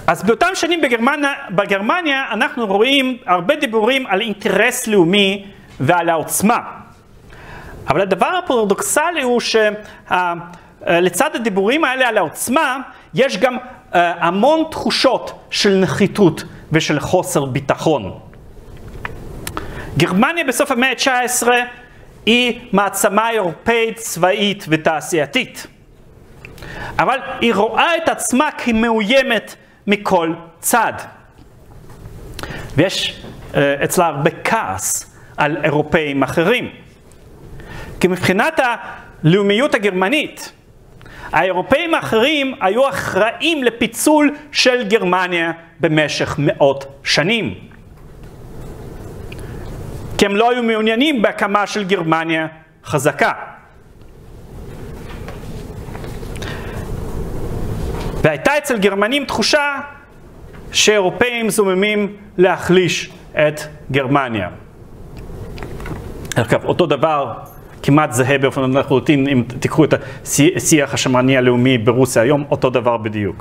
אז באותם שנים בגרמניה אנחנו רואים הרבה דיבורים על אינטרס לאומי ועל העוצמה. אבל הדבר הפרדוקסלי הוא שלצד הדיבורים האלה על העוצמה, יש גם המון תחושות של נחיתות ושל חוסר ביטחון. גרמניה בסוף המאה ה-19 היא מעצמה אירופאית, צבאית ותעשייתית. אבל היא רואה את עצמה כמאוימת מכל צד. ויש אצלה הרבה כעס על אירופאים אחרים. כי מבחינת הלאומיות הגרמנית, האירופאים האחרים היו אחראים לפיצול של גרמניה במשך מאות שנים. כי הם לא היו מעוניינים בהקמה של גרמניה חזקה. והייתה אצל גרמנים תחושה שאירופאים זוממים להחליש את גרמניה. אגב, אותו דבר כמעט זהה באופן לחלוטין, אם תיקחו את השיח השמרני הלאומי ברוסיה היום, אותו דבר בדיוק.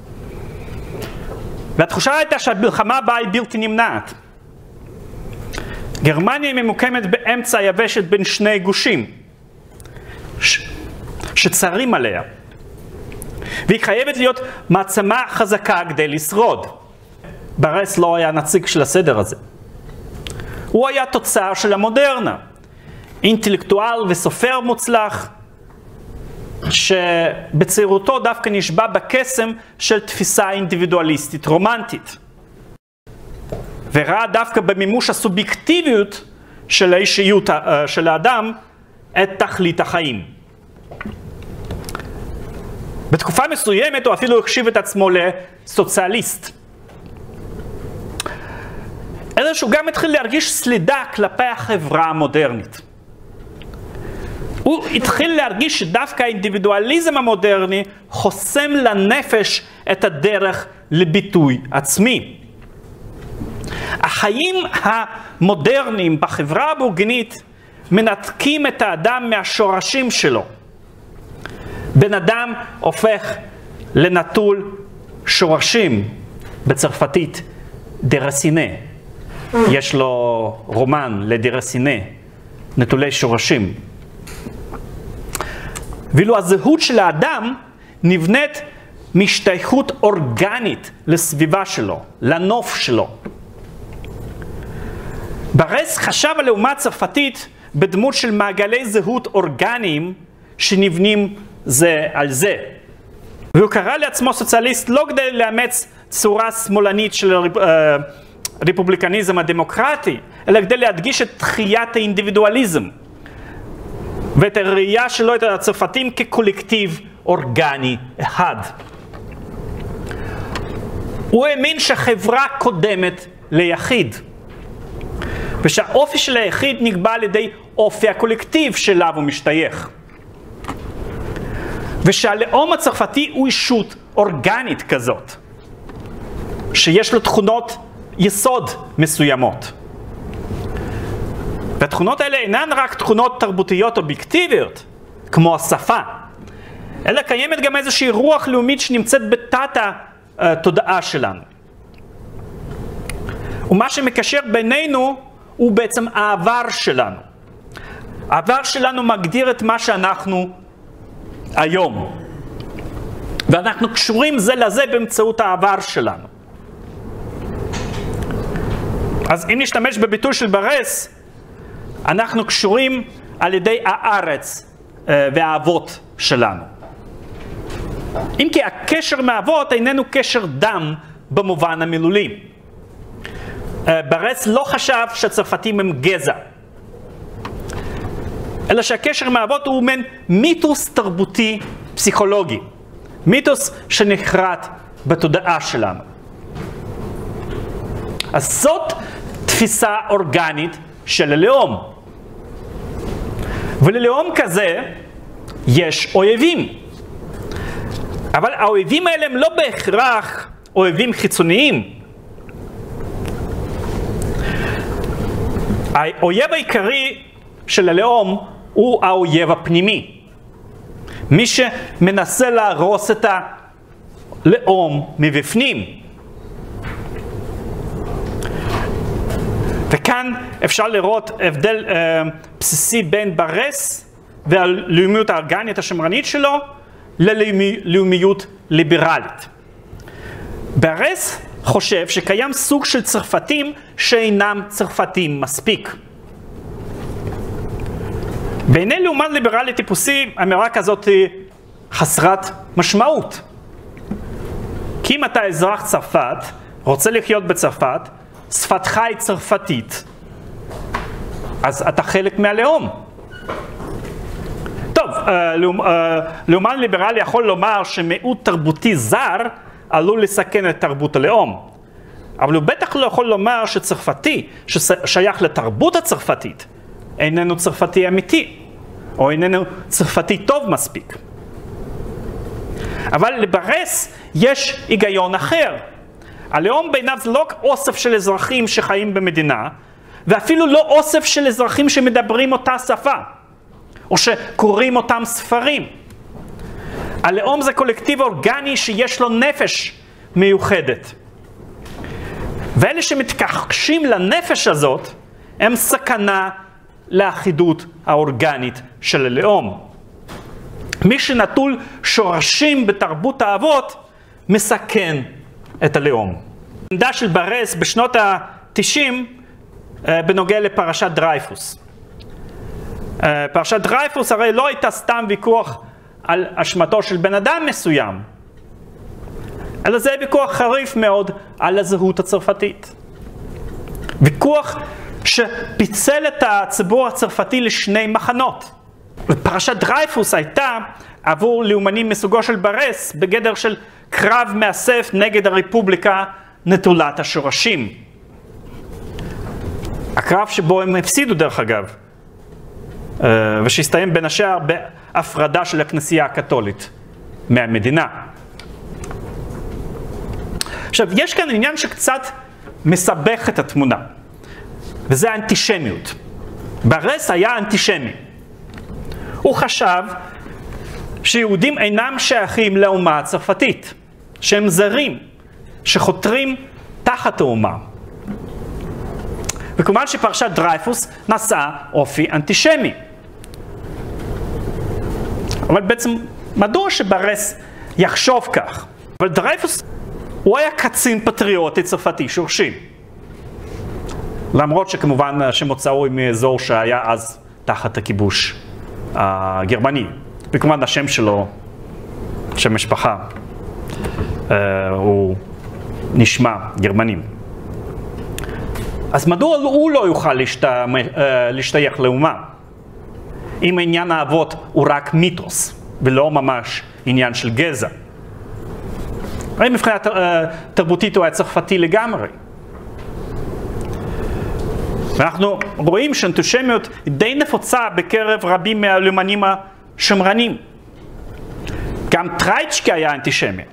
והתחושה הייתה שהמלחמה הבאה היא בלתי נמנעת. גרמניה ממוקמת באמצע היבשת בין שני גושים שצרים עליה. והיא חייבת להיות מעצמה חזקה כדי לשרוד. ברס לא היה נציג של הסדר הזה. הוא היה תוצר של המודרנה. אינטלקטואל וסופר מוצלח, שבצעירותו דווקא נשבע בקסם של תפיסה אינדיבידואליסטית רומנטית. וראה דווקא במימוש הסובייקטיביות של האישיות של האדם את תכלית החיים. בתקופה מסוימת הוא אפילו החשיב את עצמו לסוציאליסט. אלא שהוא גם התחיל להרגיש סלידה כלפי החברה המודרנית. הוא התחיל להרגיש שדווקא האינדיבידואליזם המודרני חוסם לנפש את הדרך לביטוי עצמי. החיים המודרניים בחברה הבורגנית מנתקים את האדם מהשורשים שלו. בן אדם הופך לנטול שורשים, בצרפתית דרסינה. יש לו רומן לדרסינה, נטולי שורשים. ואילו הזהות של האדם נבנית משתייכות אורגנית לסביבה שלו, לנוף שלו. ברס חשב על לאומה צרפתית בדמות של מעגלי זהות אורגניים שנבנים זה על זה. והוא קרא לעצמו סוציאליסט לא כדי לאמץ צורה שמאלנית של רפובליקניזם הדמוקרטי, אלא כדי להדגיש את תחיית האינדיבידואליזם ואת הראייה שלו את הצרפתים כקולקטיב אורגני אחד. הוא האמין שהחברה קודמת ליחיד, ושהאופי של היחיד נקבע על ידי אופי הקולקטיב שאליו הוא משתייך. ושהלאום הצרפתי הוא אישות אורגנית כזאת, שיש לו תכונות יסוד מסוימות. והתכונות האלה אינן רק תכונות תרבותיות אובייקטיביות, כמו השפה, אלא קיימת גם איזושהי רוח לאומית שנמצאת בתת התודעה שלנו. ומה שמקשר בינינו הוא בעצם העבר שלנו. העבר שלנו מגדיר את מה שאנחנו היום. ואנחנו קשורים זה לזה באמצעות העבר שלנו. אז אם נשתמש בביטוי של ברס, אנחנו קשורים על ידי הארץ והאבות שלנו. אם כי הקשר מהאבות איננו קשר דם במובן המילולי. ברס לא חשב שהצרפתים הם גזע, אלא שהקשר מהאבות הוא מין מיתוס תרבותי פסיכולוגי. מיתוס שנחרט בתודעה שלנו. אז זאת תפיסה אורגנית של הלאום. וללאום כזה יש אויבים. אבל האויבים האלה הם לא בהכרח אויבים חיצוניים. האויב העיקרי של הלאום הוא האויב הפנימי. מי שמנסה להרוס את הלאום מבפנים, וכאן אפשר לראות הבדל בסיסי בין ברס והלאומיות האורגנית השמרנית שלו ללאומיות ליברלית. ברס חושב שקיים סוג של צרפתים שאינם צרפתים מספיק. בעיני לאומן ליברלי טיפוסי, האמירה כזאת היא חסרת משמעות. כי אם אתה אזרח צרפת, רוצה לחיות בצרפת, שפתך היא צרפתית, אז אתה חלק מהלאום. טוב, לאומן ליברלי יכול לומר שמיעוט תרבותי זר עלול לסכן את תרבות הלאום. אבל הוא בטח לא יכול לומר שצרפתי ששייך לתרבות הצרפתית איננו צרפתי אמיתי, או איננו צרפתי טוב מספיק. אבל לברס יש היגיון אחר. הלאום בעיניו זה לא אוסף של אזרחים שחיים במדינה, ואפילו לא אוסף של אזרחים שמדברים אותה שפה, או שקוראים אותם ספרים. הלאום זה קולקטיב אורגני שיש לו נפש מיוחדת. ואלה שמתכחשים לנפש הזאת, הם סכנה לאחידות האורגנית של הלאום. מי שנטול שורשים בתרבות האבות, מסכן את הלאום. העמדה של ברס בשנות ה-90 בנוגע לפרשת דרייפוס. פרשת דרייפוס הרי לא הייתה סתם ויכוח על אשמתו של בן אדם מסוים, אלא זה ויכוח חריף מאוד על הזהות הצרפתית. ויכוח שפיצל את הציבור הצרפתי לשני מחנות. פרשת דרייפוס הייתה עבור לאומנים מסוגו של ברס בגדר של קרב מאסף נגד הרפובליקה נטולת השורשים. הקרב שבו הם הפסידו דרך אגב, ושהסתיים בין השאר בהפרדה של הכנסייה הקתולית מהמדינה. עכשיו, יש כאן עניין שקצת מסבך את התמונה, וזה האנטישמיות. ברס היה אנטישמי. הוא חשב שיהודים אינם שייכים לאומה הצרפתית, שהם זרים, שחותרים תחת האומה. וכמובן שפרשת דרייפוס נשאה אופי אנטישמי. אבל בעצם, מדוע שברס יחשוב כך? אבל דרייפוס הוא היה קצין פטריוטי צרפתי שורשי. למרות שכמובן שמוצאו מאזור שהיה אז תחת הכיבוש הגרמני. וכמובן השם שלו, שם משפחה, הוא נשמע גרמנים. אז מדוע הוא לא יוכל להשתייך לאומה? אם עניין האבות הוא רק מיתוס, ולא ממש עניין של גזע. הרי מבחינה תרבותית הוא היה צרפתי לגמרי. ואנחנו רואים שאנטישמיות די נפוצה בקרב רבים מהלאומנים השמרנים. גם טרייצ'קי היה אנטישמי.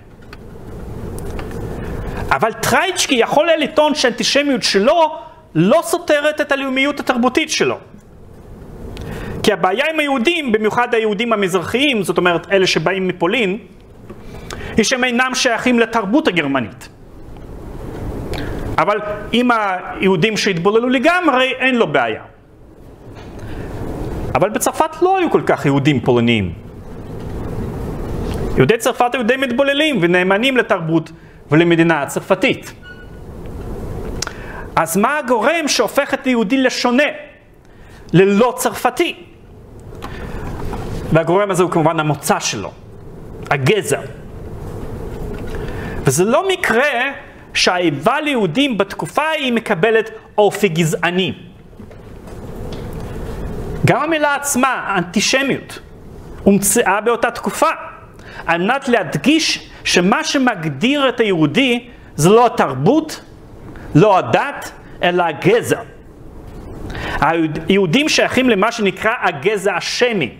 אבל טרייצ'קי יכול לטעון שהאנטישמיות שלו לא סותרת את הלאומיות התרבותית שלו. כי הבעיה עם היהודים, במיוחד היהודים המזרחיים, זאת אומרת אלה שבאים מפולין, היא שהם אינם שייכים לתרבות הגרמנית. אבל עם היהודים שהתבוללו לגמרי, אין לו בעיה. אבל בצרפת לא היו כל כך יהודים פולניים. יהודי צרפת היו די מתבוללים ונאמנים לתרבות ולמדינה הצרפתית. אז מה הגורם שהופך את היהודי לשונה, ללא צרפתי? והגורם הזה הוא כמובן המוצא שלו, הגזע. וזה לא מקרה שהאיבה ליהודים בתקופה היא מקבלת אופי גזעני. גם המילה עצמה, האנטישמיות, הומצאה באותה תקופה, על מנת להדגיש שמה שמגדיר את היהודי זה לא התרבות, לא הדת, אלא הגזע. היהודים שייכים למה שנקרא הגזע השמי.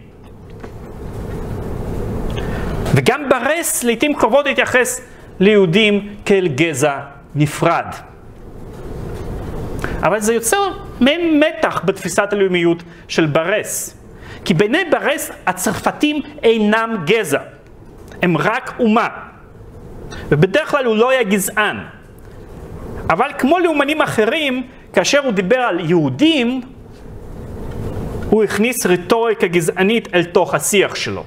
וגם ברס לעתים קרובות התייחס ליהודים כאל גזע נפרד. אבל זה יוצר מעין מתח בתפיסת הלאומיות של ברס. כי בעיני ברס הצרפתים אינם גזע, הם רק אומה. ובדרך כלל הוא לא היה גזען. אבל כמו לאומנים אחרים, כאשר הוא דיבר על יהודים, הוא הכניס רטוריקה גזענית אל תוך השיח שלו.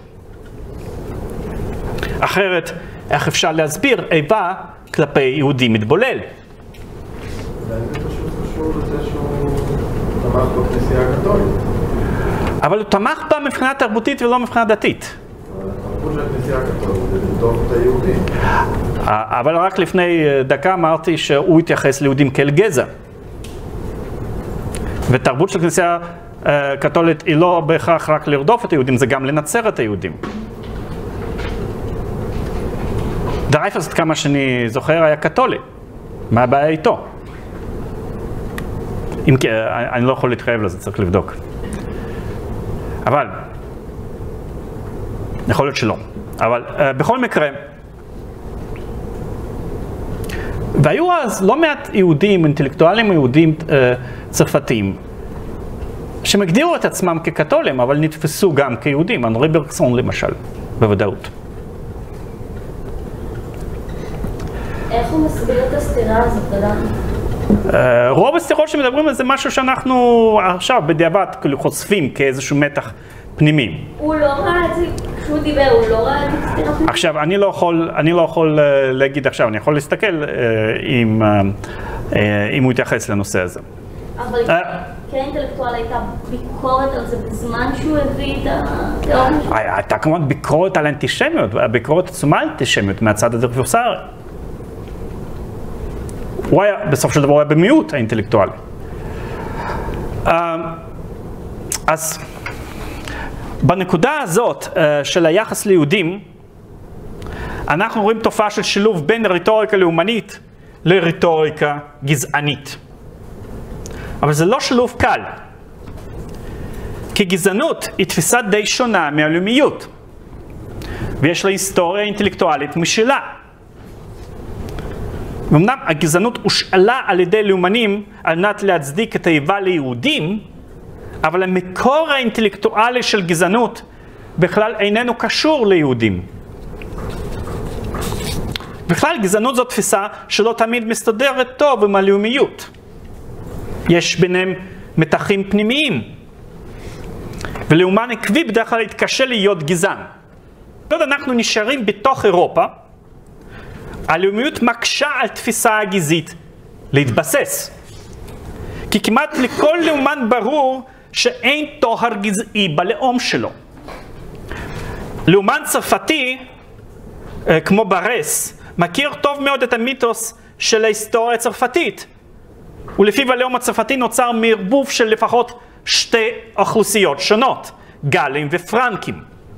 אחרת, איך אפשר להסביר איבה כלפי יהודי מתבולל? אולי זה פשוט קשור לזה שהוא תמך בכנסייה הקתולית. אבל הוא תמך בה מבחינה תרבותית ולא מבחינה דתית. התרבות של הכנסייה הקתולית זה לרדוף את היהודים. אבל רק לפני דקה אמרתי שהוא התייחס ליהודים כאל גזע. ותרבות של הכנסייה הקתולית היא לא בהכרח רק לרדוף את היהודים, זה גם לנצר את היהודים. דרייפוס, עד כמה שאני זוכר, היה קתולי. מה הבעיה איתו? אם כי, אני לא יכול להתחייב לזה, צריך לבדוק. אבל, יכול להיות שלא. אבל בכל מקרה, והיו אז לא מעט יהודים, אינטלקטואלים יהודים צרפתיים, שמגדירו את עצמם כקתולים, אבל נתפסו גם כיהודים. אנרי ברקסון למשל, בוודאות. איך הוא מסביר את הסתירה הזאת, אדם? רוב הסתירות שמדברים על זה משהו שאנחנו עכשיו בדיעבד חושפים כאיזשהו מתח פנימי. הוא לא ראה את זה, כשהוא דיבר, הוא לא ראה את הסתירה פנימית? עכשיו, אני לא יכול להגיד עכשיו, אני יכול להסתכל אם הוא יתייחס לנושא הזה. אבל כאינטלקטואל הייתה ביקורת על זה בזמן שהוא הביא את התיאוריה שלו? הייתה כמובן ביקורת על אנטישמיות, ביקורת עצומה על אנטישמיות מהצד הדרפיוסרי. הוא היה, בסוף של דבר, הוא היה במיעוט האינטלקטואלי. אז בנקודה הזאת של היחס ליהודים, אנחנו רואים תופעה של שילוב בין רטוריקה לאומנית לרטוריקה גזענית. אבל זה לא שילוב קל. כי גזענות היא תפיסה די שונה מהלאומיות. ויש לה היסטוריה אינטלקטואלית משלה. ואמנם הגזענות הושאלה על ידי לאומנים על מנת להצדיק את האיבה ליהודים, אבל המקור האינטלקטואלי של גזענות בכלל איננו קשור ליהודים. בכלל גזענות זו תפיסה שלא תמיד מסתדרת טוב עם הלאומיות. יש ביניהם מתחים פנימיים. ולאומן עקבי בדרך כלל יתקשה להיות גזען. עוד אנחנו נשארים בתוך אירופה, הלאומיות מקשה על תפיסה הגזעית להתבסס. כי כמעט לכל לאומן ברור שאין טוהר גזעי בלאום שלו. לאומן צרפתי, כמו ברס, מכיר טוב מאוד את המיתוס של ההיסטוריה הצרפתית. ולפיו הלאום הצרפתי נוצר מערבוב של לפחות שתי אוכלוסיות שונות, גלים ופרנקים.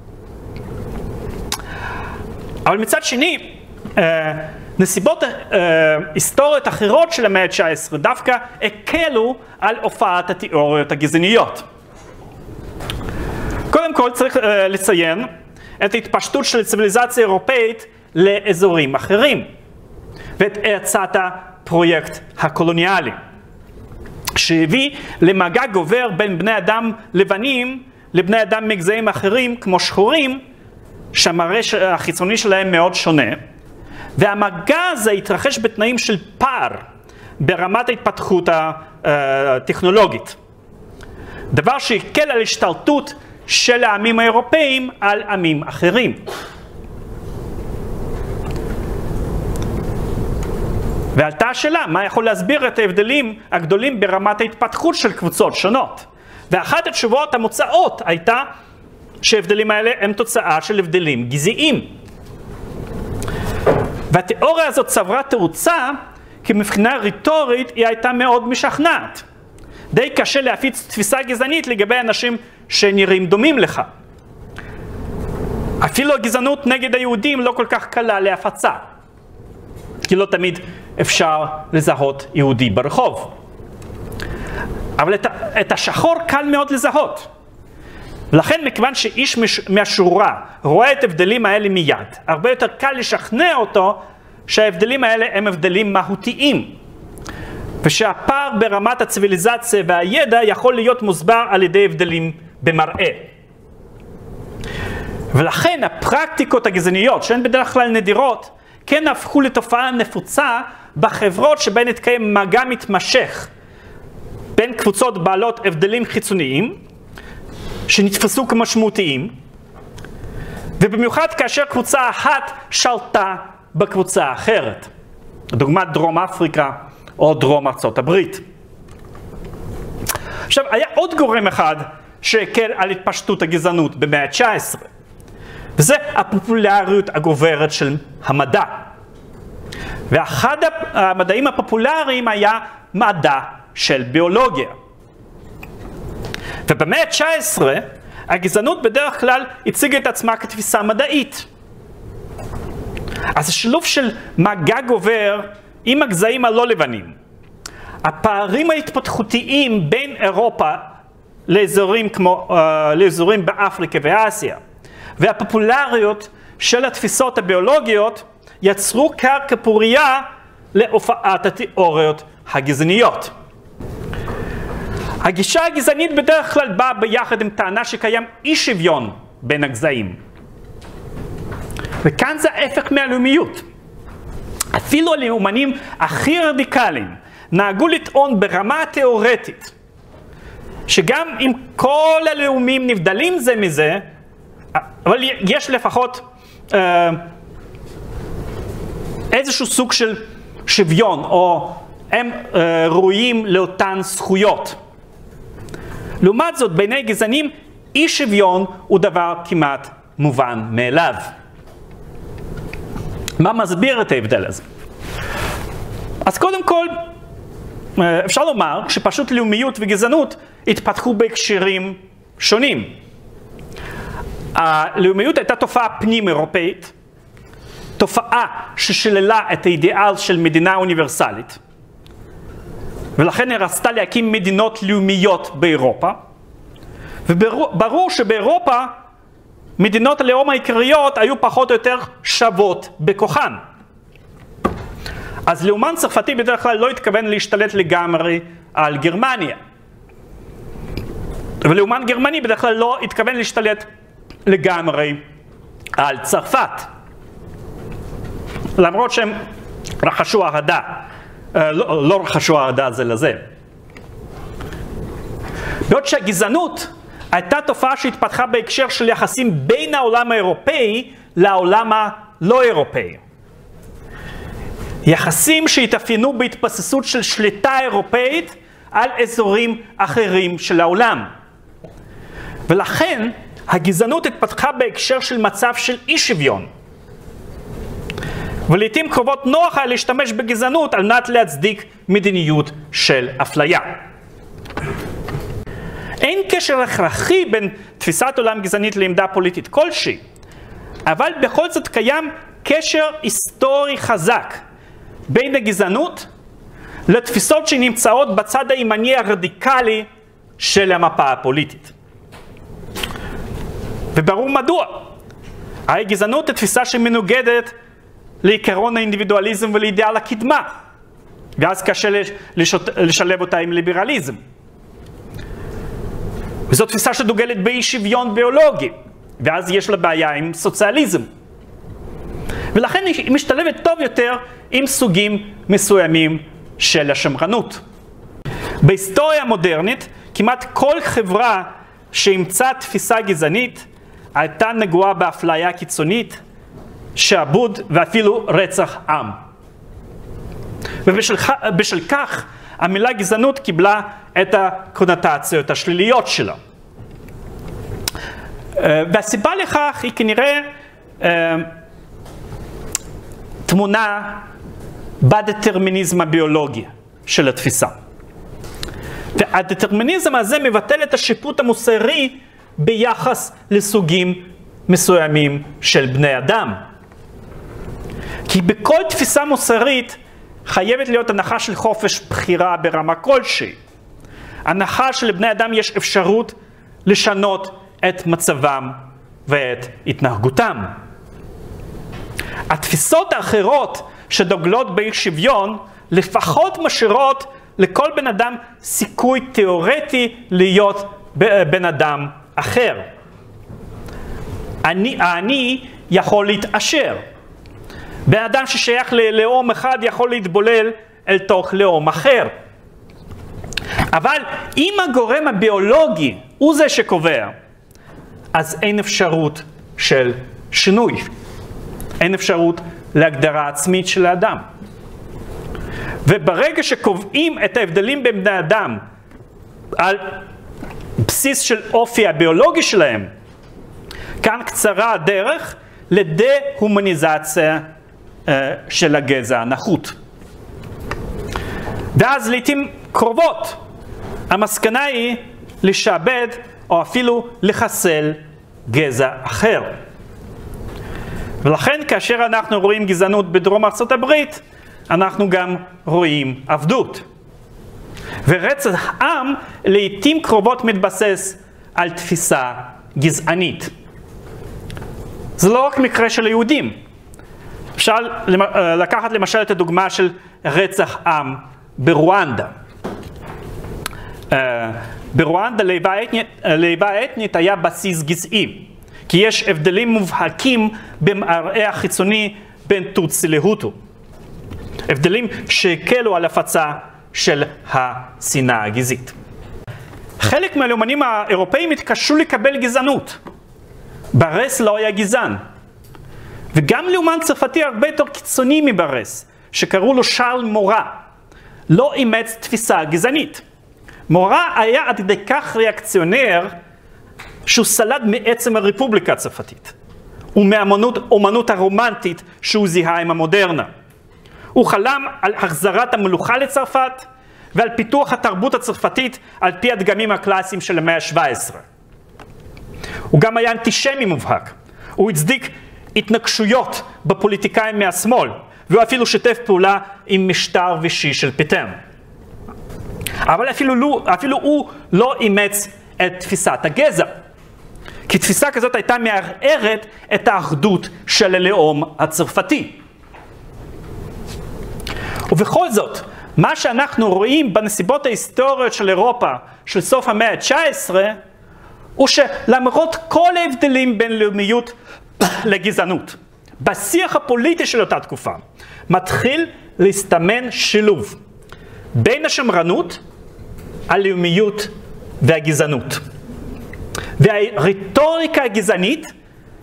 אבל מצד שני, נסיבות היסטוריות אחרות של המאה ה-19 דווקא הקלו על הופעת התיאוריות הגזעניות. קודם כל צריך לציין את ההתפשטות של הציוויליזציה האירופאית לאזורים אחרים, ואת הצעת הפרויקט הקולוניאלי, שהביא למגע גובר בין בני אדם לבנים לבני אדם מגזעים אחרים כמו שחורים, שהמראה החיצוני שלהם מאוד שונה, והמגע הזה התרחש בתנאים של פער ברמת ההתפתחות הטכנולוגית. דבר שהקל על השתלטות של העמים האירופאים על עמים אחרים. ועלתה השאלה, מה יכול להסביר את ההבדלים הגדולים ברמת ההתפתחות של קבוצות שונות? ואחת התשובות המוצאות הייתה שההבדלים האלה הם תוצאה של הבדלים גזעיים. והתיאוריה הזאת צברה תאוצה, כי מבחינה ריטורית היא הייתה מאוד משכנעת. די קשה להפיץ תפיסה גזענית לגבי אנשים שנראים דומים לך. אפילו הגזענות נגד היהודים לא כל כך קלה להפצה. כי לא תמיד אפשר לזהות יהודי ברחוב. אבל את השחור קל מאוד לזהות. לכן מכיוון שאיש מהשורה רואה את ההבדלים האלה מיד, הרבה יותר קל לשכנע אותו שההבדלים האלה הם הבדלים מהותיים. ושהפער ברמת הציוויליזציה והידע יכול להיות מוסבר על ידי הבדלים במראה. ולכן הפרקטיקות הגזעניות, שהן בדרך כלל נדירות, כן הפכו לתופעה נפוצה בחברות שבהן התקיים מגע מתמשך בין קבוצות בעלות הבדלים חיצוניים שנתפסו כמשמעותיים, ובמיוחד כאשר קבוצה אחת שלטה בקבוצה אחרת, דוגמת דרום אפריקה או דרום ארצות הברית. עכשיו, היה עוד גורם אחד שהקל על התפשטות הגזענות במאה ה-19, וזה הפופולריות הגוברת של המדע. ואחד המדעים הפופולריים היה מדע של ביולוגיה. ובמאה ה-19 הגזענות בדרך כלל הציגה את עצמה כתפיסה מדעית. אז השילוב של מגע גובר עם הגזעים הלא לבנים, הפערים ההתפתחותיים בין אירופה לאזורים באפריקה ואסיה, והפופולריות של התפיסות הביולוגיות יצרו קרקע פורייה להופעת התיאוריות הגזעניות. הגישה הגזענית בדרך כלל באה ביחד עם טענה שקיים אי שוויון בין הגזעים. וכאן זה ההפך מהלאומיות. אפילו הלאומנים הכי רדיקליים נהגו לטעון ברמה התיאורטית שגם אם כל הלאומים נבדלים זה מזה, אבל יש לפחות איזשהו סוג של שוויון, או הם ראויים לאותן זכויות. לעומת זאת, בעיני גזענים, אי שוויון הוא דבר כמעט מובן מאליו. מה מסביר את ההבדל הזה? אז קודם כל, אפשר לומר שפשוט לאומיות וגזענות התפתחו בהקשרים שונים. הלאומיות הייתה תופעה פנים-אירופאית, תופעה ששללה את האידיאל של מדינה אוניברסלית, ולכן היא רצתה להקים מדינות לאומיות באירופה, וברור שבאירופה מדינות הלאום העיקריות היו פחות או יותר שוות בכוחן. אז לאומן צרפתי בדרך כלל לא התכוון להשתלט לגמרי על גרמניה, ולאומן גרמני בדרך כלל לא התכוון להשתלט לגמרי על צרפת, למרות שהם רחשו אהדה, לא רחשו אהדה זה לזה. בעוד שהגזענות הייתה תופעה שהתפתחה בהקשר של יחסים בין העולם האירופאי לעולם הלא אירופאי. יחסים שהתאפיינו בהתבססות של שליטה אירופאית על אזורים אחרים של העולם. ולכן הגזענות התפתחה בהקשר של מצב של אי שוויון. ולעיתים קרובות נוח היה להשתמש בגזענות על מנת להצדיק מדיניות של אפליה. אין קשר הכרחי בין תפיסת עולם גזענית לעמדה פוליטית כלשהי, אבל בכל זאת קיים קשר היסטורי חזק בין הגזענות לתפיסות שנמצאות בצד הימני הרדיקלי של המפה הפוליטית. וברור מדוע. הרי גזענות היא תפיסה שמנוגדת לעיקרון האינדיבידואליזם ולאידיאל הקדמה, ואז קשה לשלב אותה עם ליברליזם. וזו תפיסה שדוגלת באי שוויון ביולוגי, ואז יש לה בעיה עם סוציאליזם. ולכן היא משתלבת טוב יותר עם סוגים מסוימים של השמרנות. בהיסטוריה המודרנית, כמעט כל חברה שאימצה תפיסה גזענית הייתה נגועה באפליה קיצונית, שעבוד ואפילו רצח עם. ובשל כך המילה גזענות קיבלה את הקונוטציות השליליות שלה. והסיבה לכך היא כנראה תמונה בדטרמיניזם הביולוגי של התפיסה. והדטרמיניזם הזה מבטל את השיפוט המוסרי ביחס לסוגים מסוימים של בני אדם. כי בכל תפיסה מוסרית חייבת להיות הנחה של חופש בחירה ברמה כלשהי. הנחה שלבני אדם יש אפשרות לשנות את מצבם ואת התנהגותם. התפיסות האחרות שדוגלות באי שוויון לפחות משאירות לכל בן אדם סיכוי תיאורטי להיות בן אדם אחר. האני יכול להתעשר. בן אדם ששייך ללאום אחד יכול להתבולל אל תוך לאום אחר. אבל אם הגורם הביולוגי הוא זה שקובע, אז אין אפשרות של שינוי. אין אפשרות להגדרה עצמית של האדם. וברגע שקובעים את ההבדלים בין בני אדם על בסיס של אופי הביולוגי שלהם, כאן קצרה הדרך לדה-הומניזציה של הגזע הנחות. ואז לעתים קרובות המסקנה היא לשעבד או אפילו לחסל גזע אחר. ולכן כאשר אנחנו רואים גזענות בדרום ארצות הברית, אנחנו גם רואים עבדות. ורצח עם לעתים קרובות מתבסס על תפיסה גזענית. זה לא רק מקרה של יהודים. אפשר לקחת למשל את הדוגמה של רצח עם ברואנדה. ברואנדה לאיבה האתנית היה בסיס גזעי, כי יש הבדלים מובהקים במראה החיצוני בין טוטסי להוטו. הבדלים שהקלו על הפצה של השנאה הגזעית. חלק מהלאומנים האירופאים התקשו לקבל גזענות. ברס לא היה גזען. וגם לאומן צרפתי הרבה יותר קיצוני מברס, שקראו לו שרל מורה, לא אימץ תפיסה גזענית. מורה היה עד כדי כך ריאקציונר שהוא סלד מעצם הרפובליקה הצרפתית ומהאומנות הרומנטית שהוא זיהה עם המודרנה. הוא חלם על החזרת המלוכה לצרפת ועל פיתוח התרבות הצרפתית על פי הדגמים הקלאסיים של המאה ה-17. הוא גם היה אנטישמי מובהק. הוא הצדיק התנגשויות בפוליטיקאים מהשמאל, והוא אפילו שיתף פעולה עם משטר וישי של פטן. אבל אפילו הוא לא אימץ את תפיסת הגזע. כי תפיסה כזאת הייתה מערערת את האחדות של הלאום הצרפתי. ובכל זאת, מה שאנחנו רואים בנסיבות ההיסטוריות של אירופה של סוף המאה ה-19, הוא שלמרות כל ההבדלים בין לאומיות לגזענות, בשיח הפוליטי של אותה תקופה, מתחיל להסתמן שילוב בין השמרנות, הלאומיות והגזענות. והרטוריקה הגזענית,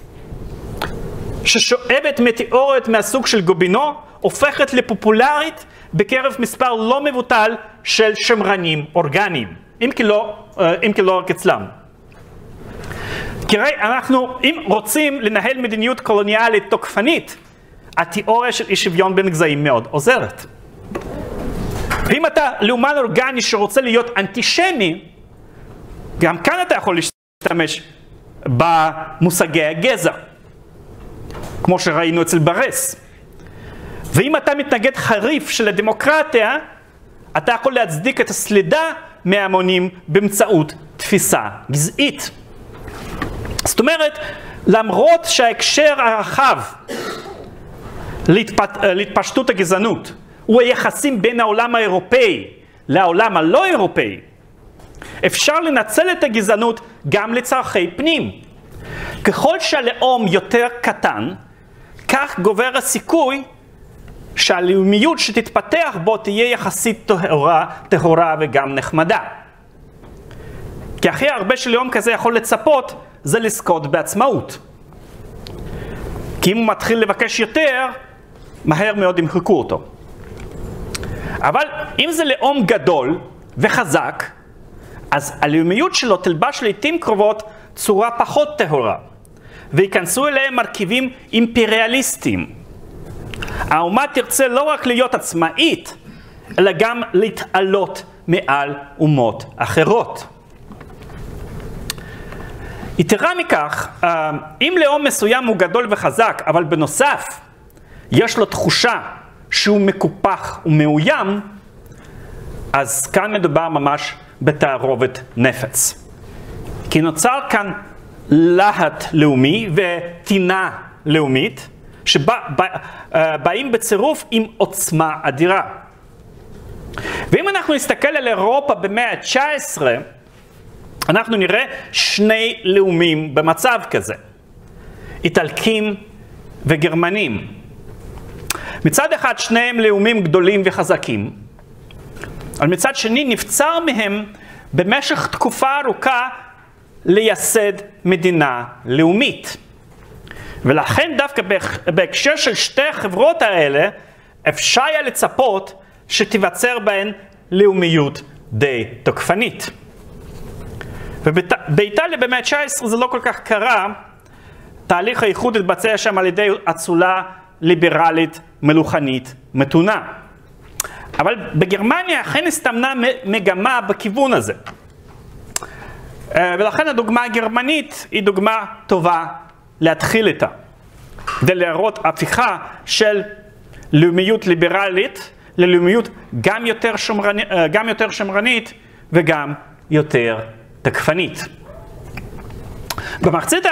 ששואבת מתיאוריות מהסוג של גובינו, הופכת לפופולרית בקרב מספר לא מבוטל של שמרנים אורגניים, אם כי לא רק אצלם. כי אנחנו, אם רוצים לנהל מדיניות קולוניאלית תוקפנית, התיאוריה של אי שוויון בין גזעים מאוד עוזרת. ואם אתה לאומן אורגני שרוצה להיות אנטישמי, גם כאן אתה יכול להשתמש במושגי הגזע, כמו שראינו אצל ברס. ואם אתה מתנגד חריף של הדמוקרטיה, אתה יכול להצדיק את הסלידה מהמונים באמצעות תפיסה גזעית. זאת אומרת, למרות שההקשר הרחב להתפשטות הגזענות הוא היחסים בין העולם האירופאי לעולם הלא אירופאי, אפשר לנצל את הגזענות גם לצרכי פנים. ככל שהלאום יותר קטן, כך גובר הסיכוי שהלאומיות שתתפתח בו תהיה יחסית טהורה וגם נחמדה. כי הכי הרבה שלאום כזה יכול לצפות זה לזכות בעצמאות. כי אם הוא מתחיל לבקש יותר, מהר מאוד ימחקו אותו. אבל אם זה לאום גדול וחזק, אז הלאומיות שלו תלבש לעתים קרובות צורה פחות טהורה, ויכנסו אליהם מרכיבים אימפריאליסטיים. האומה תרצה לא רק להיות עצמאית, אלא גם להתעלות מעל אומות אחרות. יתרה מכך, אם לאום מסוים הוא גדול וחזק, אבל בנוסף יש לו תחושה שהוא מקופח ומאוים, אז כאן מדובר ממש בתערובת נפץ. כי נוצר כאן להט לאומי וטינה לאומית, שבאים בצירוף עם עוצמה אדירה. ואם אנחנו נסתכל על אירופה במאה ה-19, אנחנו נראה שני לאומים במצב כזה. איטלקים וגרמנים. מצד אחד שניהם לאומים גדולים וחזקים, אבל מצד שני נבצר מהם במשך תקופה ארוכה לייסד מדינה לאומית. ולכן דווקא בהקשר של שתי החברות האלה, אפשר היה לצפות שתיווצר בהן לאומיות די תוקפנית. ובאיטליה במאה ה-19 זה לא כל כך קרה, תהליך האיחוד התבצע שם על ידי אצולה ליברלית מלוכנית מתונה. אבל בגרמניה אכן הסתמנה מגמה בכיוון הזה. ולכן הדוגמה הגרמנית היא דוגמה טובה להתחיל איתה. כדי להראות הפיכה של לאומיות ליברלית ללאומיות גם יותר שמרנית וגם יותר תקפנית. במחצית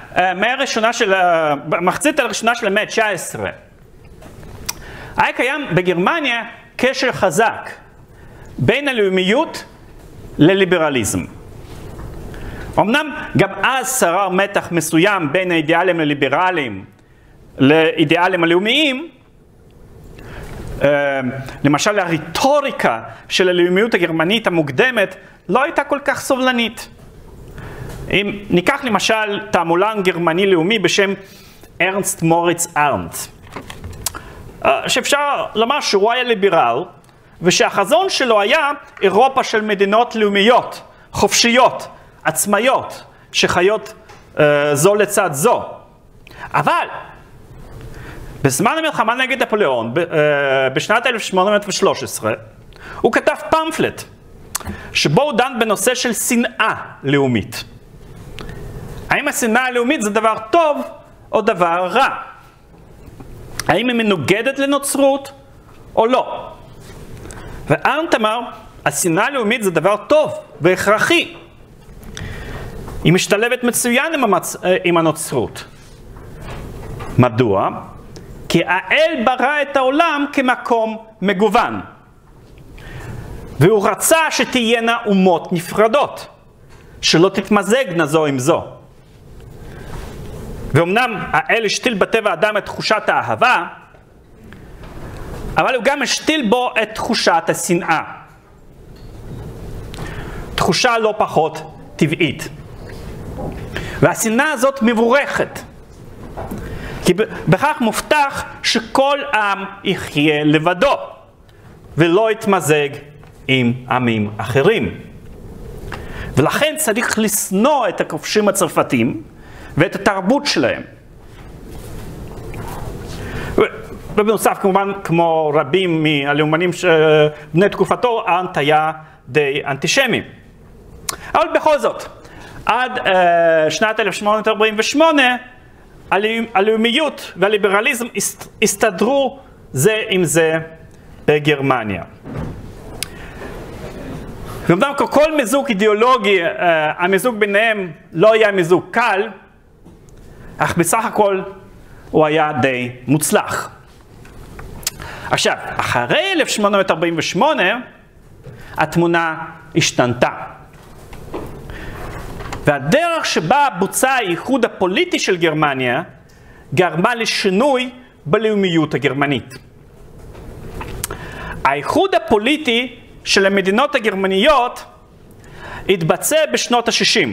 הראשונה של המאה ה-19 היה קיים בגרמניה קשר חזק בין הלאומיות לליברליזם. אמנם גם אז שרר מתח מסוים בין האידיאלים הליברליים לאידיאלים הלאומיים. למשל הרטוריקה של הלאומיות הגרמנית המוקדמת לא הייתה כל כך סובלנית. אם ניקח למשל תעמולן גרמני לאומי בשם ארנסט מוריץ ארנדט, שאפשר לומר שהוא היה ליברל, ושהחזון שלו היה אירופה של מדינות לאומיות, חופשיות, עצמאיות, שחיות זו לצד זו. אבל בזמן המלחמה נגד נפוליאון, בשנת 1813, הוא כתב פמפלט, שבו הוא דן בנושא של שנאה לאומית. האם השנאה הלאומית זה דבר טוב או דבר רע? האם היא מנוגדת לנוצרות או לא? וארנדט אמר, השנאה הלאומית זה דבר טוב והכרחי. היא משתלבת מצוין עם הנוצרות. מדוע? כי האל ברא את העולם כמקום מגוון. והוא רצה שתהיינה אומות נפרדות, שלא תתמזגנה זו עם זו. ואומנם האל השתיל בטבע האדם את תחושת האהבה, אבל הוא גם השתיל בו את תחושת השנאה. תחושה לא פחות טבעית. והשנאה הזאת מבורכת. כי בכך מובטח שכל עם יחיה לבדו, ולא יתמזג עם עמים אחרים. ולכן צריך לשנוא את הכובשים הצרפתים ואת התרבות שלהם. ובנוסף כמובן, כמו רבים מהלאומנים בני תקופתו, ארנדט היה די אנטישמי. אבל בכל זאת, עד שנת 1848, הלאומיות והליברליזם הסתדרו זה עם זה בגרמניה. ואומנם כל מיזוג אידיאולוגי, המיזוג ביניהם לא היה מיזוג קל, אך בסך הכל הוא היה די מוצלח. עכשיו, אחרי 1848, התמונה השתנתה. והדרך שבה בוצע האיחוד הפוליטי של גרמניה גרמה לשינוי בלאומיות הגרמנית. האיחוד הפוליטי של המדינות הגרמניות התבצע בשנות ה-60.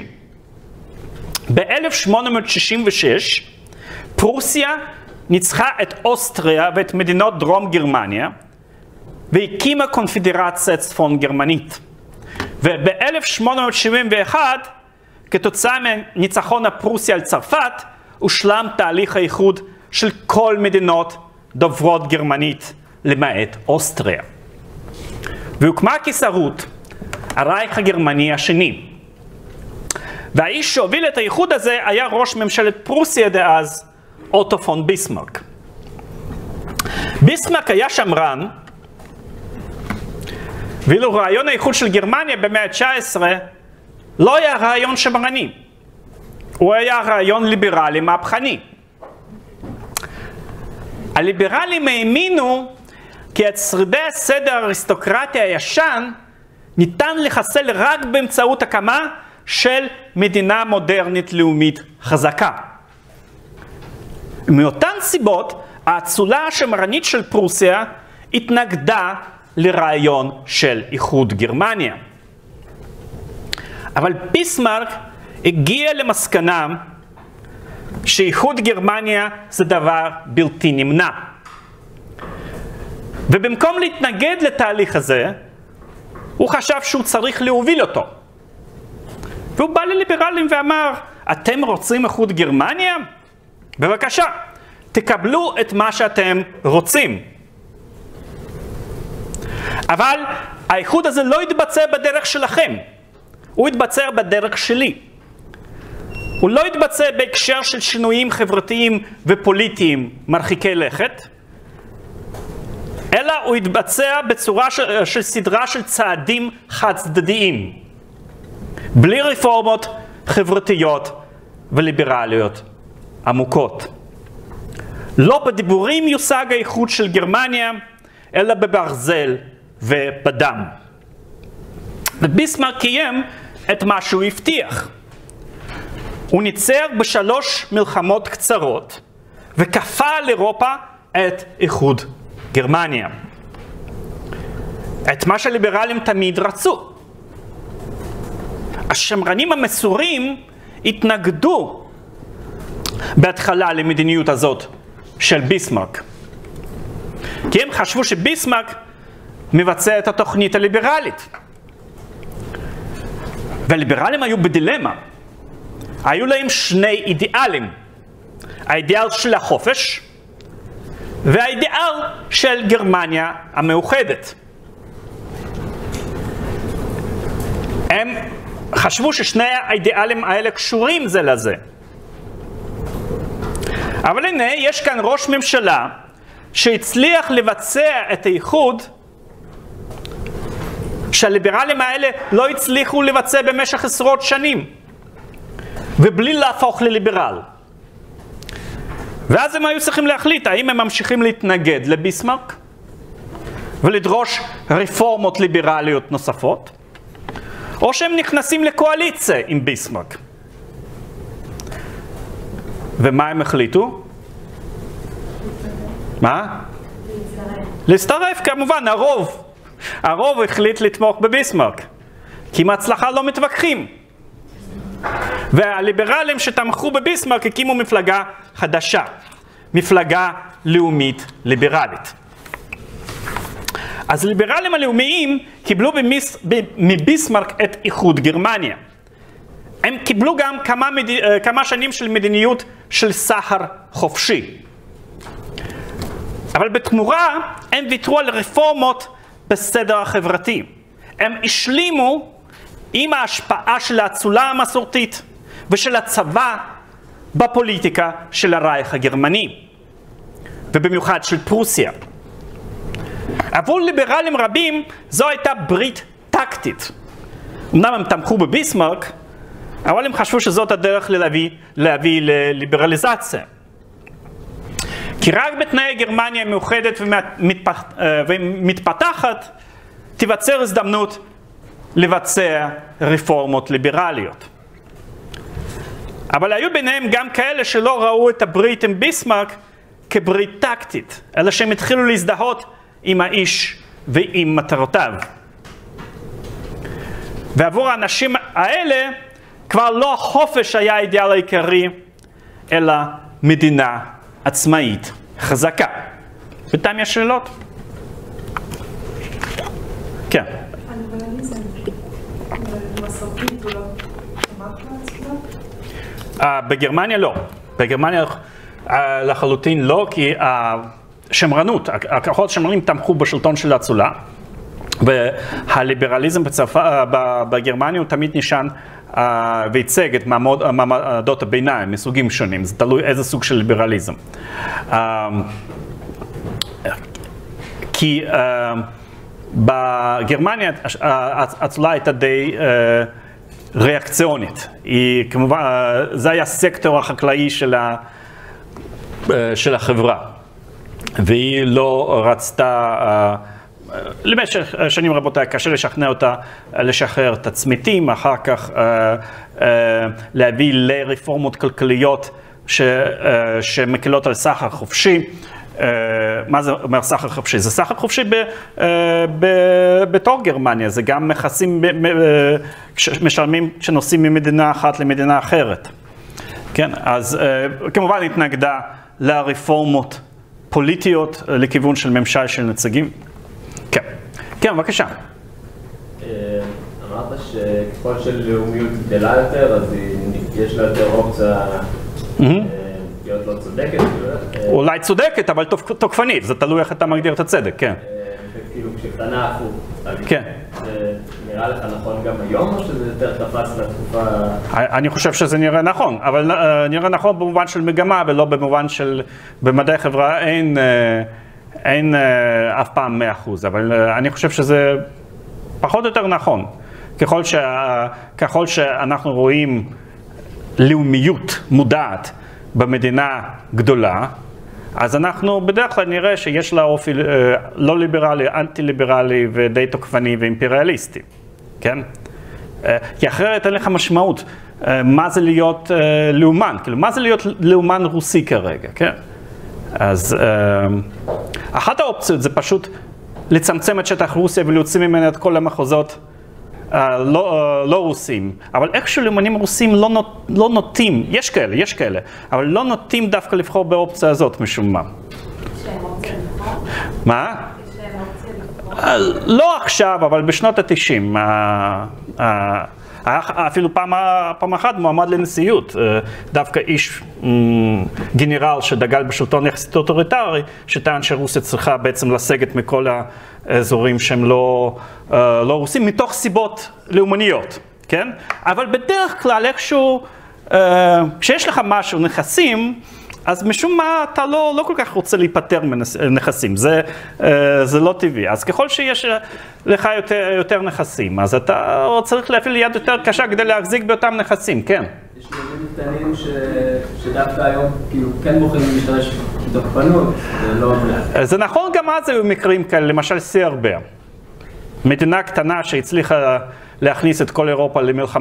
ב-1866 פרוסיה ניצחה את אוסטריה ואת מדינות דרום גרמניה והקימה קונפדרציה צפון גרמנית. וב-1871 כתוצאה מניצחון הפרוסיה על צרפת הושלם תהליך האיחוד של כל מדינות דוברות גרמנית למעט אוסטריה. והוקמה קיסרות הרייך הגרמני השני. והאיש שהוביל את האיחוד הזה היה ראש ממשלת פרוסיה דאז, אוטו פון ביסמרק. ביסמרק היה שמרן, ואילו רעיון האיחוד של גרמניה במאה ה-19 לא היה רעיון שמרני. הוא היה רעיון ליברלי מהפכני. הליברלים האמינו כי את שרידי הסדר האריסטוקרטי הישן ניתן לחסל רק באמצעות הקמה של מדינה מודרנית לאומית חזקה. מאותן סיבות, האצולה השמרנית של פרוסיה התנגדה לרעיון של איחוד גרמניה. אבל ביסמרק הגיע למסקנה שאיחוד גרמניה זה דבר בלתי נמנע. ובמקום להתנגד לתהליך הזה, הוא חשב שהוא צריך להוביל אותו. והוא בא לליברלים ואמר, אתם רוצים איחוד גרמניה? בבקשה, תקבלו את מה שאתם רוצים. אבל האיחוד הזה לא יתבצע בדרך שלכם, הוא יתבצע בדרך שלי. הוא לא יתבצע בהקשר של שינויים חברתיים ופוליטיים מרחיקי לכת, אלא הוא יתבצע בצורה של סדרה של צעדים חד צדדיים, בלי רפורמות חברתיות וליברליות עמוקות. לא בדיבורים יושג האיחוד של גרמניה, אלא בברזל ובדם. וביסמרק קיים את מה שהוא הבטיח. הוא ניצר בשלוש מלחמות קצרות, וכפה על אירופה את איחוד גרמניה. את מה שהליברלים תמיד רצו. השמרנים המסורים התנגדו בהתחלה למדיניות הזאת של ביסמרק. כי הם חשבו שביסמרק מבצע את התוכנית הליברלית. והליברלים היו בדילמה. היו להם שני אידיאלים. האידיאל של החופש והאידיאל של גרמניה המאוחדת. הם חשבו ששני האידיאלים האלה קשורים זה לזה. אבל הנה, יש כאן ראש ממשלה שהצליח לבצע את האיחוד שהליברלים האלה לא הצליחו לבצע במשך עשרות שנים, ובלי להפוך לליברל. ואז הם היו צריכים להחליט האם הם ממשיכים להתנגד לביסמרק ולדרוש רפורמות ליברליות נוספות, או שהם נכנסים לקואליציה עם ביסמרק. ומה הם החליטו? מה? להצטרף, כמובן, הרוב החליט לתמוך בביסמרק, כי עם ההצלחה לא מתווכחים. והליברלים שתמכו בביסמרק הקימו מפלגה חדשה, מפלגה לאומית ליברלית. אז ליברלים הלאומיים קיבלו מביסמרק את איחוד גרמניה. הם קיבלו גם כמה שנים של מדיניות של סחר חופשי. אבל בתמורה הם ויתרו על רפורמות בסדר החברתי. הם השלימו עם ההשפעה של האצולה המסורתית ושל הצבא בפוליטיקה של הרייך הגרמני, ובמיוחד של פרוסיה. עבור ליברלים רבים זו הייתה ברית טקטית. אמנם הם תמכו בביסמרק, אבל הם חשבו שזאת הדרך להביא לליברליזציה. כי רק בתנאי גרמניה מאוחדת ומתפתחת תיווצר הזדמנות לבצע רפורמות ליברליות. אבל היו ביניהם גם כאלה שלא ראו את הברית עם ביסמרק כברית טקטית, אלא שהם התחילו להזדהות עם האיש ועם מטרותיו. ועבור האנשים האלה כבר לא החופש היה האידיאל העיקרי, אלא מדינה עצמאית חזקה. בינתיים יש שאלות? כן. הליברליזם מסורתית הוא לא תמך באצולה? בגרמניה לא. בגרמניה לחלוטין לא, כי השמרנות, הכוחות השמרנים תמכו בשלטון של האצולה, והליברליזם בגרמניה הוא תמיד נשען וייצג את מעמדות הביניים מסוגים שונים. זה תלוי איזה סוג של ליברליזם. כי בגרמניה האצולה הייתה די ריאקציונית. כמובן, זה היה הסקטור החקלאי של החברה. והיא לא רצתה, למשך שנים רבות היה קשה לשכנע אותה לשחרר את הצמיתים, אחר כך להביא לרפורמות כלכליות שמקלות על סחר חופשי, מה זה אומר סחר חופשי? זה סחר חופשי בתור גרמניה, זה גם מכסים משלמים כשנוסעים ממדינה אחת למדינה אחרת. כן, אז כמובן התנגדה לרפורמות פוליטיות לכיוון של ממשל של נציגים. כן, כן, בבקשה. אמרת שככל של לאומיות גדלה יותר, אז יש לה יותר אופציה להיות לא צודקת. אולי צודקת, אבל תוקפנית, זה תלוי איך אתה מגדיר את הצדק, כן. וכאילו כשקטנה הפוך. כן. זה נראה לך נכון גם היום, או שזה יותר תפס לתקופה? אני חושב שזה נראה נכון, אבל נראה נכון במובן של מגמה, ולא במובן של, במדעי חברה אין אף פעם 100%, אבל אני חושב שזה פחות או יותר נכון. ככל שאנחנו רואים לאומיות מודעת במדינה גדולה, אז אנחנו בדרך כלל נראה שיש לה אופי לא ליברלי, אנטי-ליברלי ודי תוקפני ואימפריאליסטי, כן? כי אחרת אין לך משמעות מה זה להיות לאומן, כאילו מה זה להיות לאומן רוסי כרגע, כן? אז אחת האופציות זה פשוט לצמצם את שטח רוסיה ולהוציא ממנה את כל המחוזות לא רוסים, אבל איכשהו לאומנים רוסים לא נוטים, יש כאלה, אבל לא נוטים דווקא לבחור באופציה הזאת משום מה. יש להם אופציה לבחור? מה? יש להם אופציה לבחור? לא עכשיו, אבל בשנות ה-90. אפילו פעם אחת מועמד לנשיאות, דווקא איש גנרל שדגל בשלטון יחסית אוטוריטרי, שטען שרוסיה צריכה בעצם לסגת מכל האזורים שהם לא רוסים, מתוך סיבות לאומניות, כן? אבל בדרך כלל איכשהו, כשיש לך משהו, נכסים, אז משום מה אתה לא כל כך רוצה להיפטר מנכסים, זה לא טבעי. אז ככל שיש לך יותר נכסים, אז אתה צריך להפעיל יד יותר קשה כדי להחזיק באותם נכסים, כן. יש ילדים קטנים שדווקא היום כאילו כן בוחרים להשתמש בתוקפנות, זה לא... זה נכון, גם אז היו מקרים כאלה, למשל סרביה. מדינה קטנה שהצליחה להכניס את כל אירופה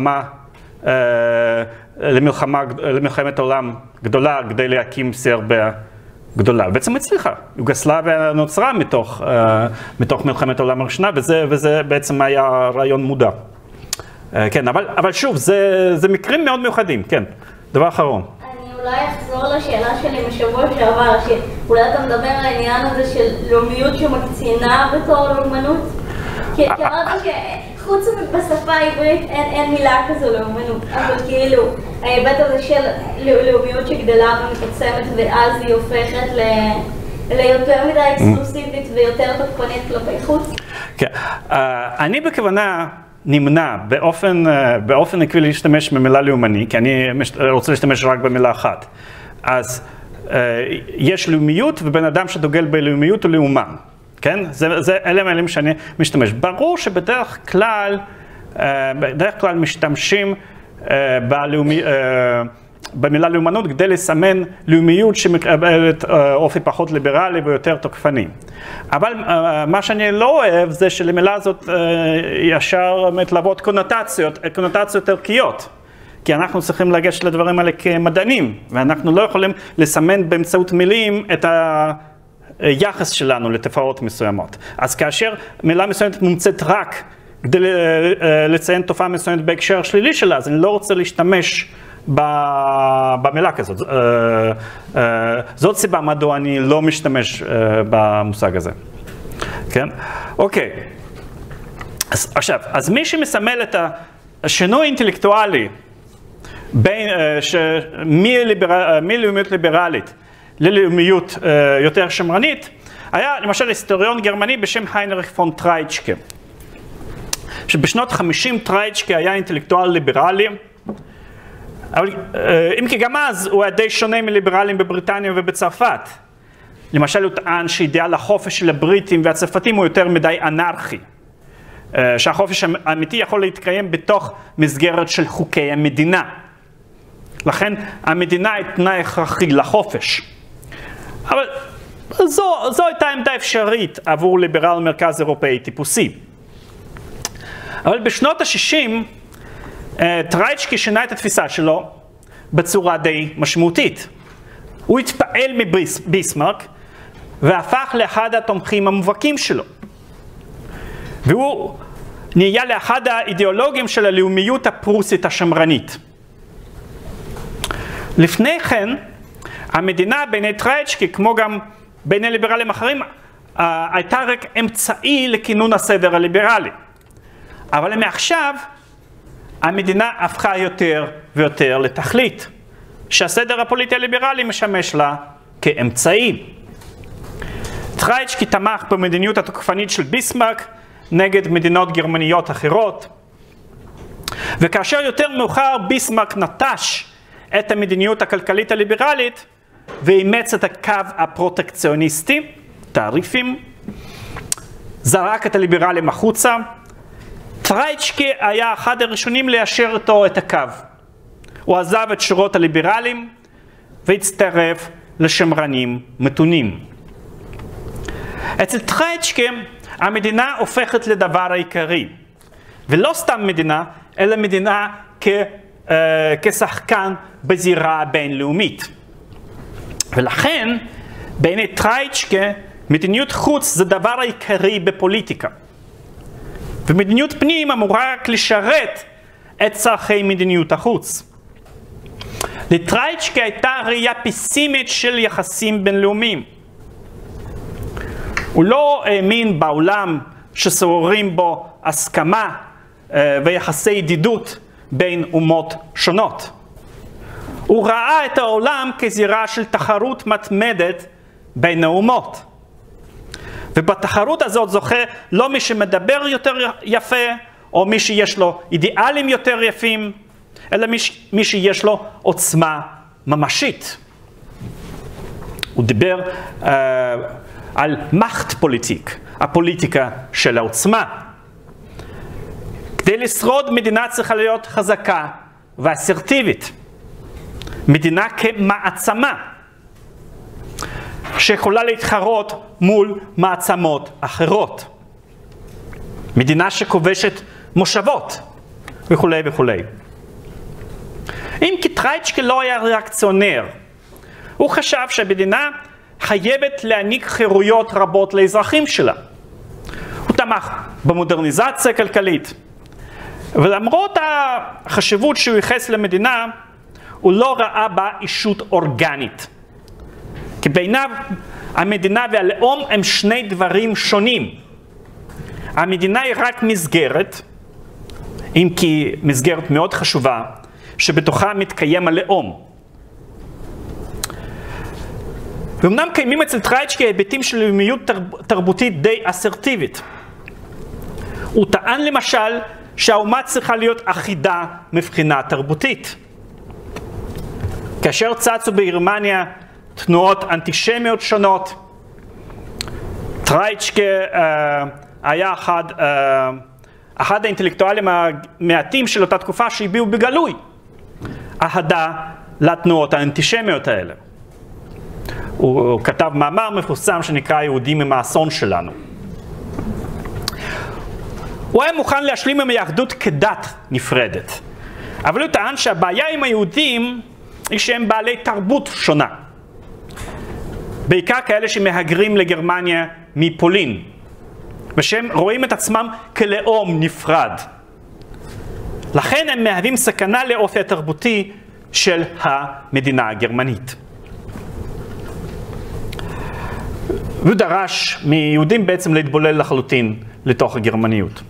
למלחמת עולם גדולה כדי להקים סרביה גדולה. בעצם הצליחה. יוגוסלביה נוצרה מתוך מלחמת העולם הראשונה, וזה בעצם היה רעיון מודע. כן, אבל שוב, זה מקרים מאוד מיוחדים, כן. דבר אחרון. אני אולי אחזור לשאלה שלי משבוע שעבר, שאולי אתה מדבר על העניין הזה של לאומיות שמקצינה בתור לאומנות? כי אמרת שחוץ בשפה העברית אין מילה כזו לאומנות, אבל כאילו ההיבט הזה של לאומיות שגדלה ומתעצמת ואז היא הופכת ליותר מדי אקסקלוסיבית ויותר תוקפנית כלפי חוץ? כן, אני בכוונה נמנע באופן עקבי להשתמש במילה לאומני, כי אני רוצה להשתמש רק במילה אחת. אז יש לאומיות ובן אדם שדוגל בלאומיות הוא לאומן. כן? אלה המילים שאני משתמש. ברור שבדרך כלל משתמשים במילה לאומנות כדי לסמן לאומיות שמקבלת אופי פחות ליברלי ויותר תוקפני. אבל מה שאני לא אוהב זה שלמילה הזאת ישר מתלוות קונוטציות ערכיות. כי אנחנו צריכים לגשת לדברים האלה כמדענים, ואנחנו לא יכולים לסמן באמצעות מילים את היחס שלנו לתופעות מסוימות. אז כאשר מילה מסוימת מומצאת רק כדי לציין תופעה מסוימת בהקשר שלילי שלה, אז אני לא רוצה להשתמש במילה כזאת. זאת סיבה מדוע אני לא משתמש במושג הזה. כן? אוקיי. אז מי שמסמל את השינוי האינטלקטואלי מלאומיות ליברלית ללאומיות יותר שמרנית, היה למשל היסטוריון גרמני בשם היינריך פון טרייצ'קה. שבשנות 50 טרייצ'קה היה אינטלקטואל ליברלי, אבל אם כי גם אז הוא היה די שונה מליברלים בבריטניה ובצרפת. למשל הוא טען שאידאל החופש של הבריטים והצרפתים הוא יותר מדי אנרכי. שהחופש האמיתי יכול להתקיים בתוך מסגרת של חוקי המדינה. לכן המדינה היא תנאי הכרחי לחופש. אבל זו הייתה עמדה אפשרית עבור ליברל מרכז אירופאי טיפוסי. אבל בשנות ה-60 טרייצ'קה שינה את התפיסה שלו בצורה די משמעותית. הוא התפעל מביסמרק והפך לאחד התומכים המובהקים שלו. והוא נהיה לאחד האידיאולוגים של הלאומיות הפרוסית השמרנית. לפני כן, המדינה בעיני טרייצ'קי, כמו גם בעיני ליברלים אחרים, הייתה רק אמצעי לכינון הסדר הליברלי. אבל מעכשיו, המדינה הפכה יותר ויותר לתכלית, שהסדר הפוליטי הליברלי משמש לה כאמצעי. טרייצ'קי תמך במדיניות התוקפנית של ביסמרק נגד מדינות גרמניות אחרות, וכאשר יותר מאוחר ביסמרק נטש את המדיניות הכלכלית הליברלית ואימץ את הקו הפרוטקציוניסטי, תעריפים, זרק את הליברלים החוצה, טרייצ'קי היה אחד הראשונים ליישר אותו את הקו. הוא עזב את שורות הליברלים והצטרף לשמרנים מתונים. אצל טרייצ'קי המדינה הופכת לדבר העיקרי, ולא סתם מדינה, אלא מדינה כשחקן בזירה הבינלאומית. ולכן בעיני טרייצ'קי מדיניות חוץ זה דבר העיקרי בפוליטיקה. ומדיניות פנים אמורה רק לשרת את צרכי מדיניות החוץ. לטרייצ'קי הייתה ראייה פסימית של יחסים בינלאומיים. הוא לא האמין בעולם ששוררים בו הסכמה ויחסי ידידות בין אומות שונות. הוא ראה את העולם כזירה של תחרות מתמדת בין האומות. ובתחרות הזאת זוכה לא מי שמדבר יותר יפה, או מי שיש לו אידיאלים יותר יפים, אלא מי שיש לו עוצמה ממשית. הוא דיבר על מאכט פוליטיק, הפוליטיקה של העוצמה. כדי לשרוד מדינה צריכה להיות חזקה ואסרטיבית. מדינה כמעצמה, שיכולה להתחרות מול מעצמות אחרות. מדינה שכובשת מושבות, וכו' וכו'. אם כי טרייצ'קי לא היה ריאקציונר, הוא חשב שהמדינה חייבת להעניק חירויות רבות לאזרחים שלה. הוא תמך במודרניזציה הכלכלית, ולמרות החשיבות שהוא ייחס למדינה, הוא לא ראה בה אישות אורגנית. כי בעיניו המדינה והלאום הם שני דברים שונים. המדינה היא רק מסגרת, אם כי מסגרת מאוד חשובה, שבתוכה מתקיים הלאום. ואומנם קיימים אצל טרייצ'קי היבטים של לאומיות תרבותית די אסרטיבית. הוא טען למשל שהאומה צריכה להיות אחידה מבחינה תרבותית. כאשר צצו בגרמניה תנועות אנטישמיות שונות, טרייצ'קי היה אחד האינטלקטואלים המעטים של אותה תקופה שהביעו בגלוי אהדה לתנועות האנטישמיות האלה. הוא כתב מאמר מפורסם שנקרא יהודים עם האסון שלנו. הוא היה מוכן להשלים עם היהדות כדת נפרדת, אבל הוא טען שהבעיה עם היהודים היא שהם בעלי תרבות שונה. בעיקר כאלה שמהגרים לגרמניה מפולין, ושהם רואים את עצמם כלאום נפרד. לכן הם מהווים סכנה לאופי התרבותי של המדינה הגרמנית. והוא דרש מיהודים בעצם להתבולל לחלוטין לתוך הגרמניות.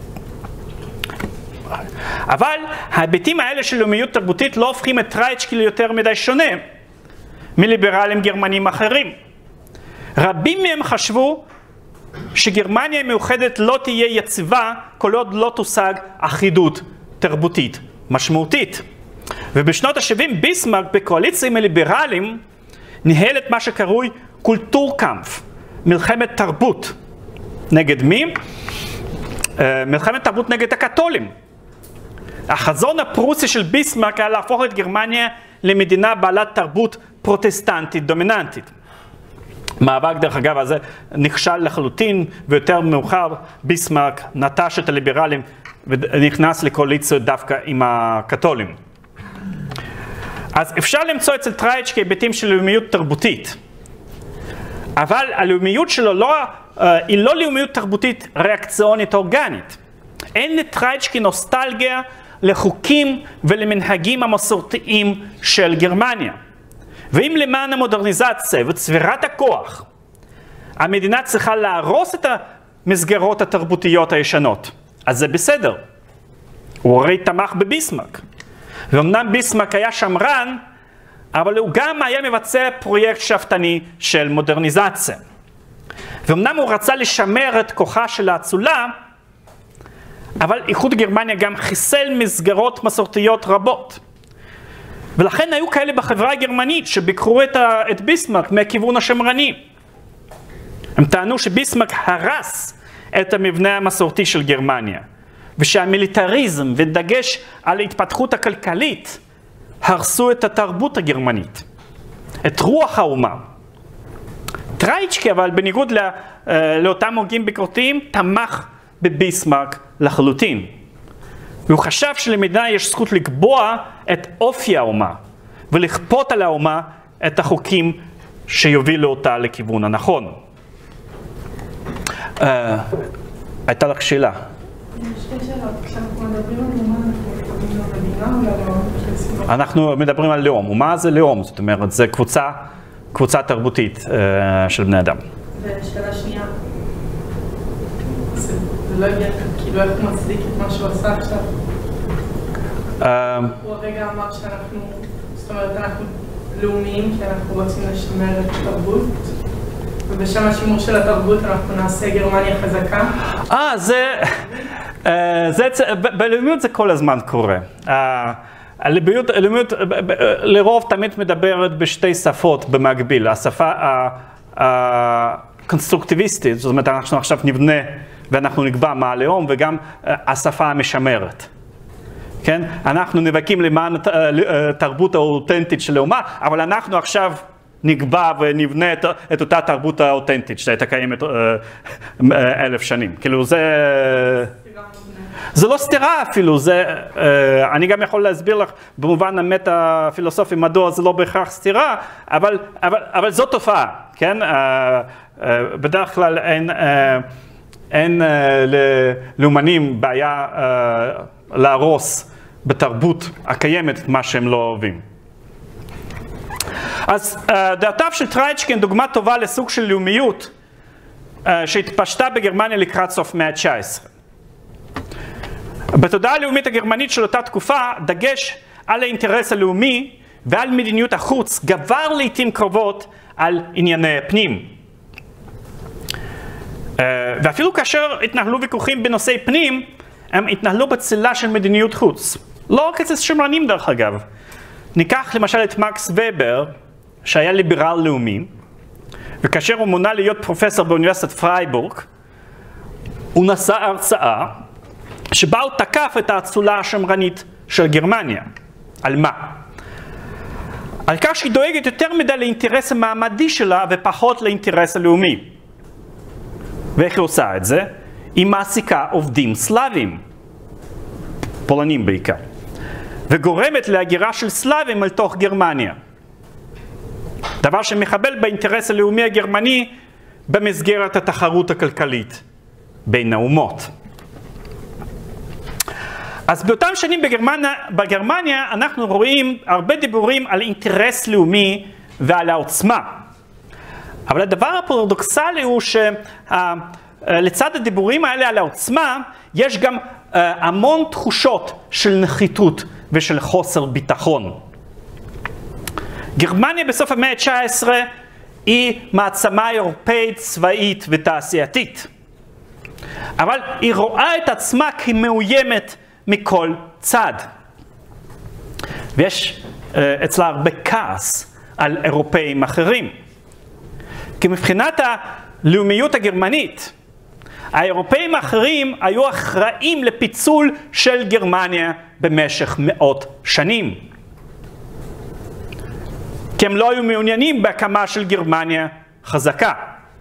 אבל ההיבטים האלה של לאומיות תרבותית לא הופכים את טרייצ'קי ליותר מדי שונה מליברלים גרמנים אחרים. רבים מהם חשבו שגרמניה המאוחדת לא תהיה יציבה כל עוד לא תושג אחידות תרבותית משמעותית. ובשנות ה-70 ביסמרק בקואליציה עם הליברלים ניהל את מה שקרוי קולטורקאמפף, מלחמת תרבות. נגד מי? מלחמת תרבות נגד הקתולים. החזון הפרוסי של ביסמרק היה להפוך את גרמניה למדינה בעלת תרבות פרוטסטנטית דומיננטית. מאבק דרך אגב הזה נכשל לחלוטין, ויותר מאוחר ביסמרק נטש את הליברלים ונכנס לקואליציה דווקא עם הקתולים. אז אפשר למצוא אצל טרייצ'קי היבטים של לאומיות תרבותית, אבל הלאומיות שלו היא לא לאומיות תרבותית ריאקציונית אורגנית. אין לטרייצ'קי נוסטלגיה לחוקים ולמנהגים המסורתיים של גרמניה. ואם למען המודרניזציה וצבירת הכוח, המדינה צריכה להרוס את המסגרות התרבותיות הישנות, אז זה בסדר. הוא הרי תמך בביסמרק. ואמנם ביסמרק היה שמרן, אבל הוא גם היה מבצע פרויקט שאפתני של מודרניזציה. ואמנם הוא רצה לשמר את כוחה של האצולה, אבל איחוד גרמניה גם חיסל מסגרות מסורתיות רבות. ולכן היו כאלה בחברה הגרמנית שביקרו את ביסמרק מהכיוון השמרני. הם טענו שביסמרק הרס את המבנה המסורתי של גרמניה, ושהמיליטריזם ודגש על ההתפתחות הכלכלית הרסו את התרבות הגרמנית, את רוח האומה. טרייצ'קי, אבל בניגוד לאותם הוגים ביקורתיים, תמך בביסמרק לחלוטין. והוא חשב שלמדינה יש זכות לקבוע את אופי האומה, ולכפות על האומה את החוקים שיובילו אותה לכיוון הנכון. הייתה לך שאלה. שתי שאלות. כשאנחנו מדברים על אומה, אנחנו מדברים על מדינה או ללאום? אנחנו מדברים על לאום. אומה זה לאום, זאת אומרת, זה קבוצה תרבותית של בני אדם. ושאלה שנייה, זה לא הגיע, כאילו איך הוא מצדיק את מה שהוא עשה עכשיו? הוא הרגע אמר שאנחנו, זאת אומרת, אנחנו לאומיים, כי אנחנו רוצים לשמר את התרבות, ובשם השימור של התרבות אנחנו נעשה גרמניה חזקה. בלאומיות זה כל הזמן קורה. הלאומיות לרוב תמיד מדברת בשתי שפות במקביל. השפה הקונסטרוקטיביסטית, זאת אומרת אנחנו עכשיו נבנה ואנחנו נקבע מה הלאום, וגם השפה המשמרת. כן? אנחנו נאבקים למען התרבות האותנטית של האומה, אבל אנחנו עכשיו נקבע ונבנה את אותה תרבות האותנטית שהייתה קיימת 1000 שנים. כאילו זה לא סתירה אפילו, אני גם יכול להסביר לך במובן המטה-פילוסופי מדוע זה לא בהכרח סתירה, אבל זו תופעה, כן? בדרך כלל אין ללאומנים בעיה להרוס בתרבות הקיימת את מה שהם לא אוהבים. אז דעתיו של טרייצ'קי הן דוגמה טובה לסוג של לאומיות שהתפשטה בגרמניה לקראת סוף מאה ה-19. בתודעה הלאומית הגרמנית של אותה תקופה, דגש על האינטרס הלאומי ועל מדיניות החוץ גבר לעתים קרובות על ענייני פנים. ואפילו כאשר התנהלו ויכוחים בנושאי פנים, הם התנהלו בצלה של מדיניות חוץ. לא רק אצל שמרנים דרך אגב. ניקח למשל את מקס ובר, שהיה ליברל לאומי, וכאשר הוא מונה להיות פרופסור באוניברסיטת פרייבורג, הוא נשא הרצאה שבה הוא תקף את האצולה השמרנית של גרמניה. על מה? על כך שהיא דואגת יותר מדי לאינטרס המעמדי שלה ופחות לאינטרס הלאומי. ואיך היא עושה את זה? היא מעסיקה עובדים סלאבים, פולנים בעיקר, וגורמת להגירה של סלאבים אל תוך גרמניה. דבר שמחבל באינטרס הלאומי הגרמני במסגרת התחרות הכלכלית בין האומות. אז באותם שנים בגרמניה אנחנו רואים הרבה דיבורים על אינטרס לאומי ועל העוצמה. אבל הדבר הפרדוקסלי הוא שלצד הדיבורים האלה על העוצמה, יש גם המון תחושות של נחיתות ושל חוסר ביטחון. גרמניה בסוף המאה ה-19 היא מעצמה אירופאית, צבאית ותעשייתית. אבל היא רואה את עצמה כמאוימת מכל צד. ויש אצלה הרבה כעס על אירופאים אחרים. כי מבחינת הלאומיות הגרמנית, האירופאים האחרים היו אחראים לפיצול של גרמניה במשך מאות שנים. כי הם לא היו מעוניינים בהקמה של גרמניה חזקה.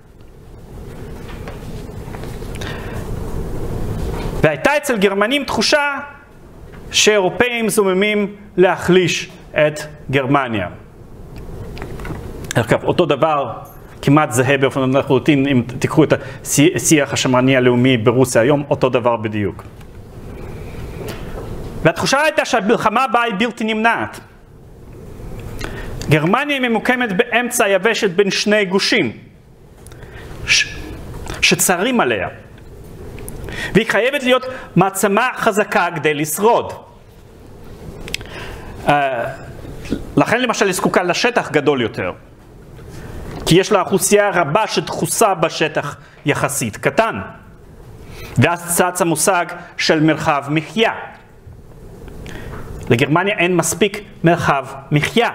והייתה אצל גרמנים תחושה שאירופאים זוממים להחליש את גרמניה. אגב, אותו דבר כמעט זהה באופן לחלוטין, אם תיקחו את השיח השמרני הלאומי ברוסיה היום, אותו דבר בדיוק. והתחושה הייתה שהמלחמה הבאה היא בלתי נמנעת. גרמניה ממוקמת באמצע היבשת בין שני גושים, שצרים עליה. והיא חייבת להיות מעצמה חזקה כדי לשרוד. לכן למשל היא זקוקה לשטח גדול יותר. כי יש לה אוכלוסייה רבה שדחוסה בשטח יחסית קטן. ואז צץ המושג של מרחב מחיה. לגרמניה אין מספיק מרחב מחיה.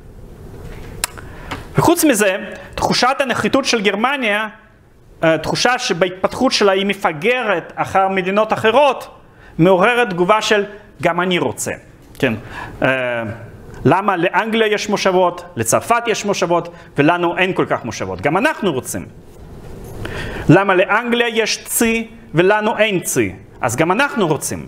וחוץ מזה, תחושת הנחיתות של גרמניה, תחושה שבהתפתחות שלה היא מפגרת אחר מדינות אחרות, מעוררת תגובה של גם אני רוצה. כן. למה לאנגליה יש מושבות, לצרפת יש מושבות, ולנו אין כל כך מושבות. גם אנחנו רוצים. למה לאנגליה יש צי ולנו אין צי, אז גם אנחנו רוצים.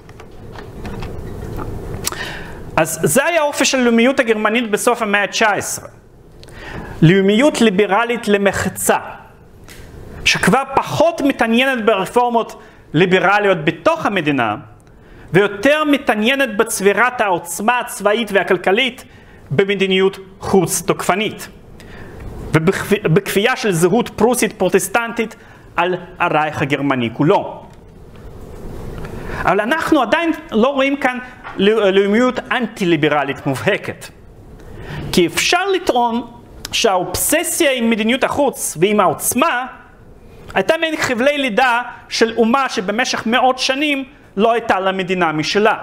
אז זה היה האופי של לאומיות הגרמנית בסוף המאה ה-19. לאומיות ליברלית למחצה, שכבר פחות מתעניינת ברפורמות ליברליות בתוך המדינה, ויותר מתעניינת בצבירת העוצמה הצבאית והכלכלית במדיניות חוץ תוקפנית, ובכפייה של זהות פרוסית פרוטסטנטית על הרייך הגרמני כולו. אבל אנחנו עדיין לא רואים כאן לאומיות אנטי-ליברלית מובהקת. כי אפשר לטעון שהאובססיה עם מדיניות החוץ ועם העוצמה הייתה מעין חבלי לידה של אומה שבמשך מאות שנים לא הייתה לה מדינה משלה.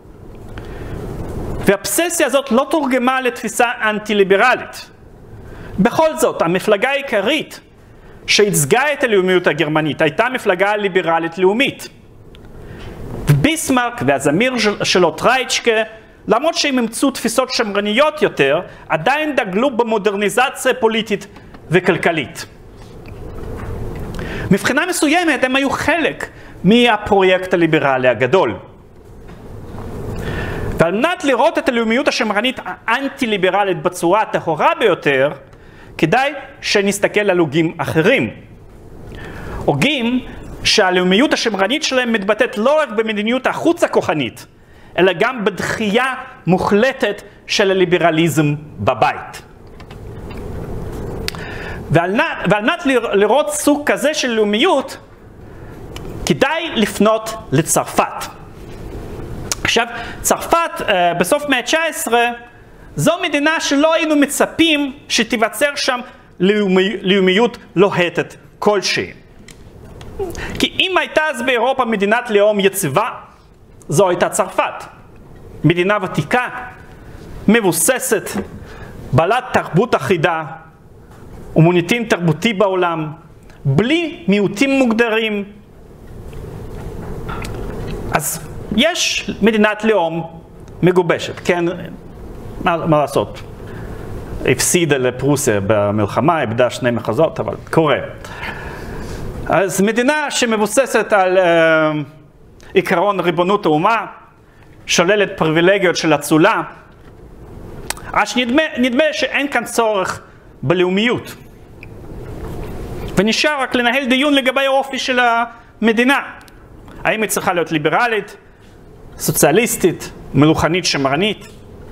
והאובססיה הזאת לא תורגמה לתפיסה אנטי-ליברלית. בכל זאת, המפלגה העיקרית שייצגה את הלאומיות הגרמנית הייתה מפלגה ליברלית לאומית. ביסמרק והזמיר שלו טרייצ'קה, למרות שהם אימצו תפיסות שמרניות יותר, עדיין דגלו במודרניזציה פוליטית וכלכלית. מבחינה מסוימת הם היו חלק מהפרויקט הליברלי הגדול. ועל מנת לראות את הלאומיות השמרנית האנטי-ליברלית בצורה הטהורה ביותר, כדאי שנסתכל על הוגים אחרים. הוגים שהלאומיות השמרנית שלהם מתבטאת לא רק במדיניות החוץ הכוחנית, אלא גם בדחייה מוחלטת של הליברליזם בבית. ועל מנת לראות סוג כזה של לאומיות, כדאי לפנות לצרפת. עכשיו, צרפת בסוף מאה ה-19 זו מדינה שלא היינו מצפים שתיווצר שם לאומיות לוהטת כלשהי. כי אם הייתה אז באירופה מדינת לאום יציבה, זו הייתה צרפת. מדינה ותיקה, מבוססת, בעלת תרבות אחידה, ומוניטין תרבותי בעולם, בלי מיעוטים מוגדרים. אז יש מדינת לאום מגובשת, כן, מה לעשות? הפסידה לפרוסיה במלחמה, איבדה 2 מחוזות, אבל קורה. אז מדינה שמבוססת על עיקרון ריבונות האומה, שוללת פריבילגיות של אצולה, אז נדמה שאין כאן צורך בלאומיות. ונשאר רק לנהל דיון לגבי האופי של המדינה. האם היא צריכה להיות ליברלית, סוציאליסטית, מלוכנית, שמרנית?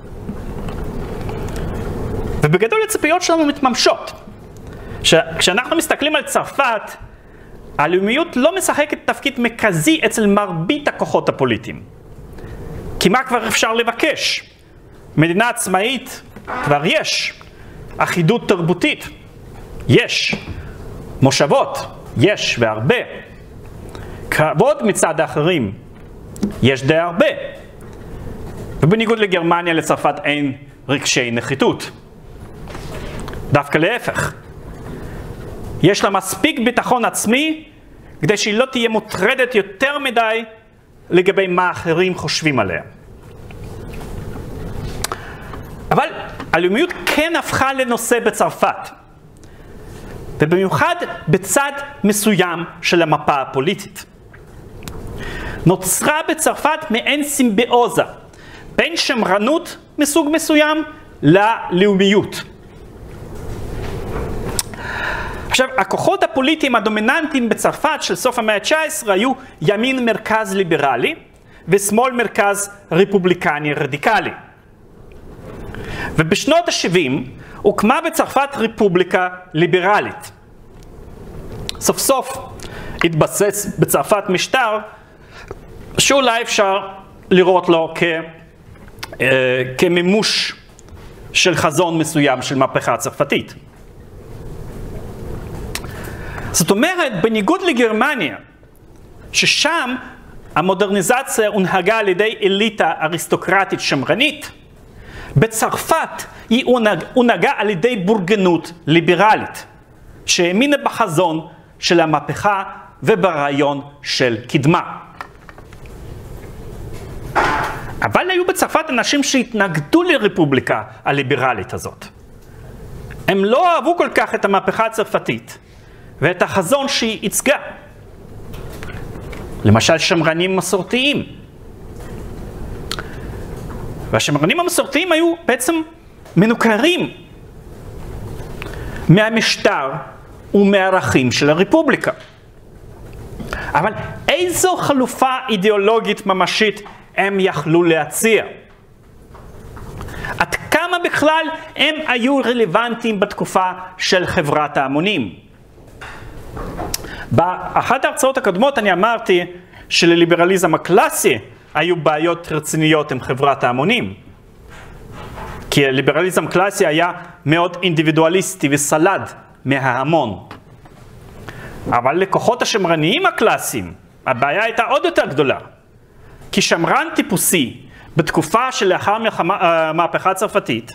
ובגדול הציפיות שלנו מתממשות. כשאנחנו מסתכלים על צרפת, הלאומיות לא משחקת תפקיד מרכזי אצל מרבית הכוחות הפוליטיים. כי מה כבר אפשר לבקש? מדינה עצמאית כבר יש. אחידות תרבותית יש. מושבות יש והרבה. כבוד מצד האחרים יש די הרבה. ובניגוד לגרמניה, לצרפת אין רגשי נחיתות. דווקא להפך. יש לה מספיק ביטחון עצמי כדי שהיא לא תהיה מוטרדת יותר מדי לגבי מה אחרים חושבים עליה. אבל הלאומיות כן הפכה לנושא בצרפת, ובמיוחד בצד מסוים של המפה הפוליטית. נוצרה בצרפת מעין סימביוזה בין שמרנות מסוג מסוים ללאומיות. עכשיו, הכוחות הפוליטיים הדומיננטיים בצרפת של סוף המאה ה-19 היו ימין מרכז ליברלי ושמאל מרכז רפובליקני רדיקלי. ובשנות ה-70 הוקמה בצרפת רפובליקה ליברלית. סוף סוף התבסס בצרפת משטר שאולי אפשר לראות לו כמימוש של חזון מסוים של מהפכה הצרפתית. זאת אומרת, בניגוד לגרמניה, ששם המודרניזציה הונהגה על ידי אליטה אריסטוקרטית שמרנית, בצרפת היא הונהגה על ידי בורגנות ליברלית, שהאמינה בחזון של המהפכה וברעיון של קדמה. אבל היו בצרפת אנשים שהתנגדו לרפובליקה הליברלית הזאת. הם לא אהבו כל כך את המהפכה הצרפתית ואת החזון שהיא ייצגה. למשל שמרנים מסורתיים. והשמרנים המסורתיים היו בעצם מנוכרים מהמשטר ומהערכים של הרפובליקה. אבל איזו חלופה אידיאולוגית ממשית הם יכלו להציע? עד כמה בכלל הם היו רלוונטיים בתקופה של חברת ההמונים? באחת ההרצאות הקודמות אני אמרתי שלליברליזם הקלאסי היו בעיות רציניות עם חברת ההמונים. כי הליברליזם הקלאסי היה מאוד אינדיבידואליסטי וסלד מההמון. אבל לכוחות השמרניים הקלאסיים הבעיה הייתה עוד יותר גדולה. כי שמרן טיפוסי בתקופה שלאחר המהפכה הצרפתית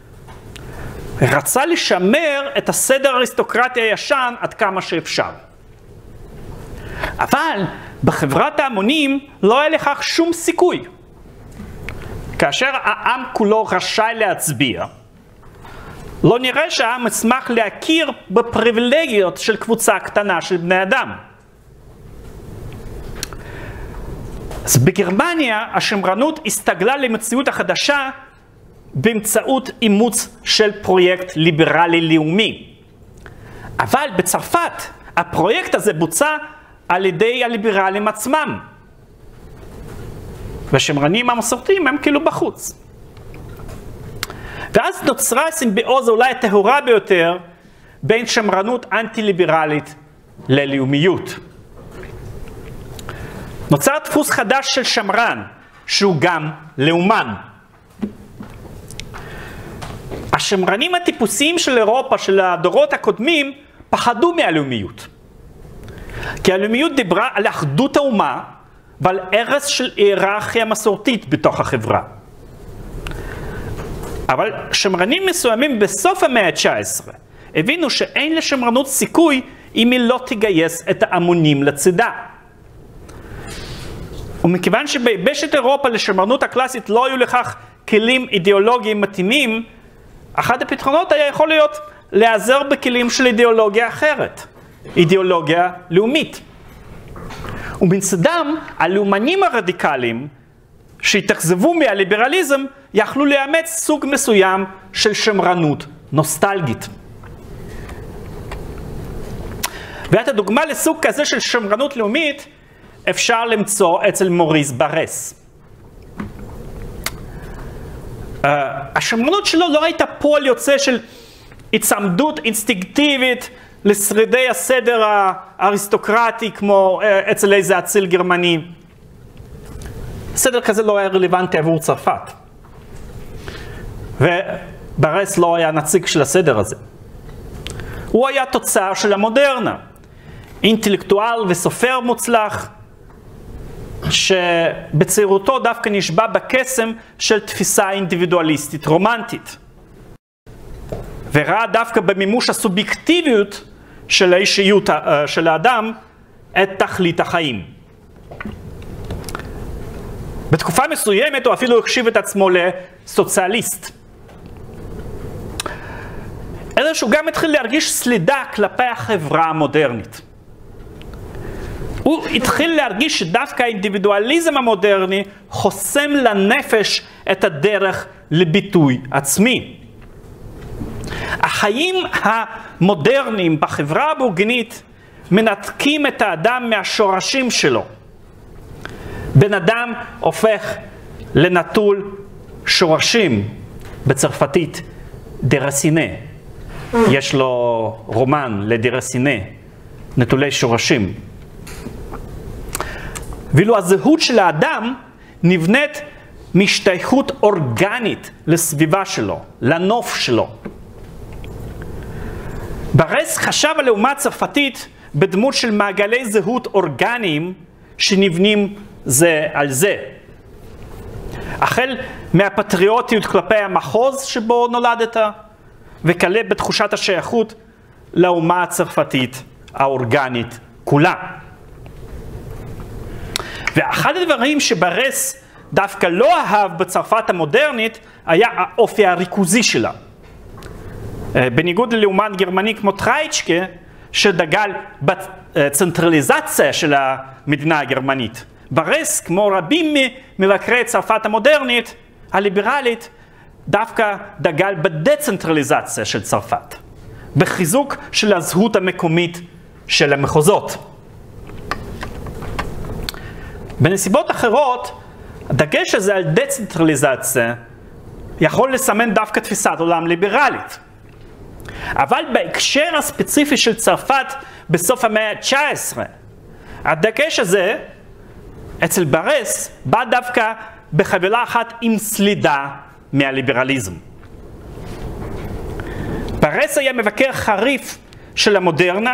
רצה לשמר את הסדר האריסטוקרטי הישן עד כמה שאפשר. אבל בחברת ההמונים לא היה לכך שום סיכוי. כאשר העם כולו רשאי להצביע, לא נראה שהעם ישמח להכיר בפריבילגיות של קבוצה קטנה של בני אדם. אז בגרמניה השמרנות הסתגלה למציאות החדשה באמצעות אימוץ של פרויקט ליברלי לאומי. אבל בצרפת הפרויקט הזה בוצע על ידי הליברלים עצמם. והשמרנים המסורתיים הם כאילו בחוץ. ואז נוצרה סימביוזה אולי הטהורה ביותר בין שמרנות אנטי-ליברלית ללאומיות. נוצר דפוס חדש של שמרן, שהוא גם לאומן. השמרנים הטיפוסיים של אירופה, של הדורות הקודמים, פחדו מהלאומיות. כי הלאומיות דיברה על אחדות האומה ועל ערש של היררכיה מסורתית בתוך החברה. אבל שמרנים מסוימים בסוף המאה ה-19 הבינו שאין לשמרנות סיכוי אם היא לא תגייס את ההמונים לצידה. ומכיוון שביבשת אירופה לשמרנות הקלאסית לא היו לכך כלים אידיאולוגיים מתאימים, אחד הפתרונות היה יכול להיות להיעזר בכלים של אידיאולוגיה אחרת, אידיאולוגיה לאומית. ובצדם הלאומנים הרדיקליים שהתאכזבו מהליברליזם יכלו לאמץ סוג מסוים של שמרנות נוסטלגית. ואת הדוגמה לסוג כזה של שמרנות לאומית אפשר למצוא אצל מוריס ברס. השמרנות שלו לא הייתה פועל יוצא של הצמדות אינסטינקטיבית לשרידי הסדר האריסטוקרטי כמו אצל איזה אציל גרמני. סדר כזה לא היה רלוונטי עבור צרפת. וברס לא היה נציג של הסדר הזה. הוא היה תוצר של המודרנה. אינטלקטואל וסופר מוצלח, שבצעירותו דווקא נשבע בקסם של תפיסה אינדיבידואליסטית רומנטית. וראה דווקא במימוש הסובייקטיביות של האישיות של האדם את תכלית החיים. בתקופה מסוימת הוא אפילו החשיב את עצמו לסוציאליסט. אלא שהוא גם התחיל להרגיש סלידה כלפי החברה המודרנית. הוא התחיל להרגיש שדווקא האינדיבידואליזם המודרני חוסם לנפש את הדרך לביטוי עצמי. החיים המודרניים בחברה הבורגנית מנתקים את האדם מהשורשים שלו. בן אדם הופך לנטול שורשים, בצרפתית דרסינה. יש לו רומן לדרסינה, נטולי שורשים. ואילו הזהות של האדם נבנית משתייכות אורגנית לסביבה שלו, לנוף שלו. ברס חשב על האומה הצרפתית בדמות של מעגלי זהות אורגניים שנבנים זה על זה. החל מהפטריוטיות כלפי המחוז שבו נולדת, וכלה בתחושת השייכות לאומה הצרפתית האורגנית כולה. ואחד הדברים שברס דווקא לא אהב בצרפת המודרנית היה האופי הריכוזי שלה. בניגוד ללאומן גרמני כמו טרייצ'קה, שדגל בצנטרליזציה של המדינה הגרמנית. ברס, כמו רבים מבקרי צרפת המודרנית, הליברלית, דווקא דגל בדצנטרליזציה של צרפת, בחיזוק של הזהות המקומית של המחוזות. בנסיבות אחרות, הדגש הזה על דצנטרליזציה יכול לסמן דווקא תפיסת עולם ליברלית. אבל בהקשר הספציפי של צרפת בסוף המאה ה-19, הדגש הזה אצל ברס בא דווקא בחבילה אחת עם סלידה מהליברליזם. ברס היה מבקר חריף של המודרנה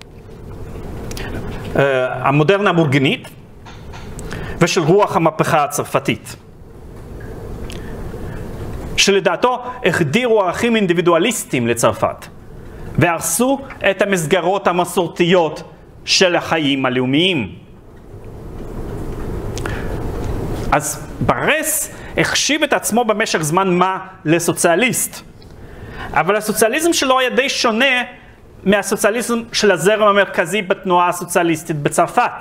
הבורגנית ושל רוח המהפכה הצרפתית, שלדעתו החדירו ערכים אינדיבידואליסטיים לצרפת והרסו את המסגרות המסורתיות של החיים הלאומיים. אז ברס החשיב את עצמו במשך זמן מה לסוציאליסט, אבל הסוציאליזם שלו היה די שונה מהסוציאליזם של הזרם המרכזי בתנועה הסוציאליסטית בצרפת.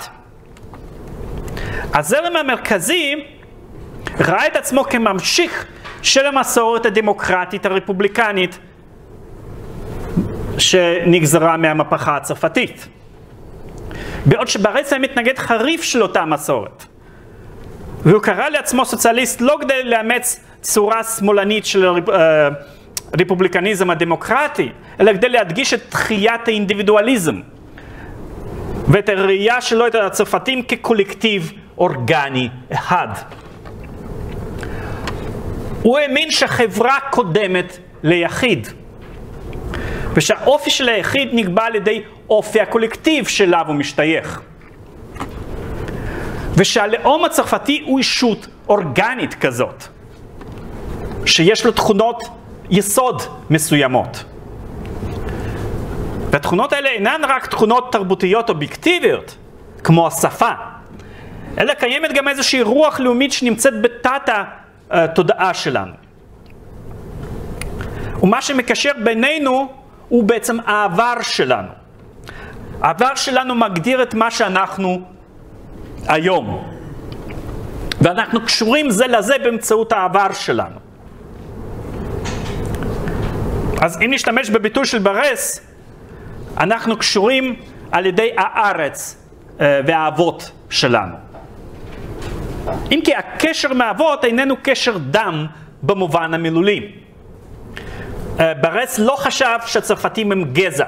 הזרם המרכזי ראה את עצמו כממשיך של המסורת הדמוקרטית הרפובליקנית שנגזרה מהמהפכה הצרפתית. בעוד שברס היה מתנגד חריף של אותה מסורת. והוא קרא לעצמו סוציאליסט לא כדי לאמץ צורה שמאלנית של הרפובליקניזם הדמוקרטי, אלא כדי להדגיש את תחיית האינדיבידואליזם ואת הראייה שלו את הצרפתים כקולקטיב אורגני אחד. הוא האמין שהחברה קודמת ליחיד, ושהאופי של היחיד נקבע על ידי אופי הקולקטיב שאליו הוא משתייך. ושהלאום הצרפתי הוא אישות אורגנית כזאת, שיש לו תכונות יסוד מסוימות. והתכונות האלה אינן רק תכונות תרבותיות אובייקטיביות, כמו השפה, אלא קיימת גם איזושהי רוח לאומית שנמצאת בתת התודעה שלנו. ומה שמקשר בינינו הוא בעצם העבר שלנו. העבר שלנו מגדיר את מה שאנחנו היום. ואנחנו קשורים זה לזה באמצעות העבר שלנו. אז אם נשתמש בביטוי של ברס, אנחנו קשורים על ידי הארץ והאבות שלנו. אם כי הקשר מהאבות איננו קשר דם במובן המילולי. ברס לא חשב שהצרפתים הם גזע,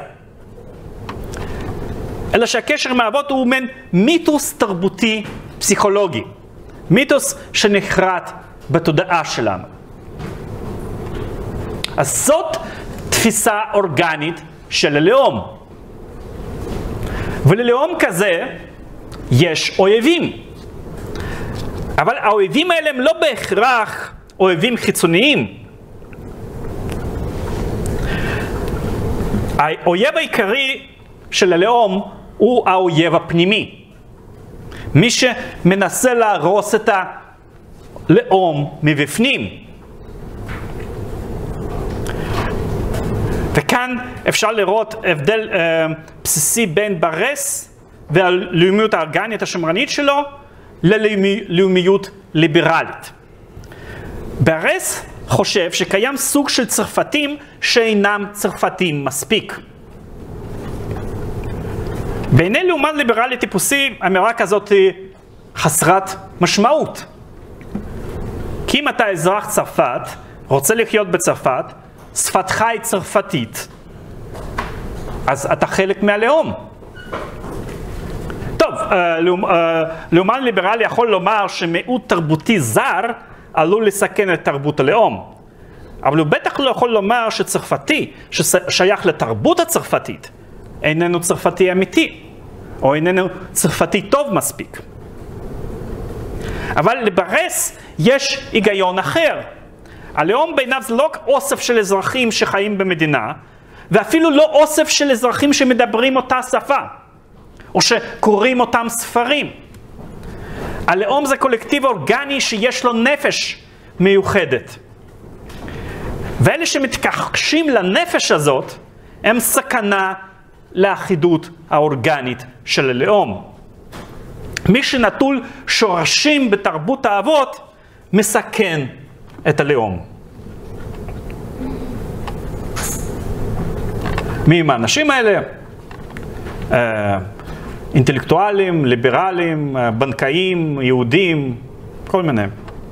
אלא שהקשר מהאבות הוא מעין מיתוס תרבותי פסיכולוגי, מיתוס שנחרט בתודעה שלנו. אז זאת תפיסה אורגנית של הלאום. וללאום כזה יש אויבים. אבל האויבים האלה הם לא בהכרח אויבים חיצוניים. האויב העיקרי של הלאום הוא האויב הפנימי. מי שמנסה להרוס את הלאום מבפנים. וכאן אפשר לראות הבדל בסיסי בין ברס והלאומיות האורגנית השמרנית שלו ללאומיות ליברלית. ברס חושב שקיים סוג של צרפתים שאינם צרפתים מספיק. בעיני לאומן ליברלי טיפוסי, האמירה כזאת היא חסרת משמעות. כי אם אתה אזרח צרפת, רוצה לחיות בצרפת, שפתך היא צרפתית, אז אתה חלק מהלאום. טוב, לאומן ליברלי יכול לומר שמיעוט תרבותי זר עלול לסכן את תרבות הלאום. אבל הוא בטח לא יכול לומר שצרפתי ששייך לתרבות הצרפתית איננו צרפתי אמיתי, או איננו צרפתי טוב מספיק. אבל לברס יש היגיון אחר. הלאום בעיניו זה לא אוסף של אזרחים שחיים במדינה, ואפילו לא אוסף של אזרחים שמדברים אותה שפה, או שקוראים אותם ספרים. הלאום זה קולקטיב אורגני שיש לו נפש מיוחדת. ואלה שמתכחשים לנפש הזאת, הם סכנה לאחידות האורגנית של הלאום. מי שנטול שורשים בתרבות האבות, מסכן את הלאום. מי הם האנשים האלה? אינטלקטואלים, ליברלים, בנקאים, יהודים, כל מיני.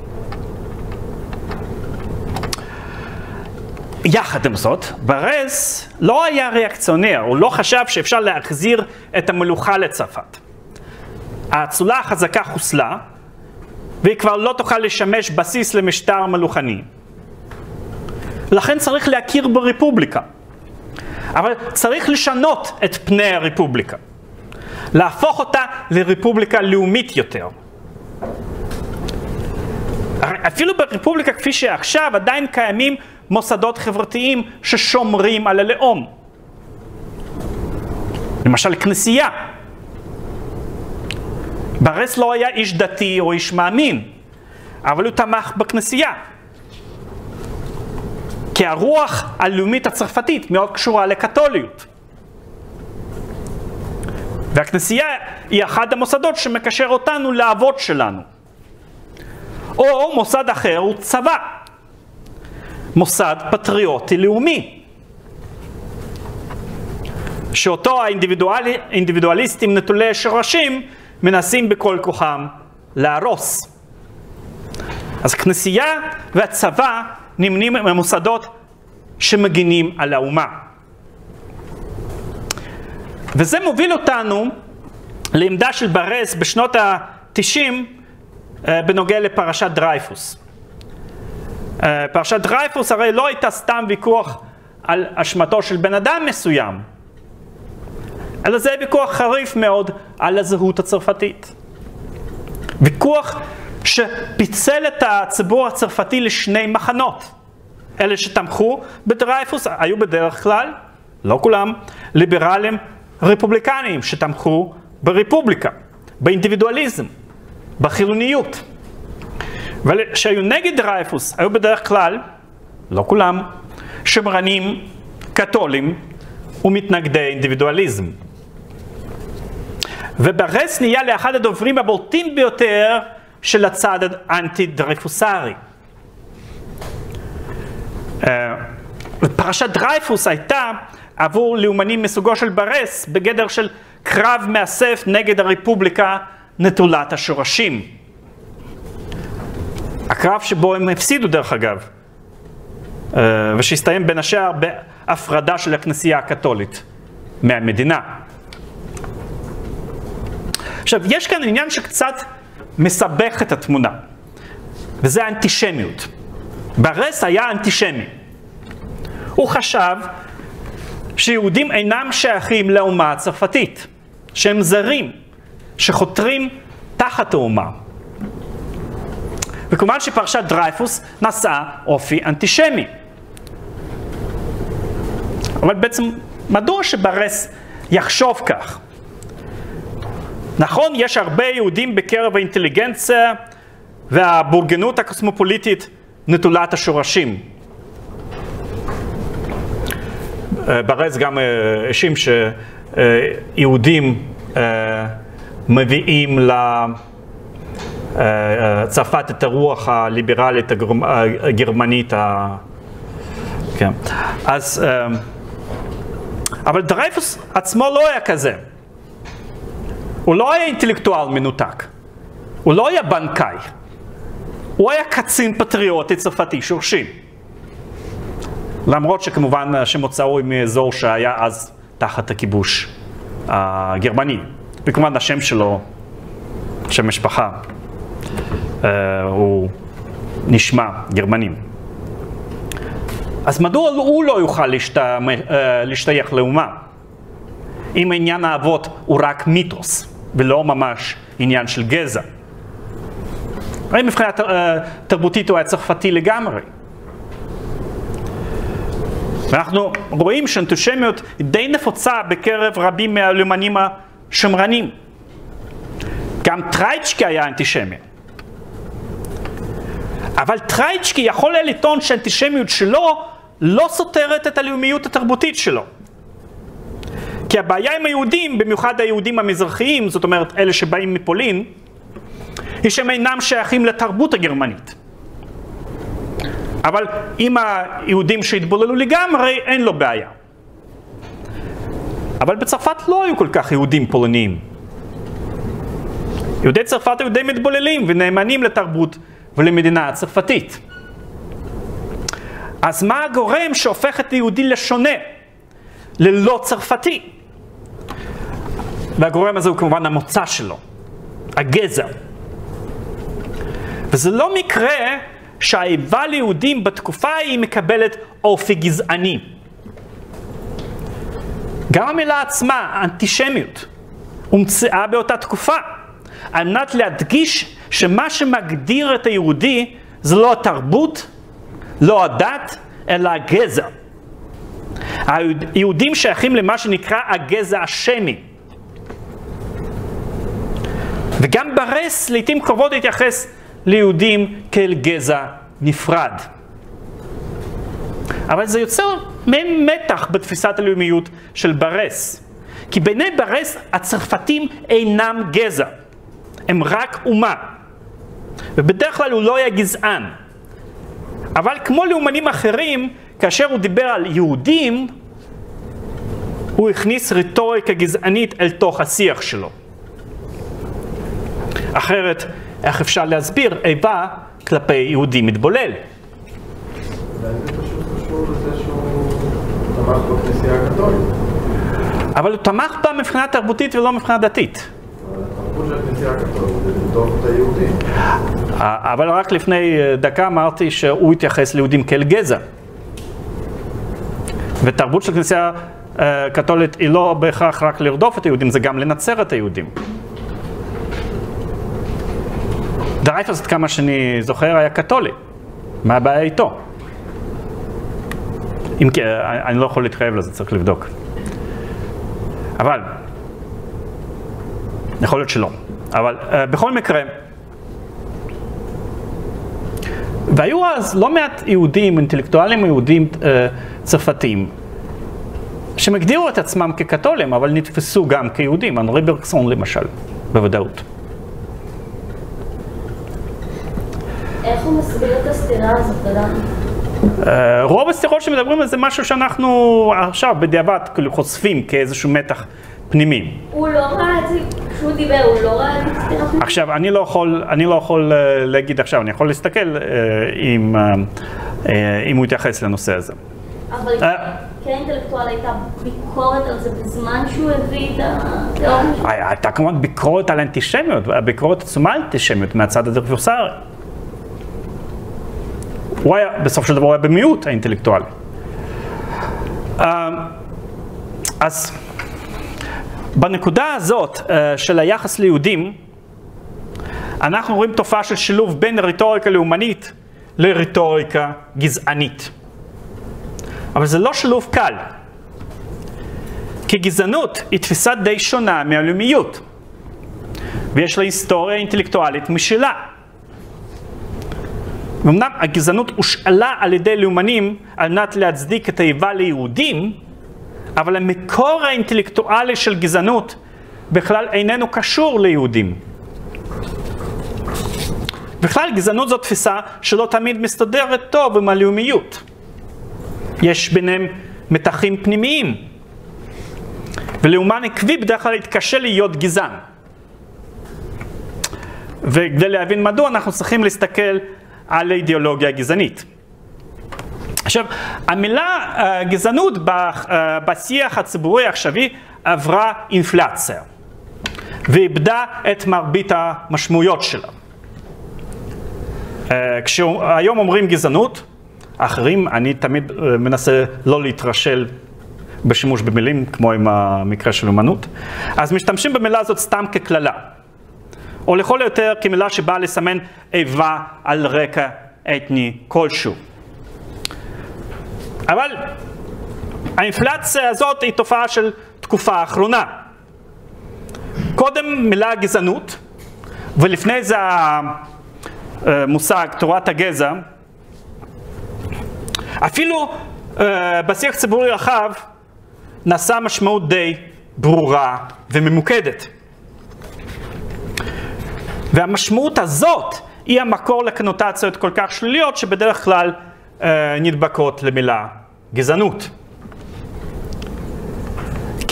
יחד עם זאת, ברס לא היה ריאקציונר, הוא לא חשב שאפשר להחזיר את המלוכה לצרפת. האצולה החזקה חוסלה, והיא כבר לא תוכל לשמש בסיס למשטר מלוכני. לכן צריך להכיר ברפובליקה. אבל צריך לשנות את פני הרפובליקה. להפוך אותה לרפובליקה לאומית יותר. אפילו ברפובליקה כפי שעכשיו עדיין קיימים מוסדות חברתיים ששומרים על הלאום. למשל כנסייה. ברס לא היה איש דתי או איש מאמין, אבל הוא תמך בכנסייה. כי הרוח הלאומית הצרפתית מאוד קשורה לקתוליות. והכנסייה היא אחד המוסדות שמקשר אותנו לאבות שלנו. או מוסד אחר הוא צבא. מוסד פטריוטי לאומי. שאותו האינדיבידואליסטים נטולי שורשים מנסים בכל כוחם להרוס. אז כנסייה והצבא נמנים ממוסדות שמגינים על האומה. וזה מוביל אותנו לעמדה של ברס בשנות ה-90 בנוגע לפרשת דרייפוס. פרשת דרייפוס הרי לא הייתה סתם ויכוח על אשמתו של בן אדם מסוים, אלא זה ויכוח חריף מאוד על הזהות הצרפתית. ויכוח שפיצל את הציבור הצרפתי לשני מחנות. אלה שתמכו בדרייפוס היו בדרך כלל, לא כולם, ליברלים רפובליקנים שתמכו ברפובליקה, באינדיבידואליזם, בחילוניות. ושהיו נגד דרייפוס היו בדרך כלל, לא כולם, שמרנים, קתולים ומתנגדי אינדיבידואליזם. וברס נהיה לאחד הדוברים הבולטים ביותר של הצד האנטי-דרייפוסרי. פרשת דרייפוס הייתה עבור לאומנים מסוגו של ברס בגדר של קרב מאסף נגד הרפובליקה נטולת השורשים. הקרב שבו הם הפסידו דרך אגב, ושהסתיים בין השאר בהפרדה של הכנסייה הקתולית מהמדינה. עכשיו, יש כאן עניין שקצת מסבך את התמונה, וזה האנטישמיות. ברס היה אנטישמי. הוא חשב שיהודים אינם שייכים לאומה הצרפתית, שהם זרים, שחותרים תחת האומה. וכמובן שפרשת דרייפוס נשאה אופי אנטישמי. אבל בעצם, מדוע שברס יחשוב כך? נכון, יש הרבה יהודים בקרב האינטליגנציה והבורגנות הקוסמופוליטית נטולת השורשים. ברס גם האשים שיהודים מביאים צרפת את הרוח הליברלית הגרמנית. כן. אז, אבל דרייפוס עצמו לא היה כזה. הוא לא היה אינטלקטואל מנותק. הוא לא היה בנקאי. הוא היה קצין פטריוטי צרפתי שורשי. למרות שכמובן שמוצאו מאזור שהיה אז תחת הכיבוש הגרמני. וכמובן השם שלו, שם משפחה, הוא נשמע גרמנים. אז מדוע הוא לא יוכל להשתייך לאומה? אם עניין האבות הוא רק מיתוס, ולא ממש עניין של גזע. הרי מבחינה תרבותית הוא היה צרפתי לגמרי. ואנחנו רואים שאנטישמיות די נפוצה בקרב רבים מהלאומנים השמרנים. גם טרייצ'קי היה אנטישמי. אבל טרייצ'קי יכול היה לטעון שהאנטישמיות שלו לא סותרת את הלאומיות התרבותית שלו. כי הבעיה עם היהודים, במיוחד היהודים המזרחיים, זאת אומרת אלה שבאים מפולין, היא שהם אינם שייכים לתרבות הגרמנית. אבל עם היהודים שהתבוללו לגמרי, אין לו בעיה. אבל בצרפת לא היו כל כך יהודים פולניים. יהודי צרפת היו די מתבוללים ונאמנים לתרבות ולמדינה הצרפתית. אז מה הגורם שהופך את היהודי לשונה, ללא צרפתי? והגורם הזה הוא כמובן המוצא שלו, הגזע. וזה לא מקרה שהאיבה ליהודים בתקופה היא מקבלת אופי גזעני. גם המילה עצמה, אנטישמיות, הומצאה באותה תקופה, על מנת להדגיש שמה שמגדיר את היהודי זה לא התרבות, לא הדת, אלא הגזע. היהודים שייכים למה שנקרא הגזע השמי. וגם ברס לעתים קרובות התייחס ליהודים כאל גזע נפרד. אבל זה יוצר מעין מתח בתפיסת הלאומיות של ברס. כי בעיני ברס הצרפתים אינם גזע, הם רק אומה. ובדרך כלל הוא לא היה גזען. אבל כמו לאומנים אחרים, כאשר הוא דיבר על יהודים, הוא הכניס רטוריקה גזענית אל תוך השיח שלו. אחרת, איך אפשר להסביר איבה כלפי יהודי מתבולל? אולי זה פשוט קשור לזה שהוא תמך בכנסייה הקתולית. אבל הוא תמך בה מבחינה תרבותית ולא מבחינה דתית. אבל התרבות של הכנסייה הקתולית זה לרדוף את היהודים. אבל רק לפני דקה אמרתי שהוא התייחס ליהודים כאל גזע. ותרבות של כנסייה קתולית היא לא בהכרח רק לרדוף את היהודים, זה גם לנצר את היהודים. דרייפוס, עד כמה שאני זוכר, היה קתולי. מה הבעיה איתו? אם כי, אני לא יכול להתחייב לזה, צריך לבדוק. אבל, יכול להיות שלא. אבל בכל מקרה, והיו אז לא מעט יהודים, אינטלקטואלים יהודים צרפתיים, שמגדירו את עצמם כקתולים, אבל נתפסו גם כיהודים. אנרי ברקסון למשל, בוודאות. איך הוא מסביר את הסתירה הזאת, אדם? רוב הסתירות שמדברים על זה משהו שאנחנו עכשיו בדיעבד חושפים כאיזשהו מתח פנימי. הוא לא ראה את זה, כשהוא דיבר, הוא לא ראה את הסתירה פנימית? עכשיו, אני לא יכול להגיד עכשיו, אני יכול להסתכל אם הוא יתייחס לנושא הזה. אבל כאינטלקטואל הייתה ביקורת על זה בזמן שהוא הביא את התיאוריה שלו? הייתה כמובן ביקורת על אנטישמיות, ביקורת עצומה על אנטישמיות מהצד הדרוויוסרי. הוא היה, בסוף של דבר הוא היה במיעוט האינטלקטואלי. אז בנקודה הזאת של היחס ליהודים, אנחנו רואים תופעה של שילוב בין רטוריקה לאומנית לרטוריקה גזענית. אבל זה לא שילוב קל. כי גזענות היא תפיסה די שונה מהלאומיות. ויש לה היסטוריה אינטלקטואלית משלה. ואמנם הגזענות הושאלה על ידי לאומנים על מנת להצדיק את האיבה ליהודים, אבל המקור האינטלקטואלי של גזענות בכלל איננו קשור ליהודים. בכלל, גזענות זו תפיסה שלא תמיד מסתדרת טוב עם הלאומיות. יש ביניהם מתחים פנימיים. ולאומן עקבי בדרך כלל יתקשה להיות גזען. וכדי להבין מדוע אנחנו צריכים להסתכל על האידיאולוגיה הגזענית. עכשיו, המילה גזענות בשיח הציבורי העכשווי עברה אינפלציה, ואיבדה את מרבית המשמעויות שלה. כשהיום אומרים גזענות, אחרים, אני תמיד מנסה לא להתרשל בשימוש במילים, כמו עם המקרה של אומנות, אז משתמשים במילה הזאת סתם ככללה, או לכל היותר כמילה שבאה לסמן איבה על רקע אתני כלשהו. אבל האינפלציה הזאת היא תופעה של תקופה האחרונה. קודם מילה גזענות, ולפני זה המושג תורת הגזע, אפילו בשיח ציבורי רחב נשא משמעות די ברורה וממוקדת. והמשמעות הזאת היא המקור לקונוטציות כל כך שליליות שבדרך כלל נדבקות למילה גזענות. כי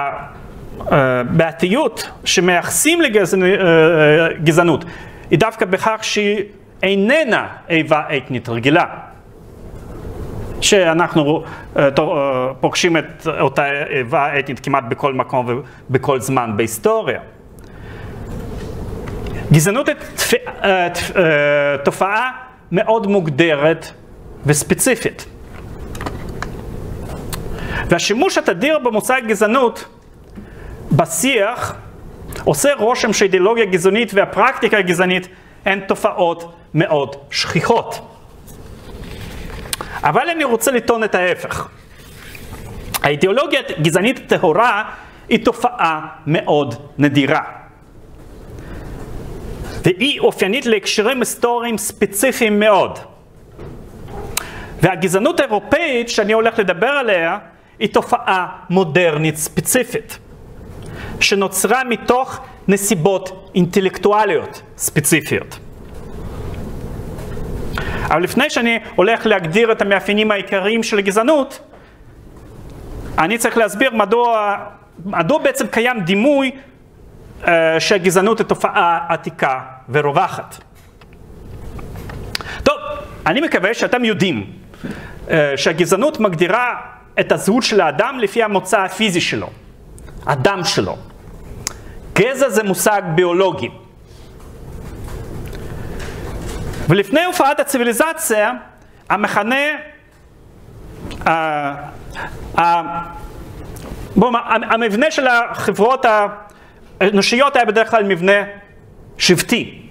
הבעייתיות שמייחסים לגזענות היא דווקא בכך שהיא איננה איבה אתנית רגילה. שאנחנו פוגשים את אותה איבה אתנית כמעט בכל מקום ובכל זמן בהיסטוריה. גזענות היא תופעה מאוד מוגדרת וספציפית. והשימוש התדיר במושג גזענות בשיח עושה רושם שהאידיאולוגיה הגזענית והפרקטיקה הגזענית הן תופעות מאוד שכיחות. אבל אני רוצה לטעון את ההפך. האידיאולוגיה הגזענית הטהורה היא תופעה מאוד נדירה. והיא אופיינית להקשרים היסטוריים ספציפיים מאוד. והגזענות האירופאית שאני הולך לדבר עליה היא תופעה מודרנית ספציפית, שנוצרה מתוך נסיבות אינטלקטואליות ספציפיות. אבל לפני שאני הולך להגדיר את המאפיינים העיקריים של הגזענות, אני צריך להסביר מדוע בעצם קיים דימוי שהגזענות היא תופעה עתיקה ורווחת. טוב, אני מקווה שאתם יודעים שהגזענות מגדירה את הזהות של האדם לפי המוצא הפיזי שלו, הדם שלו. גזע זה מושג ביולוגי. ולפני הופעת הציביליזציה, המכנה, המבנה של החברות האנושיות היה בדרך כלל מבנה שבטי.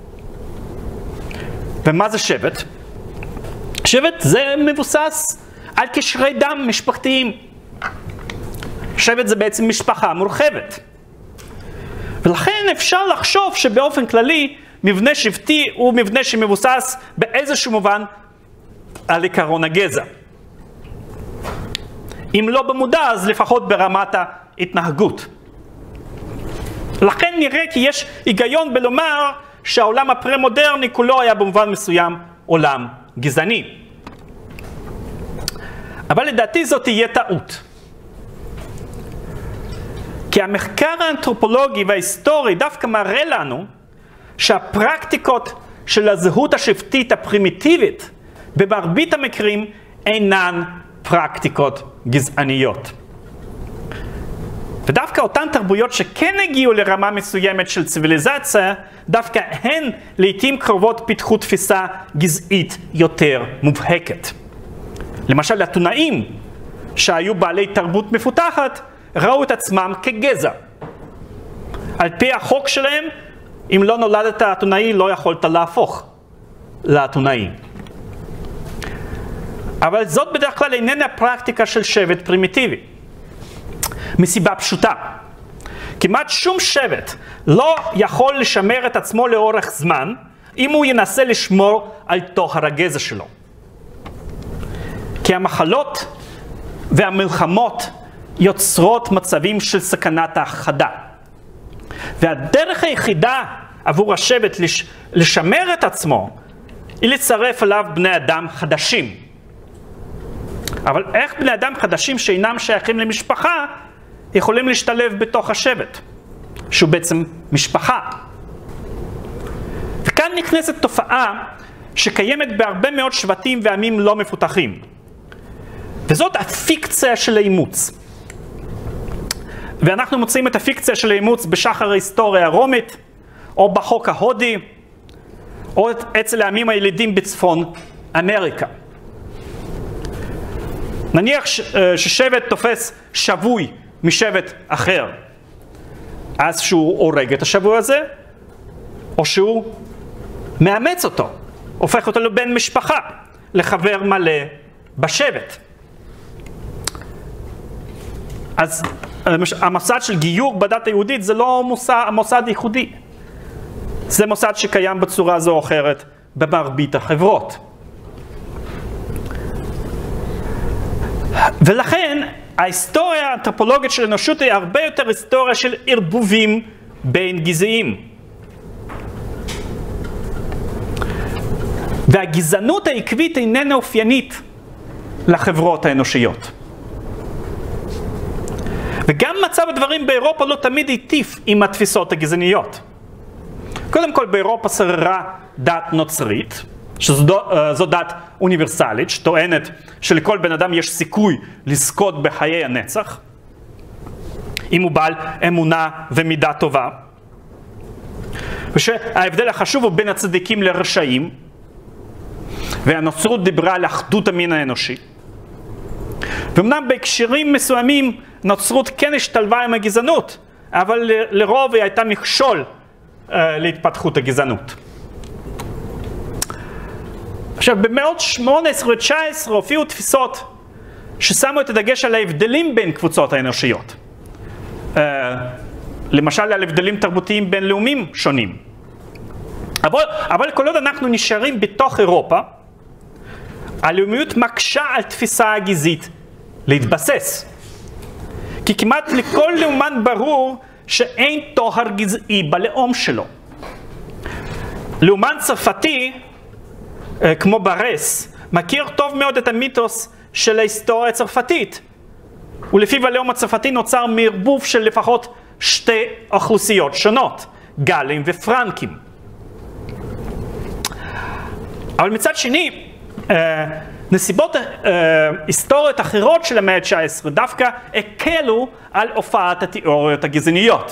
ומה זה שבט? שבט זה מבוסס על קשרי דם משפחתיים. שבט זה בעצם משפחה מורחבת. ולכן אפשר לחשוב שבאופן כללי מבנה שבטי הוא מבנה שמבוסס באיזשהו מובן על עקרון הגזע. אם לא במודע, אז לפחות ברמת ההתנהגות. לכן נראה כי יש היגיון בלומר שהעולם הפרה-מודרני כולו היה במובן מסוים עולם גזעני. אבל לדעתי זאת תהיה טעות. כי המחקר האנתרופולוגי וההיסטורי דווקא מראה לנו שהפרקטיקות של הזהות השבטית הפרימיטיבית במרבית המקרים אינן פרקטיקות גזעניות. ודווקא אותן תרבויות שכן הגיעו לרמה מסוימת של ציוויליזציה, דווקא הן לעתים קרובות פיתחו תפיסה גזעית יותר מובהקת. למשל, אתונאים שהיו בעלי תרבות מפותחת, ראו את עצמם כגזע. על פי החוק שלהם, אם לא נולדת אתונאי, לא יכולת להפוך לאתונאי. אבל זאת בדרך כלל איננה פרקטיקה של שבט פרימיטיבי. מסיבה פשוטה. כמעט שום שבט לא יכול לשמר את עצמו לאורך זמן, אם הוא ינסה לשמור על טוהר הגזע שלו. כי המחלות והמלחמות יוצרות מצבים של סכנת ההכחדה. והדרך היחידה עבור השבט לשמר את עצמו, היא לצרף אליו בני אדם חדשים. אבל איך בני אדם חדשים שאינם שייכים למשפחה יכולים להשתלב בתוך השבט, שהוא בעצם משפחה? וכאן נכנסת תופעה שקיימת בהרבה מאוד שבטים ועמים לא מפותחים. וזאת הפיקציה של האימוץ. ואנחנו מוצאים את הפיקציה של האימוץ בשחר ההיסטוריה הרומית, או בחוק ההודי, או אצל העמים הילידים בצפון אמריקה. נניח ששבט תופס שבוי משבט אחר, אז שהוא הורג את השבוי הזה, או שהוא מאמץ אותו, הופך אותו לבן משפחה, לחבר מלא בשבט. אז המוסד של גיור בדת היהודית זה לא מוסד ייחודי. זה מוסד שקיים בצורה זו או אחרת במרבית החברות. ולכן ההיסטוריה האנתרופולוגית של האנושות היא הרבה יותר היסטוריה של ערבובים בין גזעים. והגזענות העקבית איננה אופיינית לחברות האנושיות. וגם מצב הדברים באירופה לא תמיד היטיב עם התפיסות הגזעניות. קודם כל באירופה שררה דת נוצרית, שזו דת אוניברסלית, שטוענת שלכל בן אדם יש סיכוי לזכות בחיי הנצח, אם הוא בעל אמונה ומידה טובה. ושההבדל החשוב הוא בין הצדיקים לרשעים, והנוצרות דיברה על אחדות המין האנושי. ואמנם בהקשרים מסוימים נוצרות כן השתלבה עם הגזענות, אבל לרוב היא הייתה מכשול להתפתחות הגזענות. עכשיו, במאות 18 ו-19 הופיעו תפיסות ששמו את הדגש על ההבדלים בין קבוצות האנושיות. למשל, על הבדלים תרבותיים בינלאומיים שונים. אבל כל עוד אנחנו נשארים בתוך אירופה, הלאומיות מקשה על תפיסה הגזעית להתבסס. כי כמעט לכל לאומן ברור שאין טוהר גזעי בלאום שלו. לאומן צרפתי, כמו ברס, מכיר טוב מאוד את המיתוס של ההיסטוריה הצרפתית. ולפיו הלאום הצרפתי נוצר מערבוב של לפחות שתי אוכלוסיות שונות, גלים ופרנקים. אבל מצד שני, נסיבות היסטוריות אחרות של המאה ה-19 דווקא הקלו על הופעת התיאוריות הגזעניות.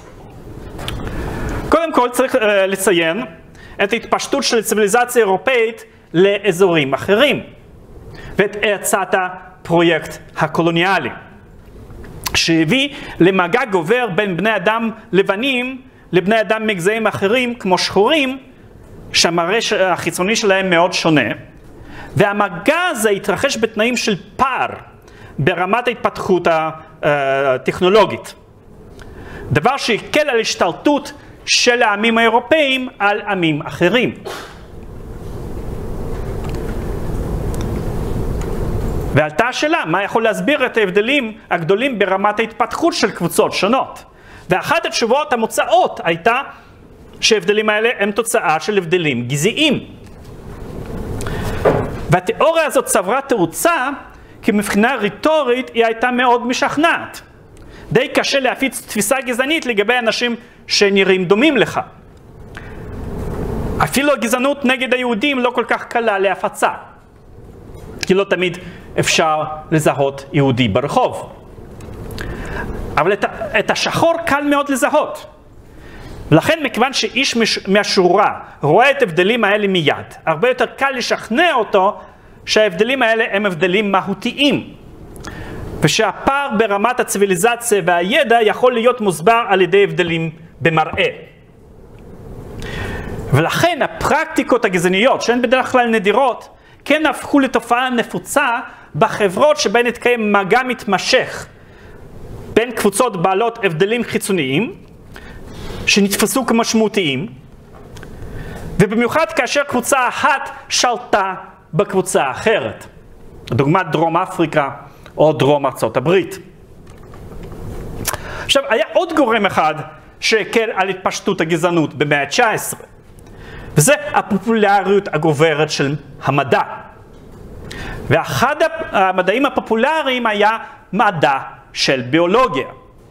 קודם כל צריך לציין את ההתפשטות של הציוויליזציה האירופאית לאזורים אחרים, ואת האצת הפרויקט הקולוניאלי, שהביא למגע גובר בין בני אדם לבנים לבני אדם מגזעים אחרים כמו שחורים, שהמראה החיצוני שלהם מאוד שונה, והמגע הזה התרחש בתנאים של פער ברמת ההתפתחות הטכנולוגית. דבר שהקל על השתלטות של העמים האירופאים על עמים אחרים. ועלתה השאלה, מה יכול להסביר את ההבדלים הגדולים ברמת ההתפתחות של קבוצות שונות? ואחת התשובות המוצאות הייתה שההבדלים האלה הם תוצאה של הבדלים גזעיים. והתיאוריה הזאת צברה תאוצה, כי מבחינה ריטורית היא הייתה מאוד משכנעת. די קשה להפיץ תפיסה גזענית לגבי אנשים שנראים דומים לך. אפילו הגזענות נגד היהודים לא כל כך קלה להפצה, כי לא תמיד אפשר לזהות יהודי ברחוב. אבל את השחור קל מאוד לזהות. ולכן מכיוון שאיש מהשורה רואה את ההבדלים האלה מיד, הרבה יותר קל לשכנע אותו שההבדלים האלה הם הבדלים מהותיים, ושהפער ברמת הציוויליזציה והידע יכול להיות מוסבר על ידי הבדלים במראה. ולכן הפרקטיקות הגזעניות, שהן בדרך כלל נדירות, כן הפכו לתופעה נפוצה בחברות שבהן התקיים מגע מתמשך בין קבוצות בעלות הבדלים חיצוניים, שנתפסו כמשמעותיים, ובמיוחד כאשר קבוצה אחת שלטה בקבוצה אחרת. דוגמת דרום אפריקה או דרום ארצות הברית. עכשיו, היה עוד גורם אחד שהקל על התפשטות הגזענות במאה ה-19. וזה הפופולריות הגוברת של המדע. ואחד המדעים הפופולריים היה מדע של ביולוגיה.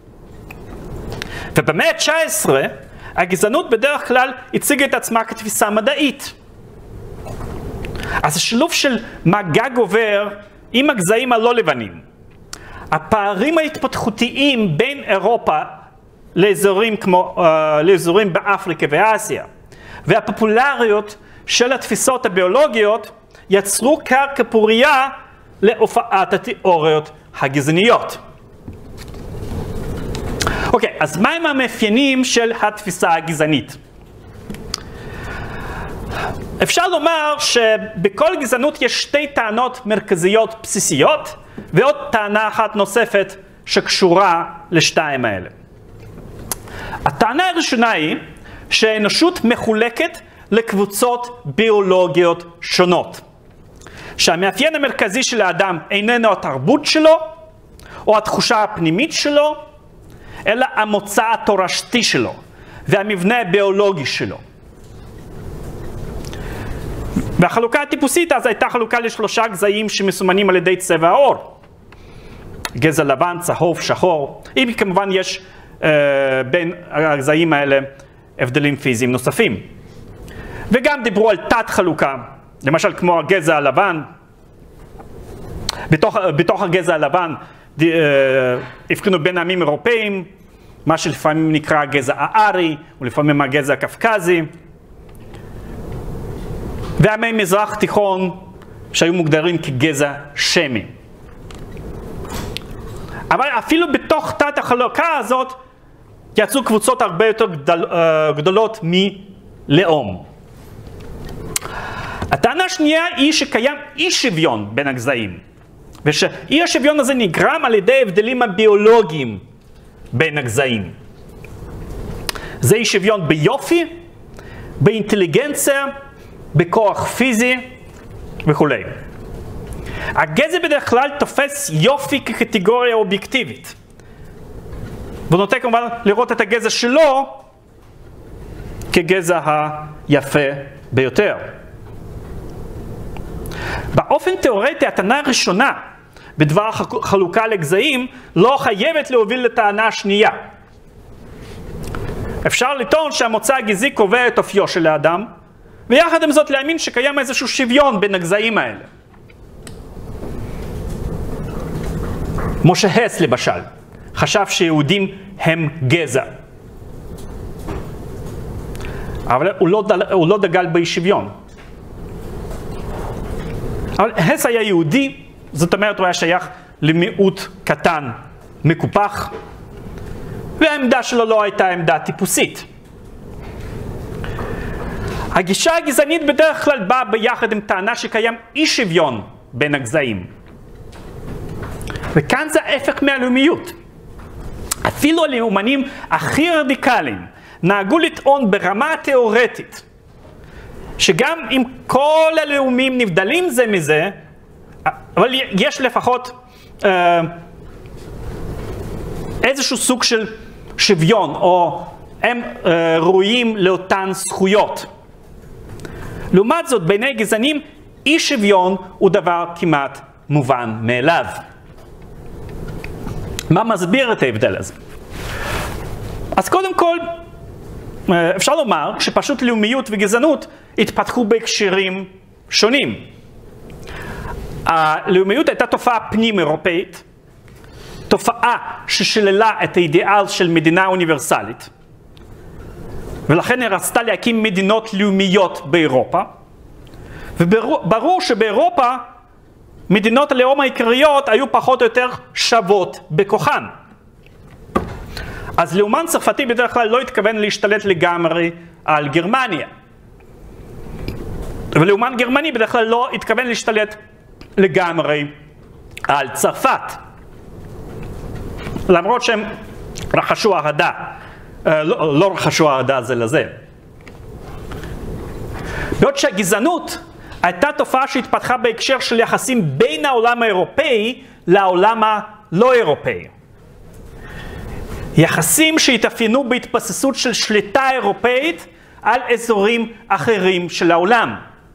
ובמאה ה-19 הגזענות בדרך כלל הציגה את עצמה כתפיסה מדעית. אז השילוב של מגע גובר עם הגזעים הלא לבנים, הפערים ההתפתחותיים בין אירופה לאזורים באפריקה ואסיה, והפופולריות של התפיסות הביולוגיות יצרו קרקע פורייה להופעת התיאוריות הגזעניות. אוקיי, אז מהם המאפיינים של התפיסה הגזענית? אפשר לומר שבכל גזענות יש שתי טענות מרכזיות בסיסיות, ועוד טענה אחת נוספת שקשורה לשתיים האלה. הטענה הראשונה היא שהאנושות מחולקת לקבוצות ביולוגיות שונות, שהמאפיין המרכזי של האדם איננו התרבות שלו או התחושה הפנימית שלו, אלא המוצא התורשתי שלו והמבנה הביולוגי שלו. והחלוקה הטיפוסית אז הייתה חלוקה לשלושה גזעים שמסומנים על ידי צבע העור. גזע לבן, צהוב, שחור. אם כמובן יש בין הגזעים האלה הבדלים פיזיים נוספים. וגם דיברו על תת חלוקה, למשל כמו הגזע הלבן. בתוך הגזע הלבן הבחינו בין עמים אירופאים, מה שלפעמים נקרא הגזע הארי, ולפעמים הגזע הקפקזי. ועמי מזרח תיכון שהיו מוגדרים כגזע שמי. אבל אפילו בתוך תת החלוקה הזאת יצאו קבוצות הרבה יותר גדולות מלאום. הטענה השנייה היא שקיים אי שוויון בין הגזעים, ושאי השוויון הזה נגרם על ידי הבדלים הביולוגיים בין הגזעים. זה אי שוויון ביופי, באינטליגנציה, בכוח פיזי וכו'. הגזע בדרך כלל תופס יופי כקטגוריה אובייקטיבית. והוא נוטה כמובן לראות את הגזע שלו כגזע היפה ביותר. באופן תיאורטי, הטענה הראשונה בדבר החלוקה לגזעים לא חייבת להוביל לטענה השנייה. אפשר לטעון שהמוצא הגזעי קובע את אופיו של האדם, ויחד עם זאת להאמין שקיים איזשהו שוויון בין הגזעים האלה. משה הס למשל חשב שיהודים הם גזע, אבל הוא לא דגל באי שוויון. אבל הס היה יהודי, זאת אומרת הוא היה שייך למיעוט קטן, מקופח, והעמדה שלו לא הייתה עמדה טיפוסית. הגישה הגזענית בדרך כלל באה ביחד עם טענה שקיים אי שוויון בין הגזעים. וכאן זה ההפך מהלאומיות. אפילו הלאומנים הכי רדיקליים נהגו לטעון ברמה התיאורטית שגם אם כל הלאומים נבדלים זה מזה, אבל יש לפחות איזשהו סוג של שוויון, או הם ראויים לאותן זכויות. לעומת זאת, בעיני גזענים, אי שוויון הוא דבר כמעט מובן מאליו. מה מסביר את ההבדל הזה? אז קודם כל, אפשר לומר שפשוט לאומיות וגזענות התפתחו בהקשרים שונים. הלאומיות הייתה תופעה פנים-אירופאית, תופעה ששללה את האידיאל של מדינה אוניברסלית, ולכן היא רצתה להקים מדינות לאומיות באירופה, וברור שבאירופה מדינות הלאום העיקריות היו פחות או יותר שוות בכוחן. אז לאומן צרפתי בדרך כלל לא התכוון להשתלט לגמרי על גרמניה. ולאומן גרמני בדרך כלל לא התכוון להשתלט לגמרי על צרפת. למרות שהם רכשו אהדה, לא רכשו אהדה זה לזה. בעוד שהגזענות הייתה תופעה שהתפתחה בהקשר של יחסים בין העולם האירופאי לעולם הלא אירופאי. יחסים שהתאפיינו בהתבססות של שליטה אירופאית על אזורים אחרים של העולם.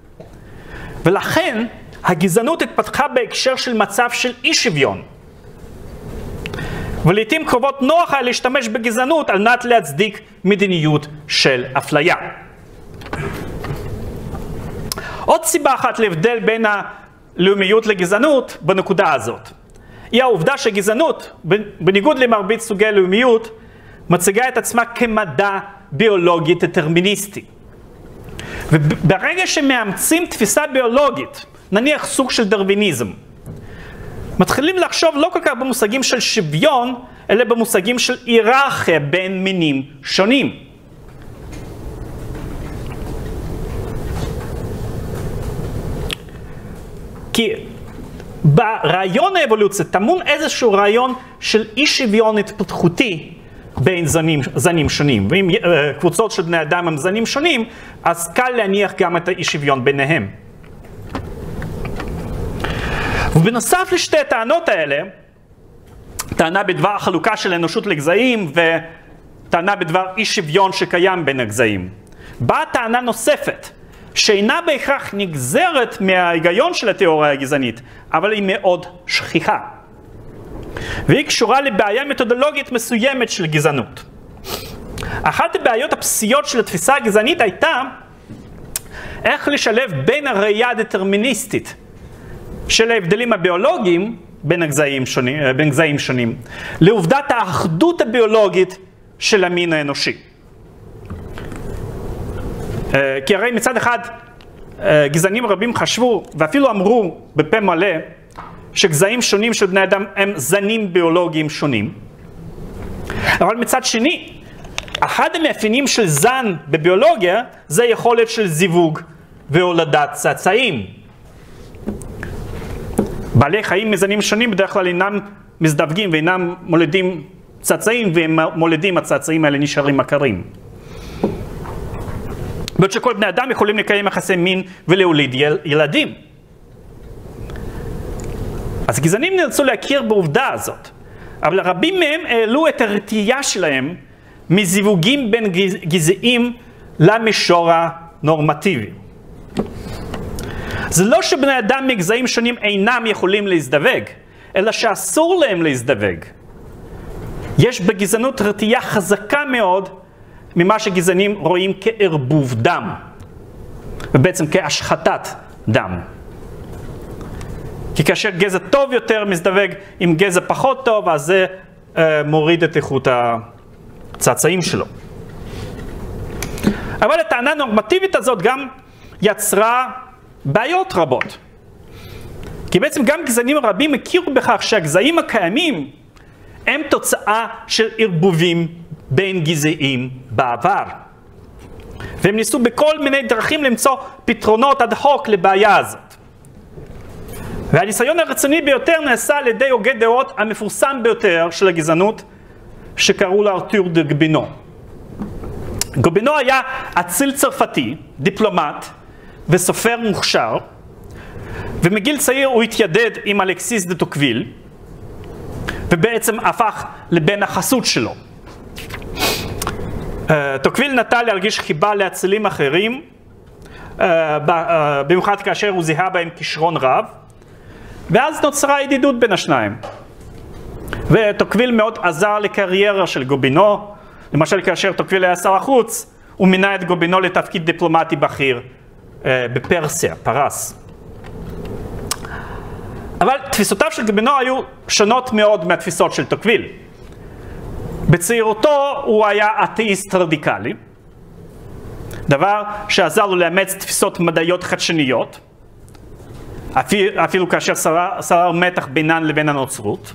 ולכן הגזענות התפתחה בהקשר של מצב של אי שוויון. ולעיתים קרובות נוח היה להשתמש בגזענות על מנת להצדיק מדיניות של אפליה. עוד סיבה אחת להבדל בין הלאומיות לגזענות בנקודה הזאת היא העובדה שגזענות, בניגוד למרבית סוגי הלאומיות, מציגה את עצמה כמדע ביולוגי דטרמיניסטי. וברגע שמאמצים תפיסה ביולוגית, נניח סוג של דרוויניזם, מתחילים לחשוב לא כל כך במושגים של שוויון, אלא במושגים של היררכיה בין מינים שונים. כי ברעיון האבולוציה טמון איזשהו רעיון של אי שוויון התפתחותי בין זנים שונים. ואם קבוצות של בני אדם הם זנים שונים, אז קל להניח גם את האי שוויון ביניהם. ובנוסף לשתי הטענות האלה, טענה בדבר החלוקה של האנושות לגזעים וטענה בדבר אי שוויון שקיים בין הגזעים, באה טענה נוספת שאינה בהכרח נגזרת מההיגיון של התיאוריה הגזענית, אבל היא מאוד שכיחה. והיא קשורה לבעיה מתודולוגית מסוימת של גזענות. אחת הבעיות הבסיסיות של התפיסה הגזענית הייתה איך לשלב בין הראייה הדטרמיניסטית של ההבדלים הביולוגיים בין גזעים שונים לעובדת האחדות הביולוגית של המין האנושי. כי הרי מצד אחד גזענים רבים חשבו ואפילו אמרו בפה מלא שגזעים שונים של בני אדם הם זנים ביולוגיים שונים. אבל מצד שני, אחד המאפיינים של זן בביולוגיה זה יכולת של זיווג והולדת צאצאים. בעלי חיים מזנים שונים בדרך כלל אינם מזדווגים ואינם מולדים צאצאים, והם מולדים הצאצאים האלה נשארים עקרים. בעוד שכל בני אדם יכולים לקיים יחסי מין ולהוליד ילדים. אז גזענים נרצו להכיר בעובדה הזאת, אבל רבים מהם העלו את הרתיעה שלהם מזיווגים בין גזעים למישור הנורמטיבי. זה לא שבני אדם מגזעים שונים אינם יכולים להזדווג, אלא שאסור להם להזדווג. יש בגזענות רתיעה חזקה מאוד ממה שגזענים רואים כערבוב דם, ובעצם כהשחתת דם. כי כאשר גזע טוב יותר מזדווג עם גזע פחות טוב, אז זה מוריד את איכות הצאצאים שלו. אבל הטענה הנורמטיבית הזאת גם יצרה בעיות רבות. כי בעצם גם גזענים רבים הכירו בכך שהגזעים הקיימים הם תוצאה של ערבובים בין גזעים בעבר. והם ניסו בכל מיני דרכים למצוא פתרונות אד הוק לבעיה הזאת. והניסיון הרציני ביותר נעשה על ידי הוגה דעות המפורסם ביותר של הגזענות, שקראו לו ארתור דה גובינו. גובינו היה אציל צרפתי, דיפלומט וסופר מוכשר, ומגיל צעיר הוא התיידד עם אלכסיס דה טוקוויל, ובעצם הפך לבן החסות שלו. טוקוויל נטה להרגיש חיבה לאצילים אחרים, במיוחד כאשר הוא זיהה בהם כישרון רב, ואז נוצרה ידידות בין השניים. וטוקוויל מאוד עזר לקריירה של גובינו. למשל, כאשר טוקוויל היה שר החוץ, הוא מינה את גובינו לתפקיד דיפלומטי בכיר בפרסיה, פרס. אבל תפיסותיו של גובינו היו שונות מאוד מהתפיסות של טוקוויל. בצעירותו הוא היה אתאיסט רדיקלי, דבר שעזר לו לאמץ תפיסות מדעיות חדשניות, אפילו כאשר שרר מתח בינן לבין הנוצרות.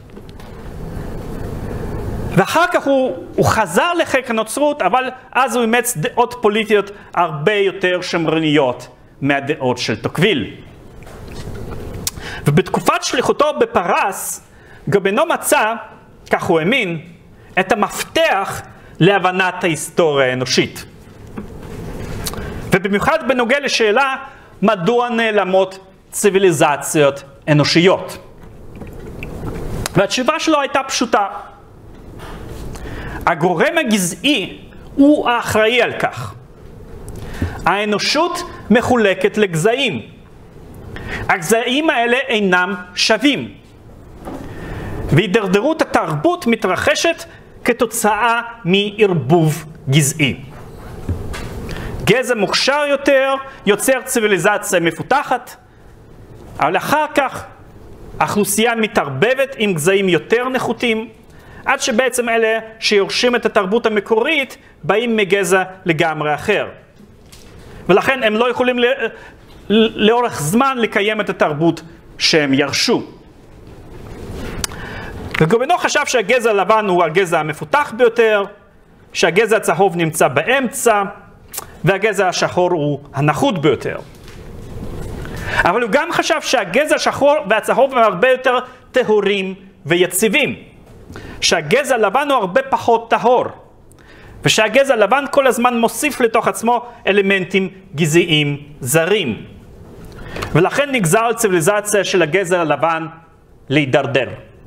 ואחר כך הוא חזר לחיק הנוצרות, אבל אז הוא אימץ דעות פוליטיות הרבה יותר שמרניות מהדעות של טוקוויל. ובתקופת שליחותו בפרס, גובינו מצא, כך הוא האמין, את המפתח להבנת ההיסטוריה האנושית. ובמיוחד בנוגע לשאלה מדוע נעלמות ציוויליזציות אנושיות. והתשובה שלו הייתה פשוטה. הגורם הגזעי הוא האחראי על כך. האנושות מחולקת לגזעים. הגזעים האלה אינם שווים. והידרדרות התרבות מתרחשת כתוצאה מערבוב גזעי. גזע מוכשר יותר יוצר ציוויליזציה מפותחת, אבל אחר כך האוכלוסייה מתערבבת עם גזעים יותר נחותים, עד שבעצם אלה שיורשים את התרבות המקורית באים מגזע לגמרי אחר. ולכן הם לא יכולים לאורך זמן לקיים את התרבות שהם ירשו. וגובינו חשב שהגזע הלבן הוא הגזע המפותח ביותר, שהגזע הצהוב נמצא באמצע, והגזע השחור הוא הנחות ביותר. אבל הוא גם חשב שהגזע השחור והצהוב הם הרבה יותר טהורים ויציבים. שהגזע הלבן הוא הרבה פחות טהור. ושהגזע הלבן כל הזמן מוסיף לתוך עצמו אלמנטים גזעיים זרים. ולכן נגזר על ציוויליזציה של הגזע הלבן להידרדר.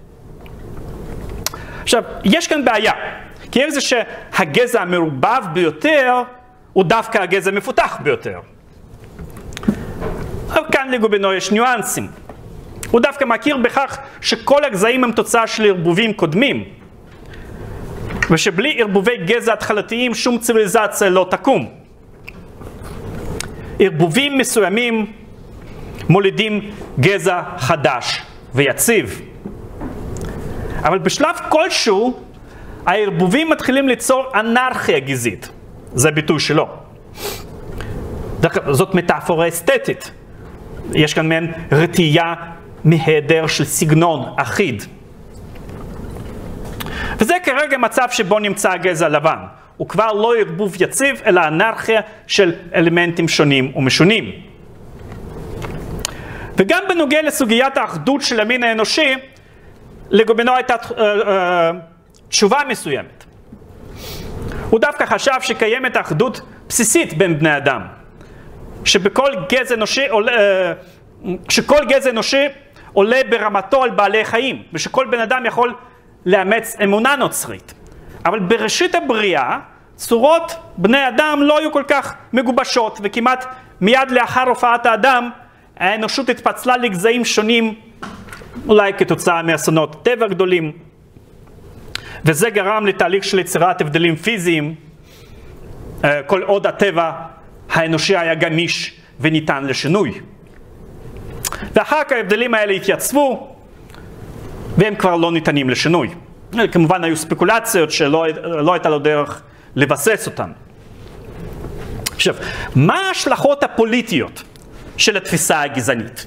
עכשיו, יש כאן בעיה. כי אם זה שהגזע המרובב ביותר הוא דווקא הגזע המפותח ביותר. אבל כאן לגובינו יש ניואנסים. הוא דווקא מכיר בכך שכל הגזעים הם תוצאה של ערבובים קודמים. ושבלי ערבובי גזע התחלתיים שום ציוויליזציה לא תקום. ערבובים מסוימים מולידים גזע חדש ויציב. אבל בשלב כלשהו הערבובים מתחילים ליצור אנרכיה גזעית. זה ביטוי שלו. זאת מטאפורה אסתטית. יש כאן מעין רתיעה מהיעדר של סגנון אחיד. וזה כרגע מצב שבו נמצא הגזע הלבן. הוא כבר לא ערבוב יציב, אלא אנרכיה של אלמנטים שונים ומשונים. וגם בנוגע לסוגיית האחדות של המין האנושי, לגובינו הייתה תשובה מסוימת. הוא דווקא חשב שקיימת אחדות בסיסית בין בני אדם. שכל גזע אנושי עולה ברמתו על בעלי חיים, ושכל בן אדם יכול לאמץ אמונה נוצרית. אבל בראשית הבריאה, צורות בני אדם לא היו כל כך מגובשות, וכמעט מיד לאחר הופעת האדם, האנושות התפצלה לגזעים שונים, אולי כתוצאה מאסונות טבע גדולים, וזה גרם לתהליך של יצירת הבדלים פיזיים, כל עוד הטבע האנושי היה גמיש וניתן לשינוי. ואחר כך ההבדלים האלה התייצבו, והם כבר לא ניתנים לשינוי. כמובן היו ספקולציות שלא הייתה לו דרך לבסס אותן. עכשיו, מה ההשלכות הפוליטיות של התפיסה הגזענית?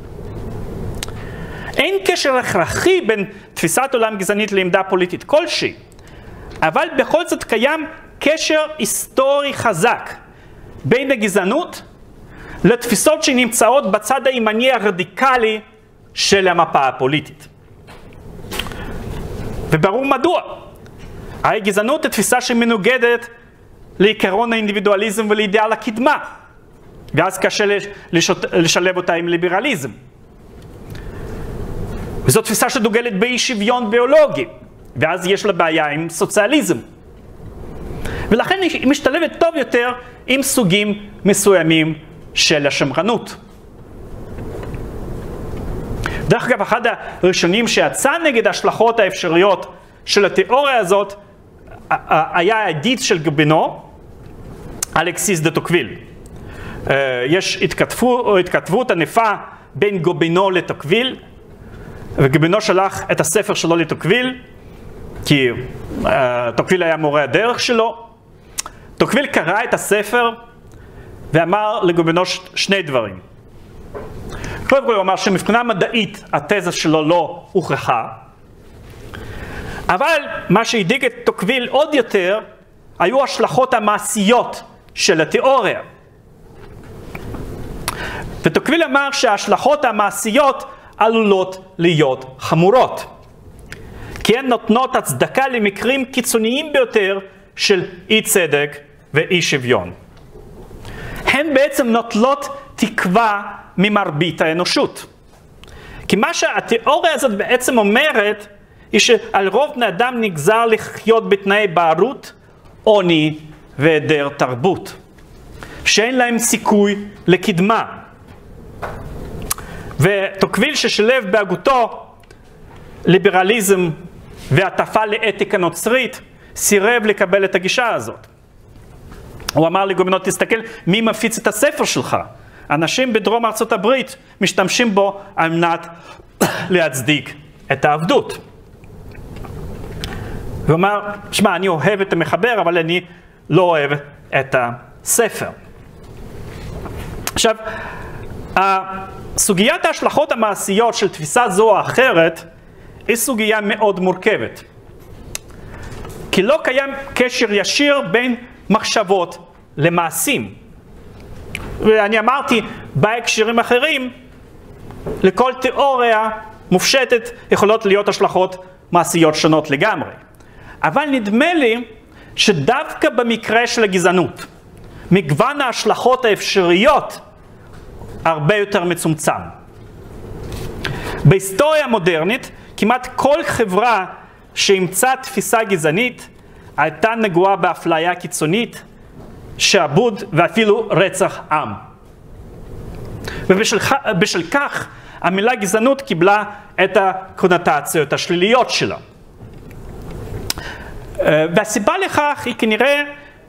אין קשר הכרחי בין תפיסת עולם גזענית לעמדה פוליטית כלשהי, אבל בכל זאת קיים קשר היסטורי חזק בין הגזענות לתפיסות שנמצאות בצד הימני הרדיקלי של המפה הפוליטית. וברור מדוע. הרי גזענות היא תפיסה שמנוגדת לעיקרון האינדיבידואליזם ולאידאל הקדמה, ואז קשה לשלב אותה עם ליברליזם. וזו תפיסה שדוגלת באי שוויון ביולוגי, ואז יש לה בעיה עם סוציאליזם. ולכן היא משתלבת טוב יותר עם סוגים מסוימים של השמרנות. דרך אגב, אחד הראשונים שיצא נגד ההשלכות האפשריות של התיאוריה הזאת, היה הידיד של גובינו, אלכסיס דה טוקוויל. יש התכתבות ענפה בין גובינו לטוקוויל, וגובינו שלח את הספר שלו לטוקוויל, כי טוקוויל היה מורה הדרך שלו. טוקוויל קרא את הספר ואמר לגובינו שני דברים. קודם כל הוא אמר שמבחינה מדעית התזה שלו לא הוכחה, אבל מה שהדאיג את טוקוויל עוד יותר היו השלכות המעשיות של התיאוריה. וטוקוויל אמר שההשלכות המעשיות עלולות להיות חמורות, כי הן נותנות הצדקה למקרים קיצוניים ביותר של אי צדק ואי שוויון. הן בעצם נוטלות תקווה ממרבית האנושות. כי מה שהתיאוריה הזאת בעצם אומרת, היא שעל רוב בני אדם נגזר לחיות בתנאי בערות, עוני והיעדר תרבות, שאין להם סיכוי לקדמה. וטוקוויל ששלב בהגותו ליברליזם והטפה לאתיקה נוצרית, סירב לקבל את הגישה הזאת. הוא אמר לגובינו, תסתכל מי מפיץ את הספר שלך. אנשים בדרום ארצות הברית משתמשים בו על מנת להצדיק את העבדות. הוא אמר, שמע, אני אוהב את המחבר, אבל אני לא אוהב את הספר. עכשיו, סוגיית ההשלכות המעשיות של תפיסה זו או אחרת, היא סוגיה מאוד מורכבת. כי לא קיים קשר ישיר בין מחשבות למעשים. ואני אמרתי, בהקשרים אחרים, לכל תיאוריה מופשטת יכולות להיות השלכות מעשיות שונות לגמרי. אבל נדמה לי שדווקא במקרה של הגזענות, מגוון ההשלכות האפשריות הרבה יותר מצומצם. בהיסטוריה המודרנית, כמעט כל חברה שאימצה תפיסה גזענית הייתה נגועה באפליה קיצונית, שעבוד ואפילו רצח עם. ובשל כך המילה גזענות קיבלה את הקונוטציות השליליות שלה. והסיבה לכך היא כנראה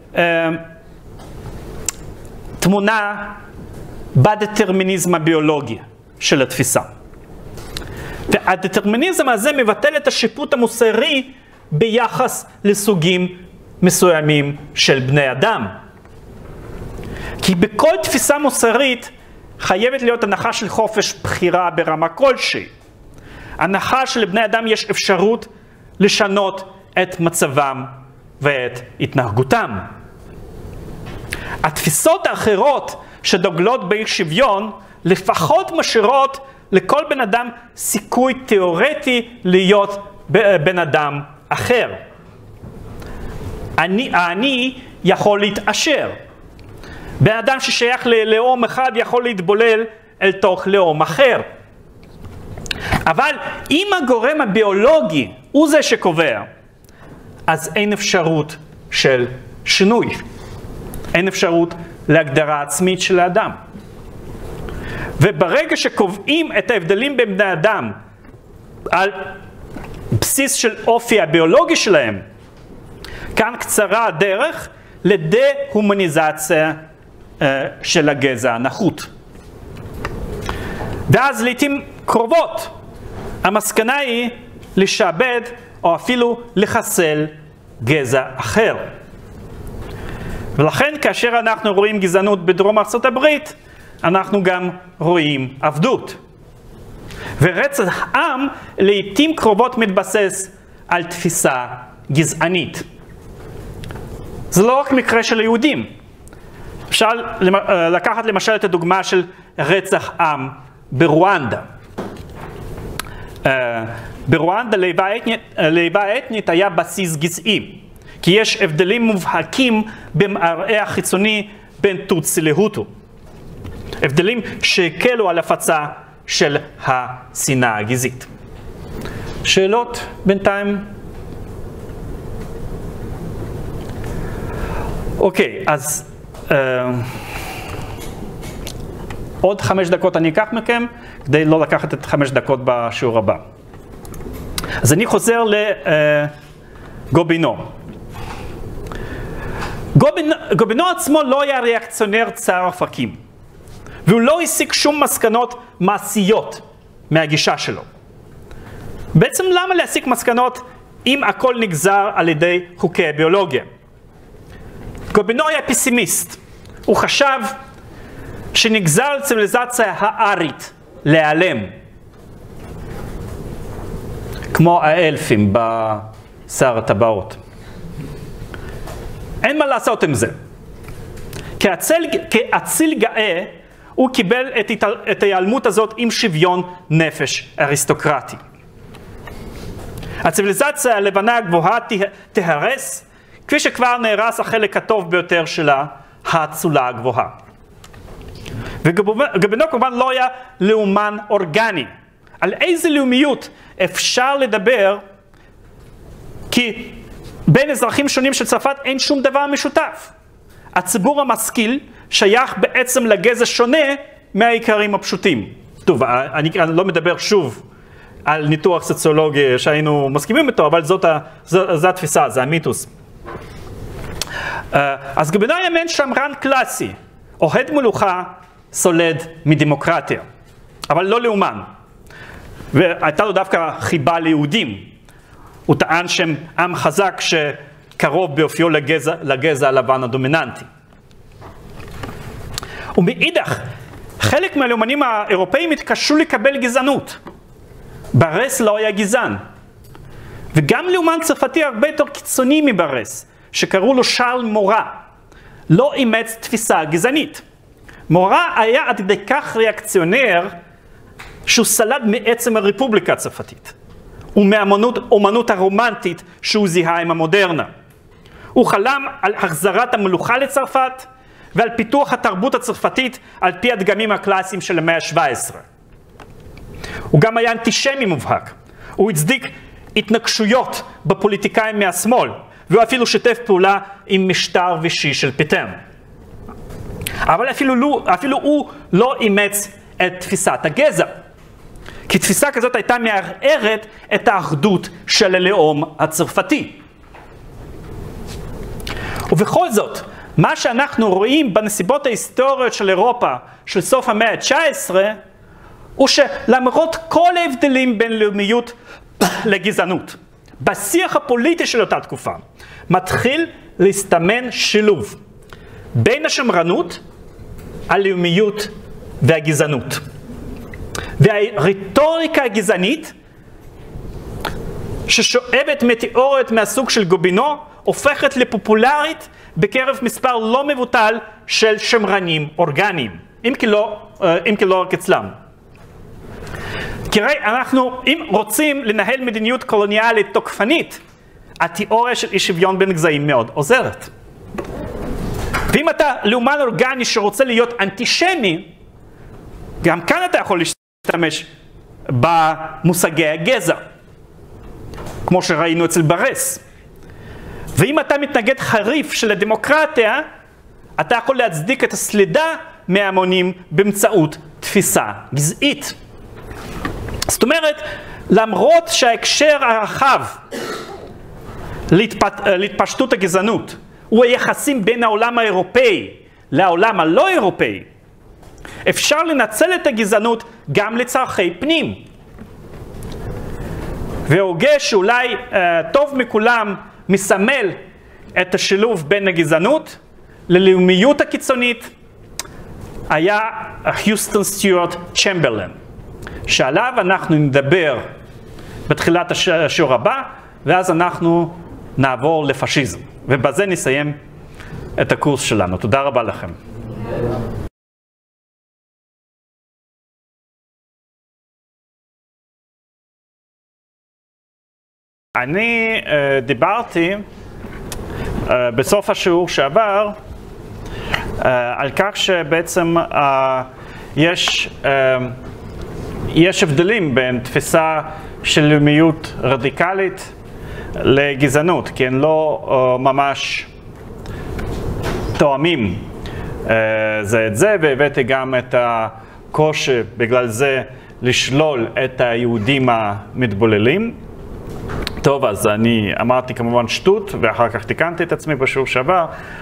תמונה בדטרמיניזם הביולוגי של התפיסה. והדטרמיניזם הזה מבטל את השיפוט המוסרי ביחס לסוגים מסוימים של בני אדם. כי בכל תפיסה מוסרית חייבת להיות הנחה של חופש בחירה ברמה כלשהי. הנחה שלבני אדם יש אפשרות לשנות את מצבם ואת התנהגותם. התפיסות האחרות שדוגלות באי שוויון לפחות משאירות לכל בן אדם סיכוי תיאורטי להיות בן אדם אחר. אני יכול להתעשר. בן אדם ששייך ללאום אחד יכול להתבולל אל תוך לאום אחר. אבל אם הגורם הביולוגי הוא זה שקובע, אז אין אפשרות של שינוי. אין אפשרות להגדרה עצמית של האדם. וברגע שקובעים את ההבדלים בין בני אדם על בסיס של אופי הביולוגי שלהם, כאן קצרה הדרך לדה-הומניזציה של הגזע הנחות. ואז לעתים קרובות המסקנה היא לשעבד או אפילו לחסל גזע אחר. ולכן כאשר אנחנו רואים גזענות בדרום ארצות הברית, אנחנו גם רואים עבדות. ורצח עם לעתים קרובות מתבסס על תפיסה גזענית. זה לא רק מקרה של יהודים. אפשר לקחת למשל את הדוגמה של רצח עם ברואנדה. ברואנדה לאיבה האתנית היה בסיס גזעי, כי יש הבדלים מובהקים במראה החיצוני בין טוטסי להוטו. הבדלים שהקלו על הפצה של השנאה הגזעית. שאלות בינתיים? אוקיי, אז עוד 5 דקות אני אקח מכם, כדי לא לקחת את 5 דקות בשיעור הבא. אז אני חוזר לגובינו. גובינו עצמו לא היה ריאקציונר צר אופקים, והוא לא הסיק שום מסקנות מעשיות מהגישה שלו. בעצם למה להסיק מסקנות אם הכל נגזר על ידי חוקי הביולוגיה? גובינו היה פסימיסט. הוא חשב שנגזר על ציוויליזציה הארית להיעלם. כמו האלפים בשר הטבעות. אין מה לעשות עם זה. כאציל גאה, הוא קיבל את ההיעלמות הזאת עם שוויון נפש אריסטוקרטי. הציוויליזציה הלבנה הגבוהה תהרס, כפי שכבר נהרס החלק הטוב ביותר שלה, האצולה הגבוהה. וגובינו כמובן לא היה לאומן אורגני. על איזה לאומיות אפשר לדבר כי בין אזרחים שונים של צרפת אין שום דבר משותף. הציבור המשכיל שייך בעצם לגזע שונה מהעיקרים הפשוטים. טוב, אני לא מדבר שוב על ניתוח סוציולוגי שהיינו מסכימים איתו, אבל זו התפיסה, זה המיתוס. אז גובינו היה מעין שמרן קלאסי, אוהד מלוכה, סולד מדמוקרטיה, אבל לא לאומן. והייתה לו דווקא חיבה ליהודים. הוא טען שהם עם חזק שקרוב באופיו לגזע הלבן הדומיננטי. ומאידך, חלק מהלאומנים האירופאים התקשו לקבל גזענות. ברס לא היה גזען. וגם לאומן צרפתי הרבה יותר קיצוני מברס, שקראו לו שרל מורה, לא אימץ תפיסה גזענית. מורה היה עד כדי כך ריאקציונר, שהוא סלד מעצם הרפובליקה הצרפתית, ומהאומנות הרומנטית שהוא זיהה עם המודרנה. הוא חלם על החזרת המלוכה לצרפת, ועל פיתוח התרבות הצרפתית על פי הדגמים הקלאסיים של המאה ה-17. הוא גם היה אנטישמי מובהק. הוא הצדיק התנגשויות בפוליטיקאים מהשמאל, והוא אפילו שיתף פעולה עם משטר וישי של פטן. אבל אפילו הוא לא אימץ את תפיסת הגזע. כי תפיסה כזאת הייתה מערערת את האחדות של הלאום הצרפתי. ובכל זאת, מה שאנחנו רואים בנסיבות ההיסטוריות של אירופה של סוף המאה ה-19, הוא שלמרות כל ההבדלים בין לאומיות לגזענות, בשיח הפוליטי של אותה תקופה, מתחיל להסתמן שילוב בין השמרנות, הלאומיות והגזענות. והרטוריקה הגזענית, ששואבת מתיאוריות מהסוג של גובינו, הופכת לפופולרית בקרב מספר לא מבוטל של שמרנים אורגניים, אם כי לא רק אצלם. כי אנחנו, אם רוצים לנהל מדיניות קולוניאלית תוקפנית, התיאוריה של אי שוויון בין גזעים מאוד עוזרת. ואם אתה לאומן אורגני שרוצה להיות אנטישמי, גם כאן אתה יכול להשתמש במושגי הגזע, כמו שראינו אצל ברס. ואם אתה מתנגד חריף של הדמוקרטיה, אתה יכול להצדיק את הסלידה מההמונים באמצעות תפיסה גזעית. זאת אומרת, למרות שההקשר הרחב להתפשטות הגזענות הוא היחסים בין העולם האירופאי לעולם הלא אירופאי, אפשר לנצל את הגזענות גם לצרכי פנים. והוגה שאולי טוב מכולם מסמל את השילוב בין הגזענות ללאומיות הקיצונית היה היוסטון סטיוארט צ'מברלן, שעליו אנחנו נדבר בתחילת השיעור הבא, ואז אנחנו נעבור לפשיזם. ובזה נסיים את הקורס שלנו. תודה רבה לכם. אני דיברתי בסוף השיעור שעבר על כך שבעצם יש הבדלים בין תפיסה של לאומיות רדיקלית לגזענות, כי הם לא ממש תואמים זה את זה, והבאתי גם את הקושי בגלל זה לשלול את היהודים המתבוללים. טוב, אז אני אמרתי כמובן שטות, ואחר כך תיקנתי את עצמי בשיעור שעבר.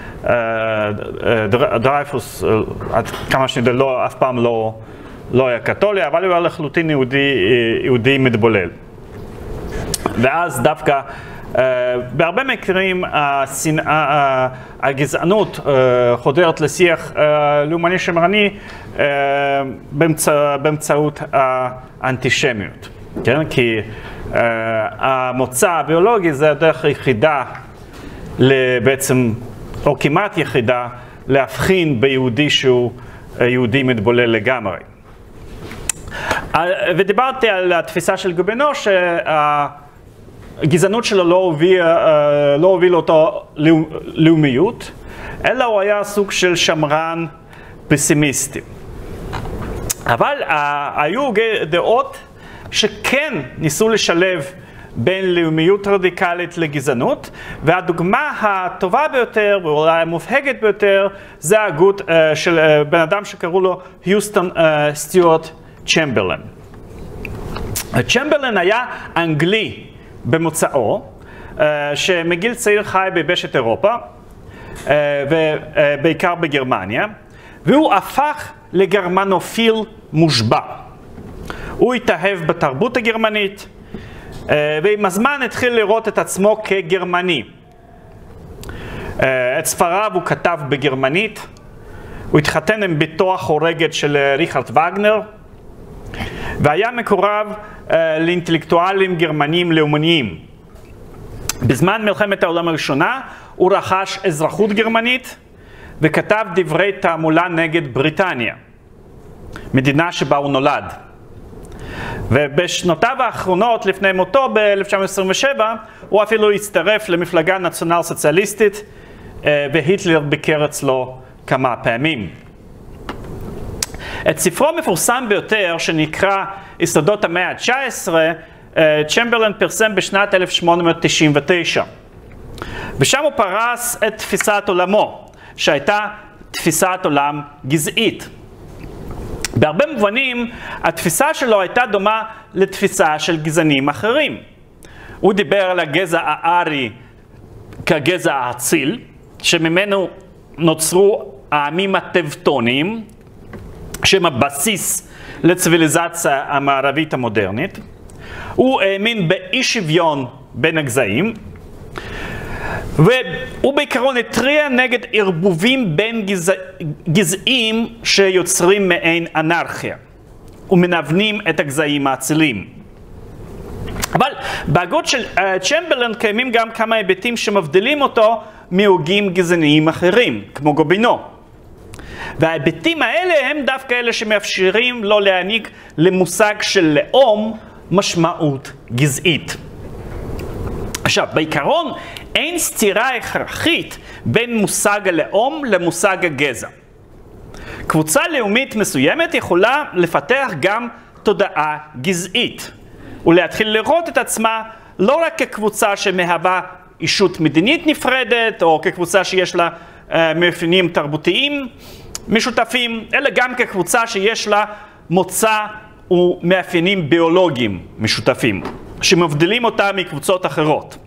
דרייפוס, עד כמה שאני יודע, אף פעם לא היה קתולי, אבל הוא היה לחלוטין יהודי מתבולל. ואז דווקא בהרבה מקרים הגזענות חודרת לשיח לאומני שמרני באמצעות האנטישמיות. כן? כי המוצא הביולוגי זה הדרך היחידה בעצם, או כמעט יחידה, להבחין ביהודי שהוא יהודי מתבולל לגמרי. ודיברתי על התפיסה של גובינו שהגזענות שלו לא הובילה אותו לאומיות, אלא הוא היה סוג של שמרן פסימיסטי. אבל היו דעות שכן ניסו לשלב בין לאומיות רדיקלית לגזענות, והדוגמה הטובה ביותר, ואולי המובהקת ביותר, זה ההגות של בן אדם שקראו לו היוסטון סטיוארט צ'מברלן. צ'מברלן היה אנגלי במוצאו, שמגיל צעיר חי ביבשת אירופה, ובעיקר בגרמניה, והוא הפך לגרמנופיל מושבע. הוא התאהב בתרבות הגרמנית, ועם הזמן התחיל לראות את עצמו כגרמני. את ספריו הוא כתב בגרמנית, הוא התחתן עם בתו החורגת של ריכרד וגנר, והיה מקורב לאינטלקטואלים גרמנים לאומניים. בזמן מלחמת העולם הראשונה הוא רכש אזרחות גרמנית, וכתב דברי תעמולה נגד בריטניה, מדינה שבה הוא נולד. ובשנותיו האחרונות, לפני מותו ב-1927, הוא אפילו הצטרף למפלגה נציונל סוציאליסטית, והיטלר ביקר אצלו כמה פעמים. את ספרו המפורסם ביותר, שנקרא יסודות המאה ה-19, צ'מברלן פרסם בשנת 1899. ושם הוא פרס את תפיסת עולמו, שהייתה תפיסת עולם גזעית. בהרבה מובנים, התפיסה שלו הייתה דומה לתפיסה של גזענים אחרים. הוא דיבר על הגזע הארי כגזע האציל, שממנו נוצרו העמים הטבטוניים, שהם הבסיס לציוויליזציה המערבית המודרנית. הוא האמין באי שוויון בין הגזעים, והוא בעיקרון התריע נגד ערבובים בין גזעים שיוצרים מעין אנרכיה ומנוונים את הגזעים האצילים. אבל בהגות של צ'מברלן קיימים גם כמה היבטים שמבדילים אותו מהוגים גזעניים אחרים, כמו גובינו. וההיבטים האלה הם דווקא אלה שמאפשרים לו להעניק למושג של לאום משמעות גזעית. עכשיו, בעיקרון אין סתירה הכרחית בין מושג הלאום למושג הגזע. קבוצה לאומית מסוימת יכולה לפתח גם תודעה גזעית, ולהתחיל לראות את עצמה לא רק כקבוצה שמהווה אישות מדינית נפרדת, או כקבוצה שיש לה מאפיינים תרבותיים משותפים, אלא גם כקבוצה שיש לה מוצא ומאפיינים ביולוגיים משותפים, שמבדילים אותה מקבוצות אחרות.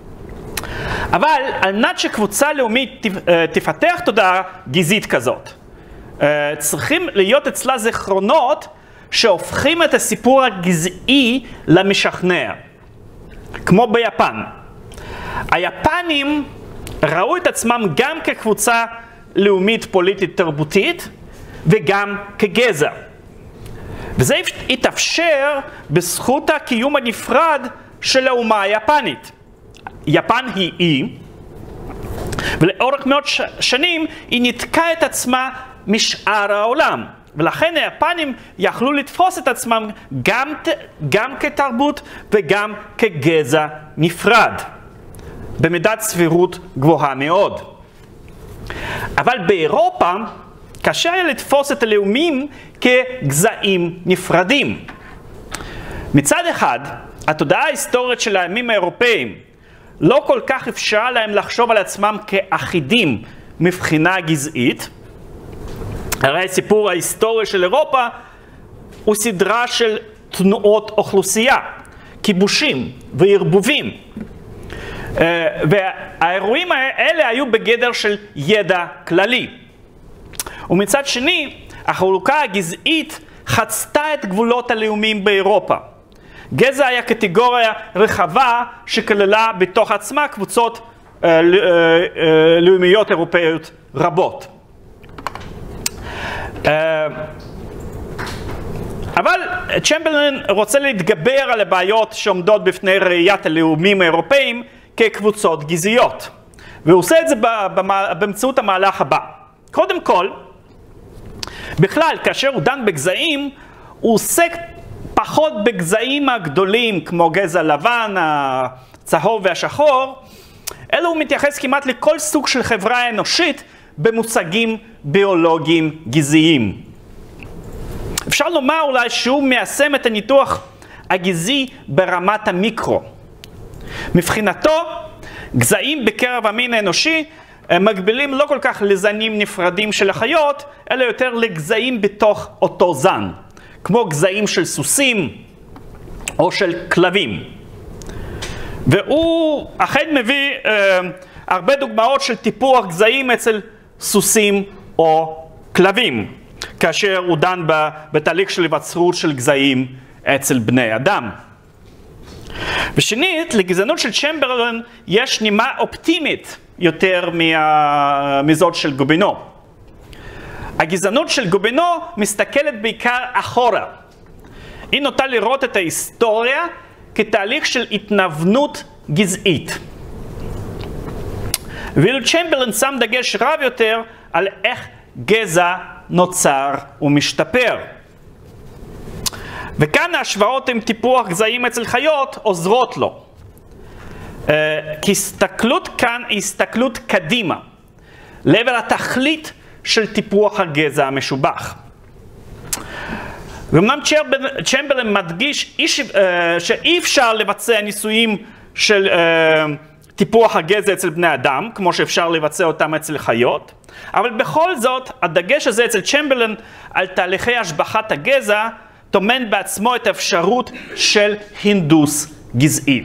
אבל על מנת שקבוצה לאומית תפתח תודעה גזעית כזאת, צריכים להיות אצלה זיכרונות שהופכים את הסיפור הגזעי למשכנע. כמו ביפן. היפנים ראו את עצמם גם כקבוצה לאומית פוליטית תרבותית וגם כגזע. וזה התאפשר בזכות הקיום הנפרד של האומה היפנית. יפן היא אי, ולאורך מאות שנים היא ניתקה את עצמה משאר העולם. ולכן היפנים יכלו לתפוס את עצמם גם כתרבות וגם כגזע נפרד, במידת סבירות גבוהה מאוד. אבל באירופה קשה היה לתפוס את הלאומים כגזעים נפרדים. מצד אחד, התודעה ההיסטורית של העמים האירופאים לא כל כך אפשרה להם לחשוב על עצמם כאחידים מבחינה גזעית. הרי הסיפור ההיסטורי של אירופה הוא סדרה של תנועות אוכלוסייה, כיבושים וערבובים. והאירועים האלה היו בגדר של ידע כללי. ומצד שני, החלוקה הגזעית חצתה את גבולות הלאומים באירופה. גזע היה קטגוריה רחבה שכללה בתוך עצמה קבוצות לאומיות אירופאיות רבות. אבל צ'מברלן רוצה להתגבר על הבעיות שעומדות בפני ראיית הלאומים האירופאים כקבוצות גזעיות. והוא עושה את זה באמצעות המהלך הבא. קודם כל, בכלל, כאשר הוא דן בגזעים, הוא עוסק פחות בגזעים הגדולים, כמו גזע לבן, הצהוב והשחור, אלא הוא מתייחס כמעט לכל סוג של חברה אנושית במושגים ביולוגיים גזעיים. אפשר לומר אולי שהוא מיישם את הניתוח הגזעי ברמת המיקרו, מבחינתו, גזעים בקרב המין האנושי מקבילים לא כל כך לזנים נפרדים של החיות, אלא יותר לגזעים בתוך אותו זן, כמו גזעים של סוסים או של כלבים. והוא אכן מביא הרבה דוגמאות של טיפוח גזעים אצל סוסים או כלבים, כאשר הוא דן בתהליך של היווצרות של גזעים אצל בני אדם. ושנית, לגזענות של צ'מברלן יש נימה אופטימית יותר מזאת של גובינו. הגזענות של גובינו מסתכלת בעיקר אחורה. היא נוטה לראות את ההיסטוריה כתהליך של התנוונות גזעית. ואילו צ'מברלן שם דגש רב יותר על איך גזע נוצר ומשתפר. וכאן ההשוואות עם טיפוח גזעים אצל חיות עוזרות לו. כי הסתכלות כאן היא הסתכלות קדימה, לעבר התכלית של טיפוח הגזע המשובח. ואומנם צ'מברלן מדגיש שאי אפשר לבצע ניסויים של טיפוח הגזע אצל בני אדם, כמו שאפשר לבצע אותם אצל חיות, אבל בכל זאת, הדגש הזה אצל צ'מברלן על תהליכי השבחת הגזע, טומן בעצמו את האפשרות של הינדוס גזעי.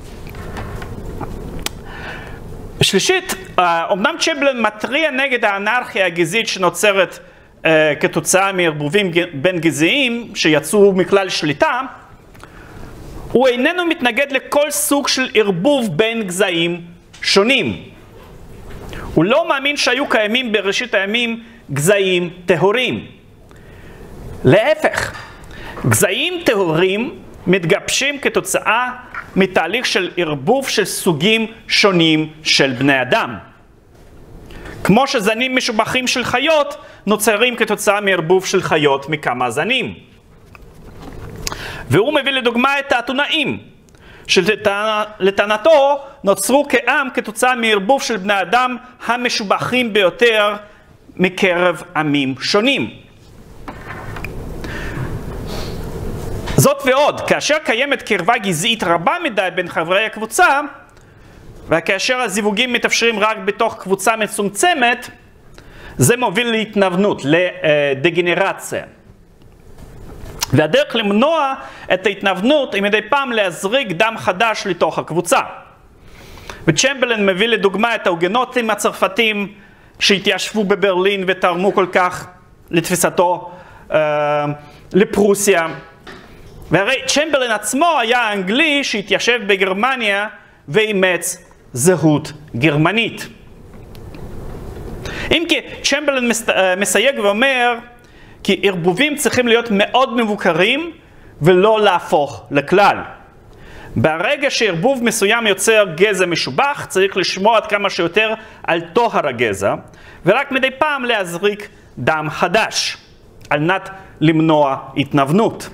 שלישית, אמנם צ'מברלן מתריע נגד האנרכיה הגזעית שנוצרת כתוצאה מערבובים בין גזעיים שיצאו מכלל שליטה, הוא איננו מתנגד לכל סוג של ערבוב בין גזעים שונים. הוא לא מאמין שהיו קיימים בראשית הימים גזעים טהורים. להפך, גזעים טהורים מתגבשים כתוצאה מתהליך של ערבוב של סוגים שונים של בני אדם. כמו שזנים משובחים של חיות נוצרים כתוצאה מערבוב של חיות מכמה זנים. והוא מביא לדוגמה את האתונאים, שלטענתו נוצרו כעם כתוצאה מערבוב של בני אדם המשובחים ביותר מקרב עמים שונים. זאת ועוד, כאשר קיימת קרבה גזעית רבה מדי בין חברי הקבוצה, וכאשר הזיווגים מתאפשרים רק בתוך קבוצה מצומצמת, זה מוביל להתנוונות, לדגנרציה. והדרך למנוע את ההתנוונות היא מדי פעם להזריק דם חדש לתוך הקבוצה. וצ'מברלן מביא לדוגמה את ההוגנוטים הצרפתים שהתיישבו בברלין ותרמו כל כך לתפיסתו לפרוסיה. והרי צ'מברלן עצמו היה אנגלי שהתיישב בגרמניה ואימץ זהות גרמנית. אם כי צ'מברלן מסייג ואומר כי ערבובים צריכים להיות מאוד מבוקרים ולא להפוך לכלל. ברגע שערבוב מסוים יוצר גזע משובח, צריך לשמור עד כמה שיותר על טוהר הגזע, ורק מדי פעם להזריק דם חדש, על מנת למנוע התנוונות.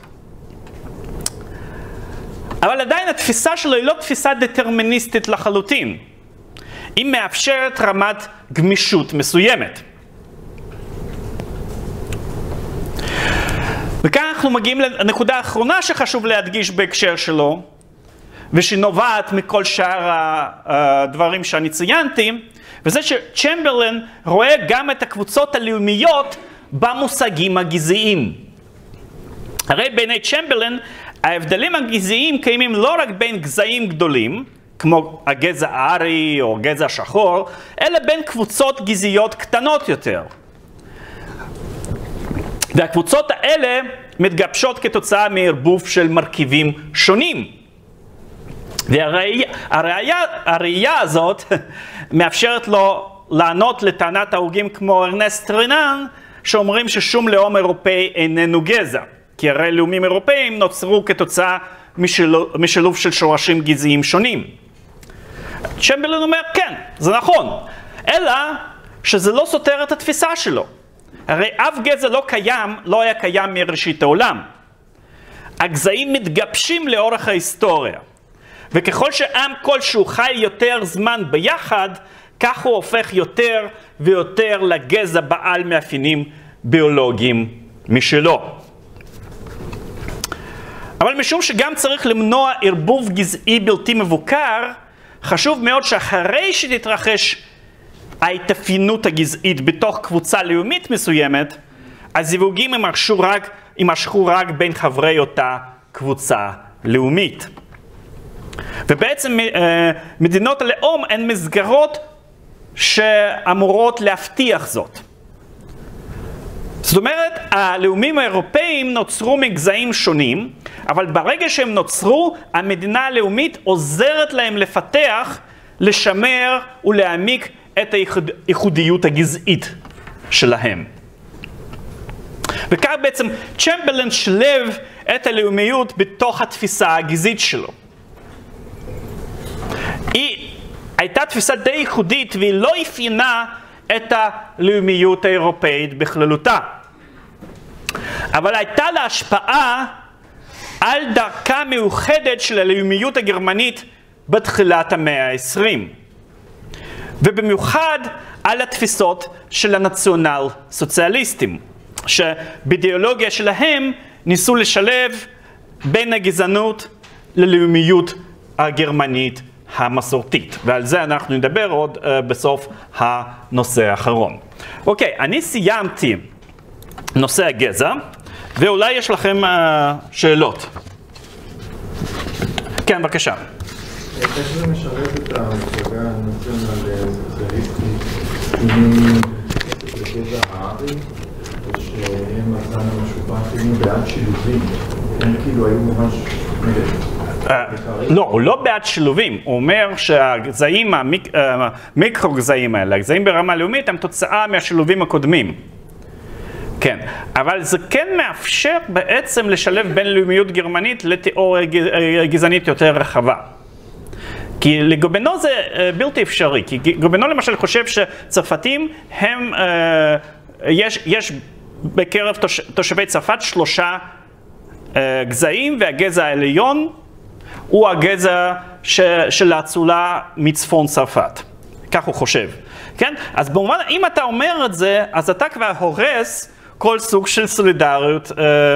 אבל עדיין התפיסה שלו היא לא תפיסה דטרמיניסטית לחלוטין. היא מאפשרת רמת גמישות מסוימת. וכאן אנחנו מגיעים לנקודה האחרונה שחשוב להדגיש בהקשר שלו, ושנובעת מכל שאר הדברים שאני ציינתי, וזה שצ'מברלן רואה גם את הקבוצות הלאומיות במושגים הגזעיים. הרי בעיני צ'מברלן, ההבדלים הגזעיים קיימים לא רק בין גזעים גדולים, כמו הגזע הארי או הגזע השחור, אלא בין קבוצות גזעיות קטנות יותר. והקבוצות האלה מתגבשות כתוצאה מערבוב של מרכיבים שונים. והראייה הזאת מאפשרת לו לענות לטענת ההוגים כמו ארנסט רנן, שאומרים ששום לאום אירופאי איננו גזע. כי הרי לאומים אירופאים נוצרו כתוצאה משילוב של שורשים גזעיים שונים. צ'מברלן אומר, כן, זה נכון, אלא שזה לא סותר את התפיסה שלו. הרי אף גזע לא היה קיים מראשית העולם. הגזעים מתגבשים לאורך ההיסטוריה. וככל שעם כלשהו חי יותר זמן ביחד, כך הוא הופך יותר ויותר לגזע בעל מאפיינים ביולוגיים משלו. אבל משום שגם צריך למנוע ערבוב גזעי בלתי מבוקר, חשוב מאוד שאחרי שתתרחש ההתאפיינות הגזעית בתוך קבוצה לאומית מסוימת, הזיווגים יימשכו רק בין חברי אותה קבוצה לאומית. ובעצם מדינות הלאום הן מסגרות שאמורות להבטיח זאת. זאת אומרת, הלאומים האירופאים נוצרו מגזעים שונים, אבל ברגע שהם נוצרו, המדינה הלאומית עוזרת להם לפתח, לשמר ולהעמיק את הייחודיות הגזעית שלהם. וכך בעצם צ'מברליין שלב את הלאומיות בתוך התפיסה הגזעית שלו. היא הייתה תפיסה די ייחודית והיא לא אפיינה את הלאומיות האירופאית בכללותה. אבל הייתה לה השפעה על דרכה מיוחדת של הלאומיות הגרמנית בתחילת המאה ה-20. ובמיוחד על התפיסות של הנציונל סוציאליסטים, שבאידיאולוגיה שלהם ניסו לשלב בין הגזענות ללאומיות הגרמנית המסורתית. ועל זה אנחנו נדבר עוד בסוף הנושא האחרון. אוקיי, אני סיימתי נושא הגזע, ואולי יש לכם שאלות. כן, בבקשה. איך זה משרת את המפלגה הנציונל סוציאליסטית לגזע הארי, שהם עדיין המשופטים בעד שילובים? הם כאילו היו ממש לא, הוא לא בעד שילובים. הוא אומר שהגזעים, המיקרוגזעים האלה, הגזעים ברמה לאומית, הם תוצאה מהשילובים הקודמים. כן, אבל זה כן מאפשר בעצם לשלב בין לאומיות גרמנית לתיאוריה גזענית יותר רחבה. כי לגובנו זה בלתי אפשרי, כי גובנו למשל חושב שצרפתים הם, יש בקרב תושבי צרפת 3 גזעים, והגזע העליון הוא הגזע של האצולה מצפון צרפת. כך הוא חושב. כן? אז במובן, אם אתה אומר את זה, אז אתה כבר הורס כל סוג של סולידריות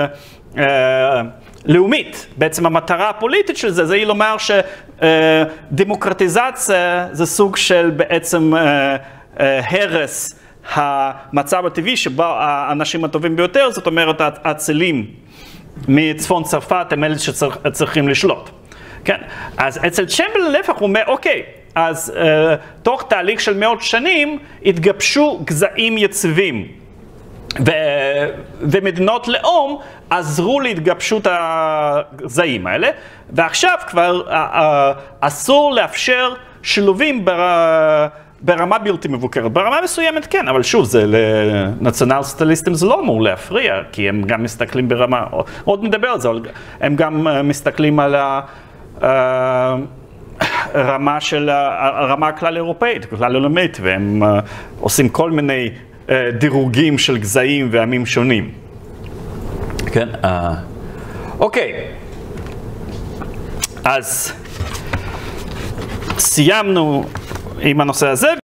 לאומית. בעצם המטרה הפוליטית של זה, היא לומר שדמוקרטיזציה זה סוג של בעצם הרס המצב הטבעי שבו האנשים הטובים ביותר, זאת אומרת האצילים מצפון צרפת הם אלה שצריכים לשלוט. כן? אז אצל צ'מברליין להפך הוא אומר, אוקיי, אז תוך תהליך של מאות שנים התגבשו גזעים יציבים. ומדינות לאום עזרו להתגבשות הגזעים האלה, ועכשיו כבר אסור לאפשר שילובים ברמה בלתי מבוקרת. ברמה מסוימת כן, אבל שוב, זה לנציונל סוציאליסטים זה לא אמור להפריע, כי הם גם מסתכלים ברמה, עוד נדבר על זה, הם גם מסתכלים על הרמה הכלל אירופאית, כלל עולמית, והם עושים כל מיני דירוגים של גזעים ועמים שונים. כן, אוקיי. אז סיימנו עם הנושא הזה.